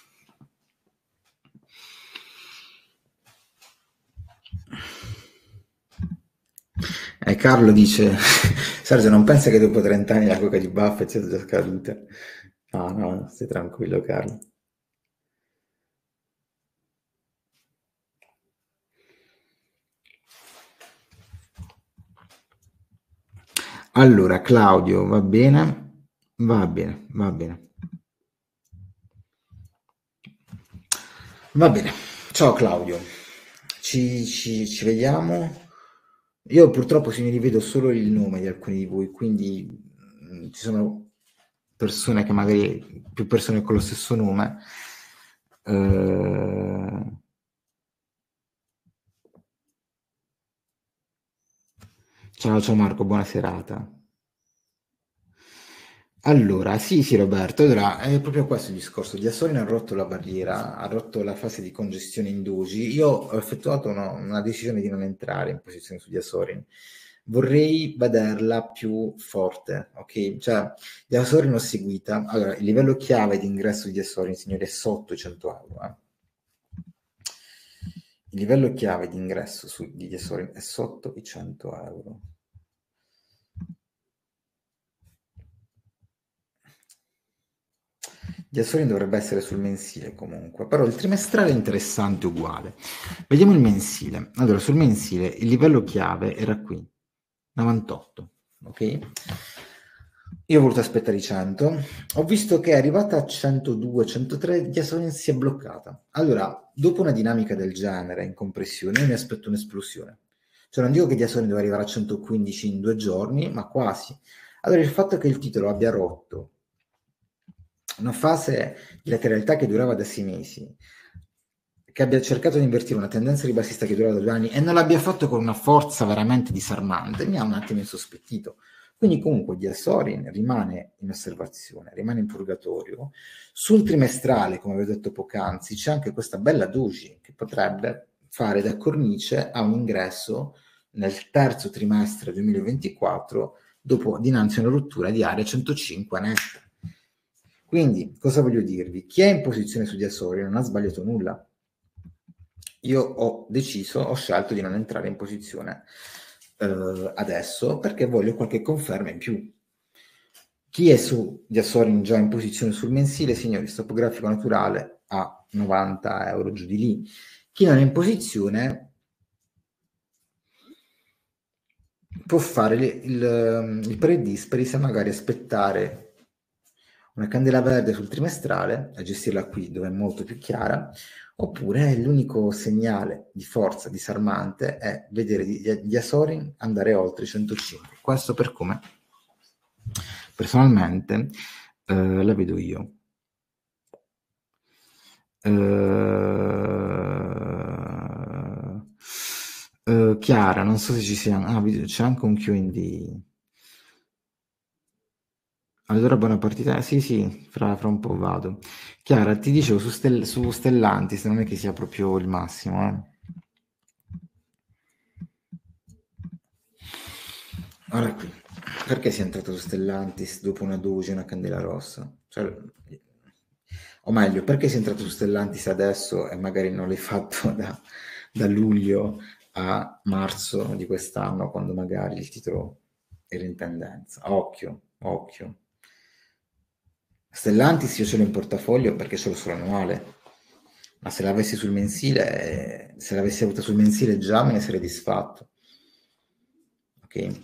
Eh, Carlo dice, Sergio, non pensa che dopo trenta anni la coca di Buffett sia già scaduta? No, no, stai tranquillo, Carlo. Allora, Claudio, va bene? Va bene, va bene. Va bene. Ciao Claudio, ci, ci- ci vediamo. Io purtroppo se mi rivedo solo il nome di alcuni di voi, quindi mm, ci sono persone che magari, più persone con lo stesso nome. Eh, Ciao, ciao Marco, buona serata. Allora, sì, sì, Roberto, allora è proprio questo il discorso. Diasolina ha rotto la barriera, ha rotto la fase di congestione in doji. Io ho effettuato una, una decisione di non entrare in posizione su Diasorin. Vorrei vederla più forte, ok? Cioè, Diasorin ho seguita. Allora, il livello chiave di ingresso di Diasorin, signori, è sotto i cento euro. Eh. Il livello chiave di ingresso su, di Diasorin è sotto i cento euro. Diasorin dovrebbe essere sul mensile comunque, però il trimestrale è interessante uguale. Vediamo il mensile. Allora, sul mensile il livello chiave era qui, novantotto, ok? Io ho voluto aspettare i cento, ho visto che è arrivata a centodue, centotre, Diasorin si è bloccata. Allora, dopo una dinamica del genere in compressione, io mi aspetto un'esplosione. Cioè non dico che Diasorin deve arrivare a centoquindici in due giorni, ma quasi. Allora, il fatto che il titolo abbia rotto una fase di lateralità che durava da sei mesi, che abbia cercato di invertire una tendenza ribassista che durava da due anni e non l'abbia fatto con una forza veramente disarmante, mi ha un attimo insospettito. Quindi comunque Diasorin rimane in osservazione, rimane in purgatorio. Sul trimestrale, come avevo detto poc'anzi, c'è anche questa bella doji che potrebbe fare da cornice a un ingresso nel terzo trimestre duemilaventiquattro dopo dinanzi a una rottura di area centocinque netta. Quindi, cosa voglio dirvi? Chi è in posizione su Diasorin non ha sbagliato nulla. Io ho deciso, ho scelto di non entrare in posizione eh, adesso perché voglio qualche conferma in più. Chi è su Diasorin già in posizione sul mensile, signori, stop grafico naturale a novanta euro giù di lì. Chi non è in posizione può fare il, il, il pre-disperi se magari aspettare una candela verde sul trimestrale, a gestirla qui dove è molto più chiara, oppure l'unico segnale di forza disarmante è vedere Diasorin andare oltre i centocinque. Questo per come personalmente eh, la vedo io. Uh, uh, Chiara, non so se ci sia, ah, c'è anche un Q and A. Allora buona partita, sì sì, fra, fra un po' vado. Chiara, ti dicevo su, Stel- su Stellantis, non è che sia proprio il massimo, eh. Ora qui, perché sei entrato su Stellantis dopo una doge e una candela rossa? Cioè, o meglio, perché sei entrato su Stellantis adesso e magari non l'hai fatto da, da luglio a marzo di quest'anno, quando magari il titolo era in tendenza? Occhio, occhio. Stellantis io ce l'ho in portafoglio perché ce l'ho sull'annuale, ma se l'avessi sul mensile, se l'avessi avuta sul mensile già me ne sarei disfatto. Ok?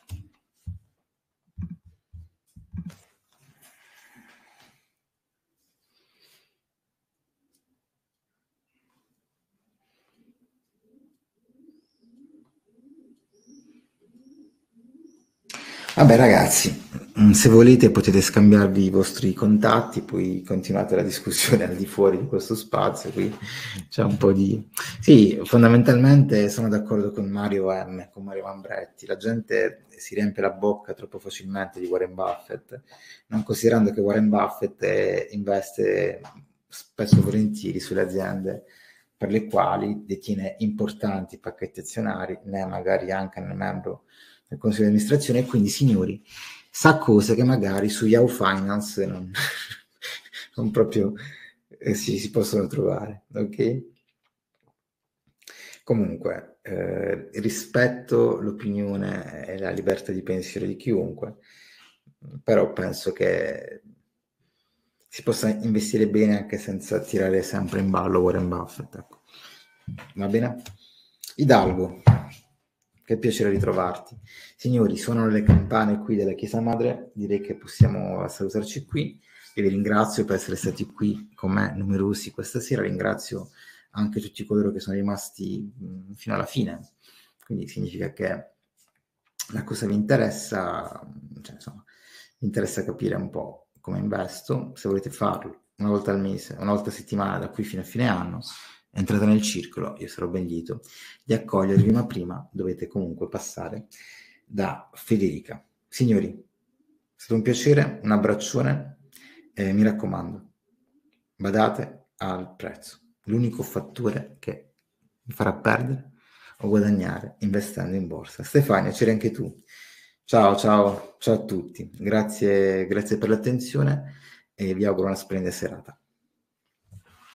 Vabbè ragazzi, mm, se volete potete scambiarvi i vostri contatti, poi continuate la discussione al di fuori di questo spazio, qui c'è un po' di... Sì, fondamentalmente sono d'accordo con Mario M, con Mario Mambretti, la gente si riempie la bocca troppo facilmente di Warren Buffett, non considerando che Warren Buffett eh, investe spesso e volentieri sulle aziende per le quali detiene importanti pacchetti azionari, né magari anche nel membro del consiglio di amministrazione, e quindi signori sa cose che magari su Yahoo Finance non, non proprio eh, si, si possono trovare, ok? Comunque, eh, rispetto l'opinione e la libertà di pensiero di chiunque, però penso che si possa investire bene anche senza tirare sempre in ballo Warren Buffett, ecco. Va bene? Hidalgo. che piacere ritrovarti. Signori, suonano le campane qui della Chiesa Madre, direi che possiamo salutarci qui. Io vi ringrazio per essere stati qui con me, numerosi questa sera, ringrazio anche tutti coloro che sono rimasti mh, fino alla fine, quindi significa che la cosa vi interessa, cioè, insomma, mi interessa capire un po' come investo. Se volete farlo una volta al mese, una volta a settimana da qui fino a fine anno, entrate nel circolo, io sarò ben lieto di accogliervi, ma prima dovete comunque passare da Federica. Signori, è stato un piacere, un abbraccione, eh, mi raccomando, badate al prezzo, l'unico fattore che mi farà perdere o guadagnare investendo in borsa. Stefania, c'eri anche tu. Ciao, ciao, ciao a tutti. Grazie, grazie per l'attenzione e vi auguro una splendida serata.